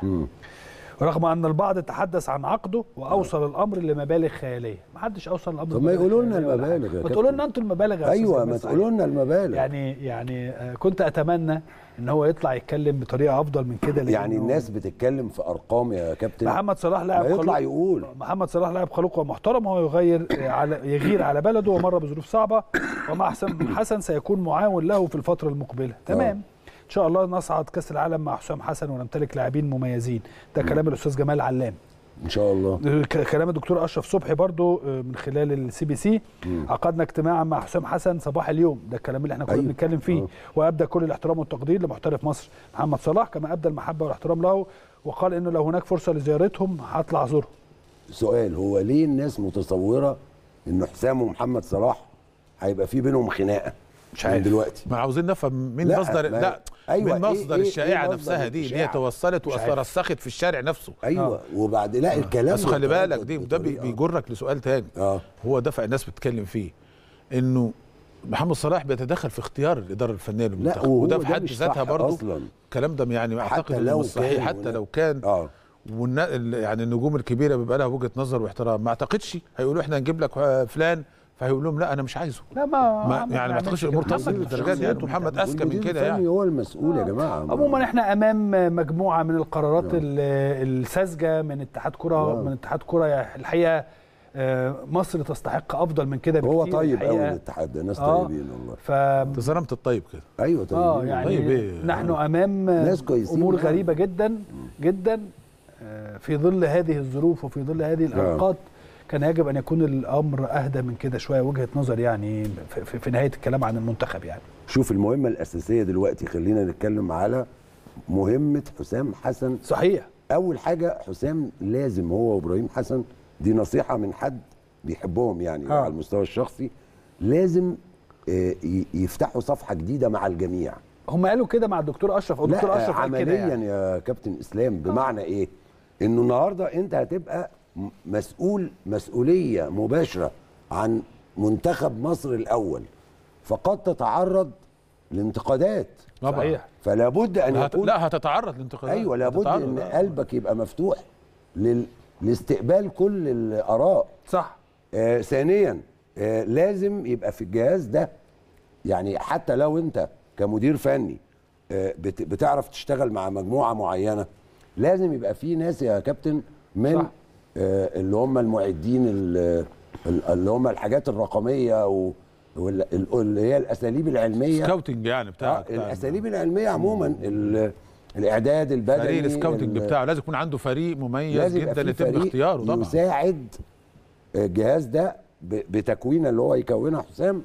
رغم ان البعض تحدث عن عقده واوصل الامر لمبالغ خياليه. ما حدش اوصل الامر. طب ما يقولوا لنا المبالغ، ما تقولوا لنا انتوا المبالغ. ايوه ما تقولوا لنا المبالغ. يعني كنت اتمنى ان هو يطلع يتكلم بطريقه افضل من كده. يعني الناس بتتكلم في ارقام يا كابتن. محمد صلاح لاعب خلوق، يطلع يقول محمد صلاح لاعب خلوق ومحترم، وهو يغير على بلده ومر بظروف صعبه، ومع حسن سيكون معاون له في الفتره المقبله. تمام. ان شاء الله نصعد كاس العالم مع حسام حسن ونمتلك لاعبين مميزين. ده كلام الاستاذ جمال علام ان شاء الله. كلام الدكتور اشرف صبحي برضو من خلال CBC. عقدنا اجتماعا مع حسام حسن صباح اليوم. ده الكلام اللي احنا كنا بنتكلم فيه. وابدى كل الاحترام والتقدير لمحترف مصر محمد صلاح، كما ابدى المحبه والاحترام له وقال انه لو هناك فرصه لزيارتهم هطلع ازورهم. سؤال، هو ليه الناس متصوره ان حسام ومحمد صلاح هيبقى في بينهم خناقه؟ مش عارف دلوقتي ما عاوزين نفهم مين مصدر أيوة مين مصدر الشائعه مصدر نفسها دي اللي هي توصلت ورسخت في الشارع نفسه. ايوه وبعد لا الكلام بس خلي بالك ده بيجرك لسؤال تاني. هو دفع الناس بتتكلم فيه انه محمد صلاح بيتدخل في اختيار الاداره الفنيه للمنتخب، وده في حد ذاتها برضه الكلام ده يعني اعتقد انه مش صحيح حتى لو كان يعني النجوم الكبيره بيبقى لها وجهه نظر واحترام. ما اعتقدش هيقولوا احنا نجيب لك فلان فهيقول لهم لا انا مش عايزه. لا ما يعني ما اعتقدش الامور تصل للدرجات دي. يعني محمد اذكى من كده يعني. هو المسؤول يا جماعه. عموما احنا امام مجموعه من القرارات الساذجه من اتحاد كره الحقيقه مصر تستحق افضل من كده بكتير. هو طيب قوي الاتحاد ده، ناس طيبين والله. انت ظلمت الطيب كده. ايوه طيبين. يعني طيب إيه؟ نحن امام ناس كويسين امور غريبه جدا جدا في ظل هذه الظروف وفي ظل هذه الاوقات. كان يجب ان يكون الامر اهدى من كده شويه، وجهه نظر يعني في نهايه الكلام عن المنتخب. يعني شوف المهمه الاساسيه دلوقتي، خلينا نتكلم على مهمه حسام حسن. صحيح. اول حاجه حسام لازم هو وابراهيم حسن، دي نصيحه من حد بيحبهم يعني على المستوى الشخصي، لازم يفتحوا صفحه جديده مع الجميع. هم قالوا كده مع الدكتور اشرف او الدكتور اشرف عمليا كده يعني. يا كابتن اسلام بمعنى ايه؟ انه النهارده انت هتبقى مسؤول مسؤوليه مباشره عن منتخب مصر الاول، فقد تتعرض لانتقادات. صحيح. فلا بد ان يكون هتتعرض لانتقادات. ايوه لابد ان قلبك يبقى مفتوح لاستقبال كل الاراء. صح. ثانيا لازم يبقى في الجهاز ده، يعني حتى لو انت كمدير فني بتعرف تشتغل مع مجموعه معينه، لازم يبقى في ناس يا كابتن من صح. اللي هم المعدين اللي هم الحاجات الرقميه واللي هي الاساليب العلميه، سكاوتنج يعني بتاع الاساليب العلميه عموما، الاعداد البدني، فريق السكاوتنج بتاعه لازم يكون عنده فريق مميز جدا يتم اختياره طبعا، يساعد الجهاز ده بتكوينه اللي هو يكونها حسام،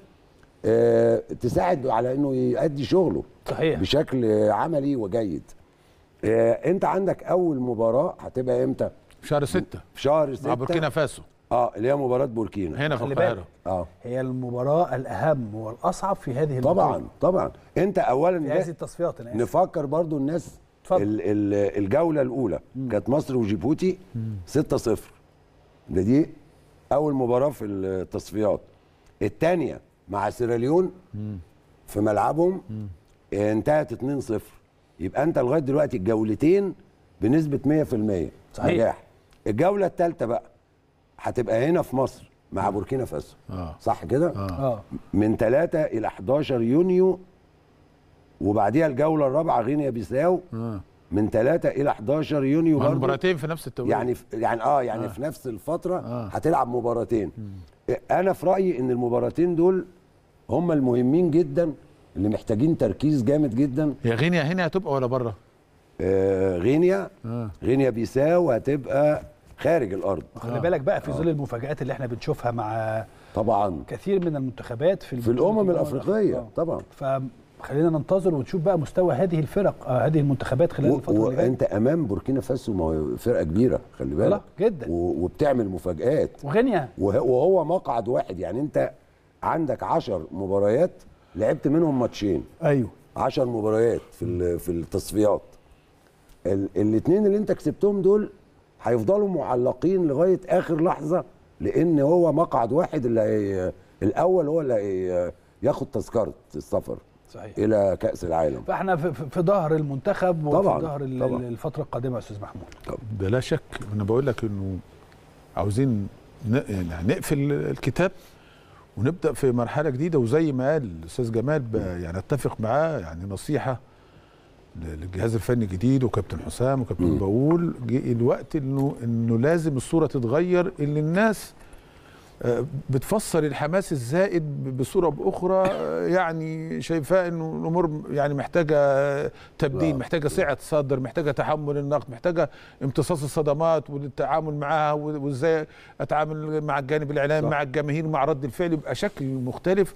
تساعد على انه يؤدي شغله صحيح بشكل عملي وجيد. انت عندك اول مباراه هتبقى امتى؟ في شهر 6. في شهر 6 مع بوركينا فاسو. اللي هي مباراه بوركينا هنا في القاهره. هي المباراه الاهم والأصعب في هذه البطوله. طبعا انت اولا في هذه التصفيات نفكر برضو الناس الجوله الاولى كانت مصر وجيبوتي 6-0، دي اول مباراه في التصفيات. الثانيه مع سيراليون في ملعبهم انتهت 2-0. يبقى انت لغايه دلوقتي الجولتين بنسبه 100% صحيح. نجاح. الجوله الثالثه بقى هتبقى هنا في مصر مع بوركينا فاسو. صح كده؟ من 3 إلى 11 يونيو، وبعديها الجوله الرابعه غينيا بيساو من 3 إلى 11 يونيو برضه. مباراتين في نفس التوقيت. يعني في نفس الفتره هتلعب مباراتين. انا في رايي ان المباراتين دول هم المهمين جدا اللي محتاجين تركيز جامد جدا. هي غينيا هنا هتبقى ولا بره؟ غينيا بيساو هتبقى خارج الارض. خلي بالك بقى في ظل المفاجآت اللي احنا بنشوفها مع طبعا كثير من المنتخبات في الامم الافريقيه طبعا. فخلينا ننتظر ونشوف بقى مستوى هذه الفرق هذه المنتخبات خلال الفتره اللي جايه. وانت امام بوركينا فاسو، ما هو فرقه كبيره خلي بالك جدا وبتعمل مفاجآت. وغينيا وهو مقعد واحد، يعني انت عندك 10 مباريات لعبت منهم ماتشين. ايوه 10 مباريات في التصفيات. الاثنين اللي انت كسبتهم دول هيفضلوا معلقين لغايه اخر لحظه، لان هو مقعد واحد اللي الاول هو اللي ياخد تذكره السفر صحيح الى كاس العالم. فاحنا في ظهر المنتخب وفي ظهر الفتره القادمه يا استاذ محمود. ده لا شك. انا بقول لك انه عاوزين نقفل الكتاب ونبدا في مرحله جديده، وزي ما قال الاستاذ جمال يعني اتفق معاه، يعني نصيحه للجهاز الفني الجديد وكابتن حسام وكابتن باول، جه الوقت انه لازم الصوره تتغير، اللي الناس بتفسر الحماس الزائد بصوره باخرى، يعني شايفاه انه الامور يعني محتاجه تبديل، محتاجه سعه صدر، محتاجه تحمل النقد، محتاجه امتصاص الصدمات والتعامل معها، وازاي اتعامل مع الجانب الاعلامي مع الجماهير مع رد الفعل يبقى شكل مختلف.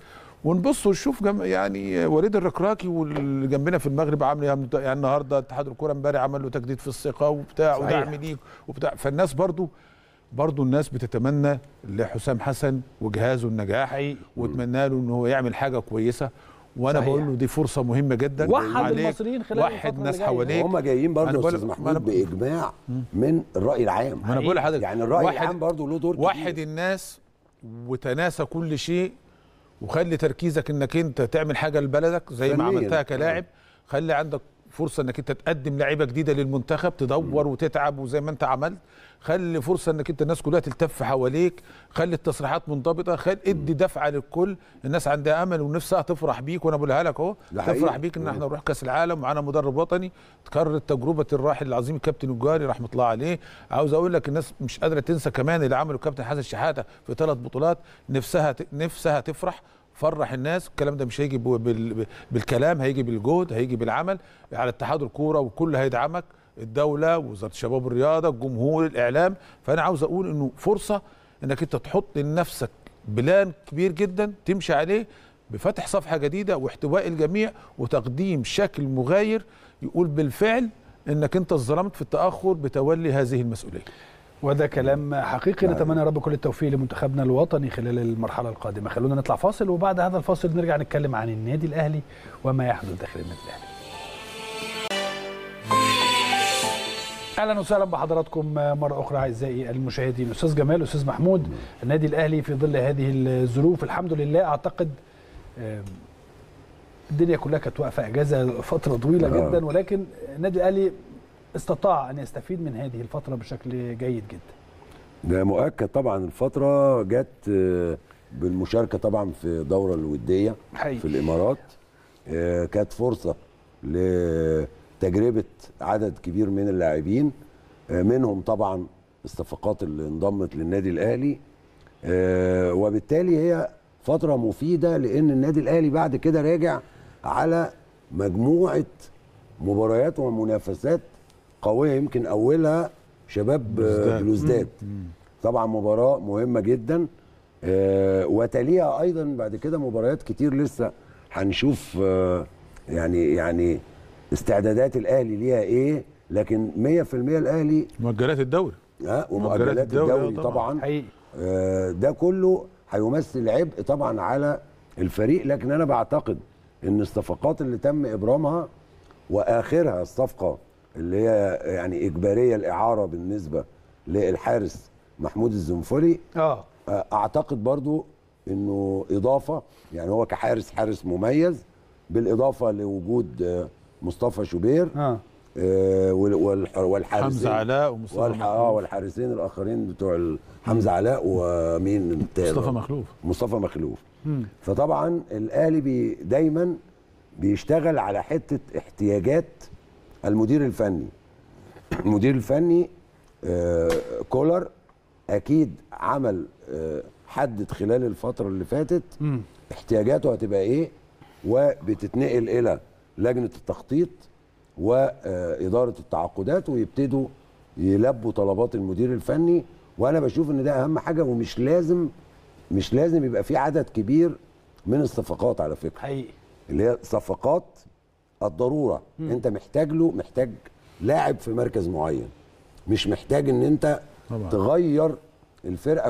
ونبص ونشوف يعني وليد الركراكي واللي جنبنا في المغرب عامل يعني النهارده اتحاد الكوره امبارح عمل له تجديد في الثقه وبتاع ودعم ليك وبتاع. فالناس برضو الناس بتتمنى لحسام حسن وجهازه النجاح وتمنى له ان هو يعمل حاجه كويسه. وانا بقول له دي فرصه مهمه جدا. وحد المصريين خلال وحد ناس حواليك. هم جايين برضه يا استاذ محمود باجماع من الراي العام. انا بقول لحضرتك يعني الراي العام برضه له دور كبير. وحد الناس وتناسى كل شيء وخلي تركيزك انك انت تعمل حاجه لبلدك زي ما عملتها كلاعب. خلي عندك فرصه انك انت تقدم لعيبه جديده للمنتخب تدور وتتعب وزي ما انت عملت. خلي فرصه انك انت الناس كلها تلتف حواليك. خلي التصريحات منضبطه. ادي دفعه للكل. الناس عندها امل ونفسها تفرح بيك وانا بقولها لك اهو. تفرح بيك ان احنا نروح كاس العالم ومعانا مدرب وطني تكرر تجربه الراحل العظيم الكابتن الجوهري رحمه الله عليه. عاوز اقول لك الناس مش قادره تنسى كمان اللي عمله الكابتن حسن شحاته في 3 بطولات. نفسها تفرح. فرح الناس. الكلام ده مش هيجي بالكلام، هيجي بالجهد، هيجي بالعمل. على اتحاد الكوره وكل هيدعمك، الدوله ووزاره الشباب والرياضه، الجمهور، الاعلام. فانا عاوز اقول انه فرصه انك انت تحط لنفسك بلان كبير جدا تمشي عليه بفتح صفحه جديده واحتواء الجميع وتقديم شكل مغاير يقول بالفعل انك انت ظلمت في التاخر بتولي هذه المسؤوليه. وده كلام حقيقي. نتمنى يا رب كل التوفيق لمنتخبنا الوطني خلال المرحله القادمه. خلونا نطلع فاصل وبعد هذا الفاصل نرجع نتكلم عن النادي الاهلي وما يحدث داخل النادي الاهلي. اهلا وسهلا بحضراتكم مره اخرى اعزائي المشاهدين. استاذ جمال، استاذ محمود، النادي الاهلي في ظل هذه الظروف الحمد لله اعتقد الدنيا كلها كانت واقفه اجازه فتره طويله جدا، ولكن النادي الاهلي استطاع ان يستفيد من هذه الفتره بشكل جيد جدا. ده مؤكد طبعا. الفتره جت بالمشاركه طبعا في الدوره الوديه في الامارات. كانت فرصه لتجربه عدد كبير من اللاعبين، منهم طبعا الصفقات اللي انضمت للنادي الاهلي. وبالتالي هي فتره مفيده لان النادي الاهلي بعد كده راجع على مجموعه مباريات ومنافسات قويه، يمكن اولها شباب بلوزداد. طبعا مباراه مهمه جدا، وتليها ايضا بعد كده مباريات كتير لسه هنشوف يعني استعدادات الاهلي ليها ايه. لكن 100% الاهلي مؤجلات الدوري ومؤجلات الدوري طبعا حقيقي. ده كله هيمثل عبء طبعا على الفريق. لكن انا بعتقد ان الصفقات اللي تم ابرامها واخرها الصفقه اللي هي يعني اجباريه الاعاره بالنسبه للحارس محمود الزنفولي، اعتقد برضو انه اضافه. يعني هو حارس مميز، بالاضافه لوجود مصطفى شوبير والحارسين حمزه علاء ومصطفى والحارسين الاخرين بتوع حمزه علاء ومين مصطفى مخلوف. فطبعا الاهلي دايما بيشتغل على حته احتياجات المدير الفني. المدير الفني كولر اكيد عمل حدد خلال الفتره اللي فاتت احتياجاته هتبقى ايه، وبتتنقل الى لجنه التخطيط واداره التعاقدات ويبتدوا يلبوا طلبات المدير الفني. وانا بشوف ان ده اهم حاجه، ومش لازم يبقى في عدد كبير من الصفقات على فكره حقيقي، اللي هي صفقات الضروره. انت محتاج لاعب في مركز معين، مش محتاج ان انت تغير الفرقه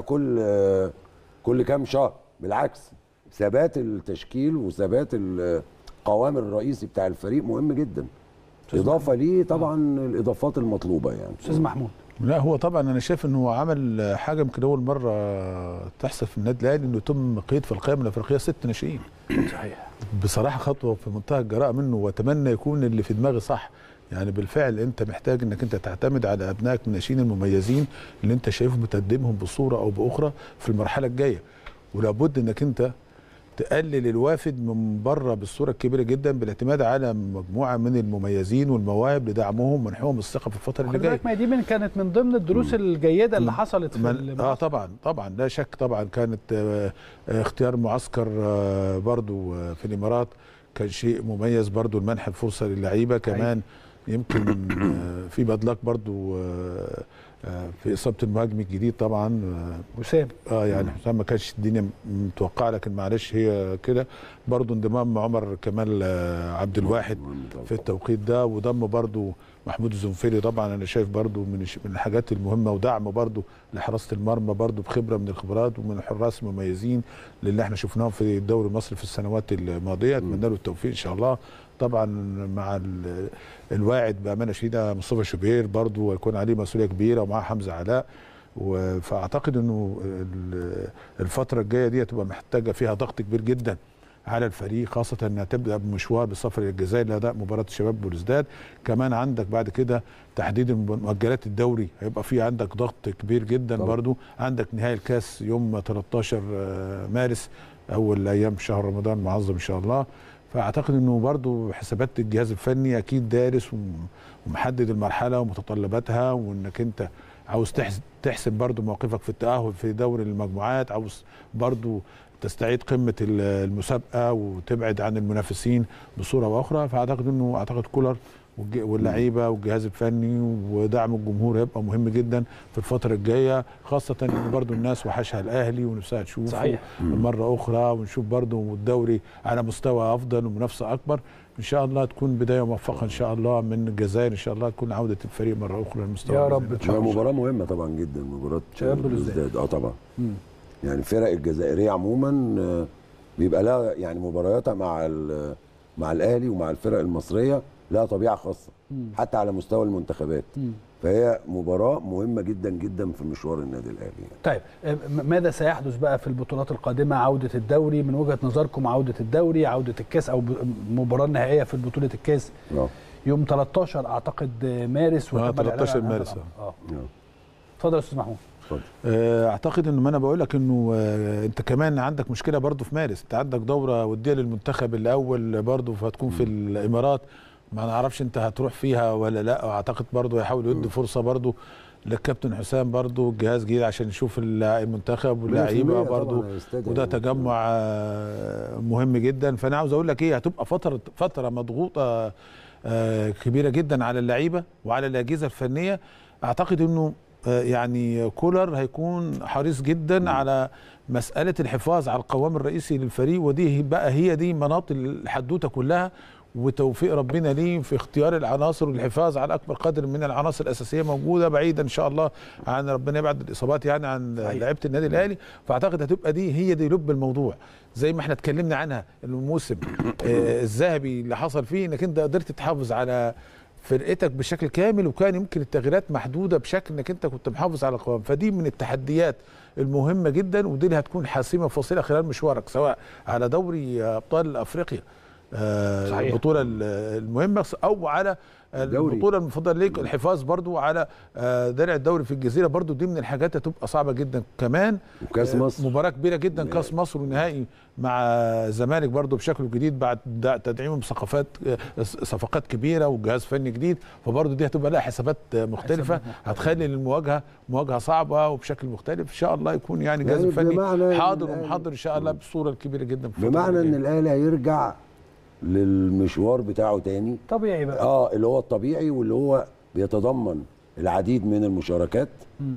كل كام شهر. بالعكس، ثبات التشكيل وثبات القوام الرئيسي بتاع الفريق مهم جدا، اضافه ليه طبعا الاضافات المطلوبه. يعني استاذ محمود، لا هو طبعا انا شايف انه هو عمل حاجه يمكن اول مره تحصل في النادي الاهلي، انه يتم قيد في القائمه الافريقيه 6 ناشئين. صحيح، بصراحه خطوه في منتهى الجراءه منه، واتمنى يكون اللي في دماغي صح. يعني بالفعل انت محتاج انك انت تعتمد على ابنائك من الناشئين المميزين اللي انت شايفهم بتقدمهم بصوره او باخرى في المرحله الجايه، ولابد انك انت تقلل الوافد من بره بالصوره الكبيره جدا بالاعتماد على مجموعه من المميزين والمواهب لدعمهم ومنحهم الثقه في الفتره اللي جايه. ما دي كانت من ضمن الدروس الجيده اللي حصلت في طبعا لا شك. طبعا كانت اختيار معسكر برضو في الامارات كان شيء مميز برضو، المنح الفرصه للعيبه كمان. يمكن في بدلك برضو في اصابه المهاجم الجديد طبعا وسام. يعني حسام ما كانش الدنيا متوقعه، لكن معلش هي كده. برضه انضمام عمر كمال عبد الواحد في التوقيت ده، وضم برضه محمود الزنفيلي. طبعا انا شايف برضه من الحاجات المهمه، ودعم برضه لحراسه المرمى برضه بخبره من الخبرات ومن حراس مميزين اللي احنا شفناهم في الدوري المصري في السنوات الماضيه. اتمنى له التوفيق ان شاء الله. طبعا مع الواعد بامانه شديده مصطفى شوبير برضه هيكون عليه مسؤوليه كبيره، ومعاه حمزه علاء. فاعتقد انه الفتره الجايه دي هتبقى محتاجه فيها ضغط كبير جدا على الفريق، خاصه انها تبدا بمشوار بالسفر الى الجزائر لاداء مباراه الشباب بلوزداد. كمان عندك بعد كده تحديد مؤجلات الدوري، هيبقى في عندك ضغط كبير جدا برضو. عندك نهائي الكاس يوم 13 مارس، اول ايام شهر رمضان معظم ان شاء الله. فاعتقد انه برضو حسابات الجهاز الفني اكيد دارس ومحدد المرحله ومتطلباتها، وانك انت عاوز تحسن برضو موقفك في التاهل في دوري المجموعات، عاوز برضو تستعيد قمه المسابقه وتبعد عن المنافسين بصوره واخرى. فاعتقد كولر واللعيبه والجهاز الفني ودعم الجمهور هيبقى مهم جدا في الفتره الجايه، خاصه ان برضو الناس وحشها الاهلي ونفسها تشوفه مره اخرى، ونشوف برضو الدوري على مستوى افضل ومنافسه اكبر. ان شاء الله تكون بدايه موفقه ان شاء الله من الجزائر، ان شاء الله تكون عوده الفريق مره اخرى للمستوى. يا رب. مباراه مهمه طبعا جدا، مباراه بلوزداد. طبعا يعني الفرق الجزائريه عموما بيبقى لها يعني مبارياتها مع الاهلي ومع الفرق المصريه لها طبيعه خاصه حتى على مستوى المنتخبات. فهي مباراه مهمه جدا جدا في مشوار النادي الاهلي يعني. طيب ماذا سيحدث بقى في البطولات القادمه؟ عوده الدوري من وجهه نظركم، عوده الدوري، عوده الكاس، او مباراه نهائيه في بطوله الكاس يوم 13 اعتقد مارس. 13 مارس. اتفضل يا استاذ محمود. اعتقد انه ما انا بقول لك انه انت كمان عندك مشكله برضو في مارس، انت عندك دوره وديه للمنتخب الاول برضو، فهتكون في الامارات. ما نعرفش انت هتروح فيها ولا لا. اعتقد برضو يحاولوا يدوا فرصه برضو للكابتن حسام برضو الجهاز جديد عشان يشوف المنتخب واللعيبه برضو، وده تجمع مهم جدا. فانا عاوز اقول لك ايه، هتبقى فتره مضغوطه كبيره جدا على اللعيبه وعلى الاجهزه الفنيه. اعتقد انه يعني كولر هيكون حريص جدا على مساله الحفاظ على القوام الرئيسي للفريق، ودي بقى هي دي مناط الحدوته كلها، وتوفيق ربنا ليه في اختيار العناصر والحفاظ على اكبر قدر من العناصر الاساسيه موجوده، بعيدا ان شاء الله عن ربنا يبعد الاصابات يعني عن لعيبه النادي الاهلي. فاعتقد هتبقى هي دي لب الموضوع، زي ما احنا اتكلمنا عنها الموسم الذهبي اللي حصل فيه، انك انت قدرت تحافظ على فرقتك بشكل كامل، وكان يمكن التغييرات محدوده بشكل انك انت كنت محافظ على القوام. فدي من التحديات المهمه جدا، ودي اللي هتكون حاسمه فاصله خلال مشوارك، سواء على دوري ابطال افريقيا البطوله المهمه، او على البطوله المفضله ليك الحفاظ برضو على درع الدوري في الجزيره. برضو دي من الحاجات هتبقى صعبه جدا. كمان وكاس مصر مباراه كبيره جدا، كاس مصر ونهائي مع الزمالك برضو بشكل جديد بعد تدعيمهم صفقات كبيره وجهاز فني جديد. فبرضو دي هتبقى لها حسابات مختلفه، هتخلي المواجهه مواجهه صعبه وبشكل مختلف. ان شاء الله يكون يعني الجهاز الفني حاضر ومحضر ان شاء الله بصوره كبيره جدا. بمعنى ان الاهلي هيرجع للمشوار بتاعه تاني طبيعي بقى، اللي هو الطبيعي، واللي هو بيتضمن العديد من المشاركات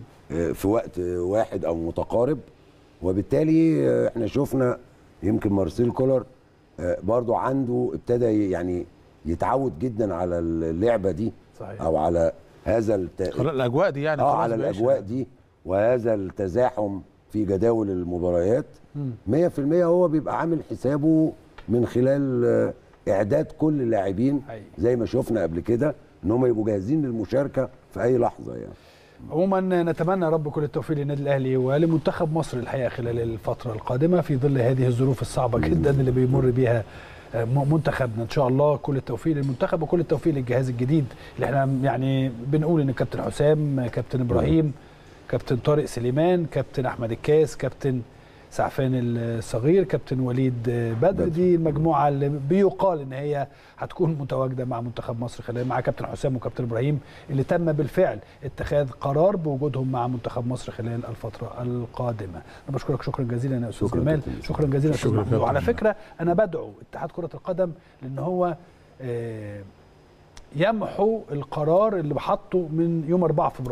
في وقت واحد او متقارب. وبالتالي احنا شفنا يمكن مارسيل كولر برضو عنده ابتدى يعني يتعود جدا على اللعبه دي. صحيح. او على هذا الاجواء دي يعني على الاجواء دي وهذا التزاحم في جداول المباريات. 100% هو بيبقى عامل حسابه من خلال اعداد كل اللاعبين زي ما شفنا قبل كده، ان هم يبقوا جاهزين للمشاركه في اي لحظه يعني. عموما نتمنى يا رب كل التوفيق للنادي الاهلي ولمنتخب مصر الحقيقه خلال الفتره القادمه في ظل هذه الظروف الصعبه جدا اللي بيمر بيها منتخبنا. ان شاء الله كل التوفيق للمنتخب وكل التوفيق للجهاز الجديد اللي احنا يعني بنقول ان كابتن حسام، كابتن ابراهيم، كابتن طارق سليمان، كابتن احمد الكاس، كابتن سعفان الصغير، كابتن وليد بدر، دي المجموعه اللي بيقال ان هي هتكون متواجده مع منتخب مصر خلال مع كابتن حسام وكابتن ابراهيم اللي تم بالفعل اتخاذ قرار بوجودهم مع منتخب مصر خلال الفتره القادمه. انا بشكرك شكرا جزيلا يا استاذ جمال، شكرا جزيلا يا استاذ محمود. وعلى فكره انا بدعو اتحاد كره القدم لان هو يمحو القرار اللي حطه من يوم 4 فبراير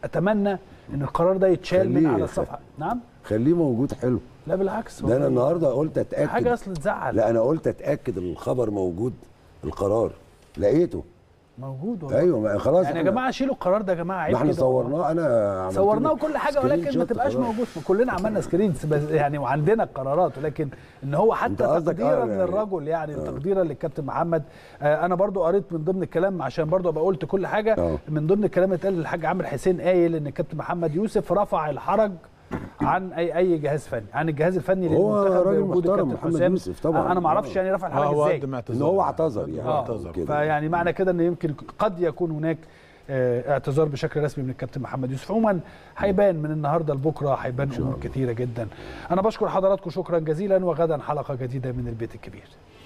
اتمنى ان القرار ده يتشال من على الصفحه. نعم خليه موجود. حلو. لا بالعكس، ده انا النهارده قلت اتاكد حاجه اصل تزعل. لا انا قلت اتاكد الخبر موجود، القرار لقيته موجود والله. ايوه خلاص يعني يا جماعه شيلوا القرار ده يا جماعه، عيب كده. احنا كده صورناه، انا صورناه وكل حاجه، ولكن ما تبقاش موجود. كلنا عملنا سكرينز يعني وعندنا القرارات، ولكن ان هو حتى تقديرا للرجل يعني تقديرا للكابتن محمد. انا برضو قريت من ضمن الكلام عشان برضو ابقى قلت كل حاجه. من ضمن الكلام اللي اتقال الحاج عامر حسين قايل ان الكابتن محمد يوسف رفع الحرج عن اي جهاز فني، عن الجهاز الفني للمنتخب. هو راجل محترم محمد يوسف طبعا. انا ما اعرفش يعني رفع الحرج ازاي، ان هو اعتذر يعني فيعني معنى كده ان يمكن قد يكون هناك اعتذار بشكل رسمي من الكابتن محمد يوسف. عموما هيبان من النهارده لبكره، هيبان امور كثيره جدا. انا بشكر حضراتكم شكرا جزيلا، وغدا حلقه جديده من البيت الكبير.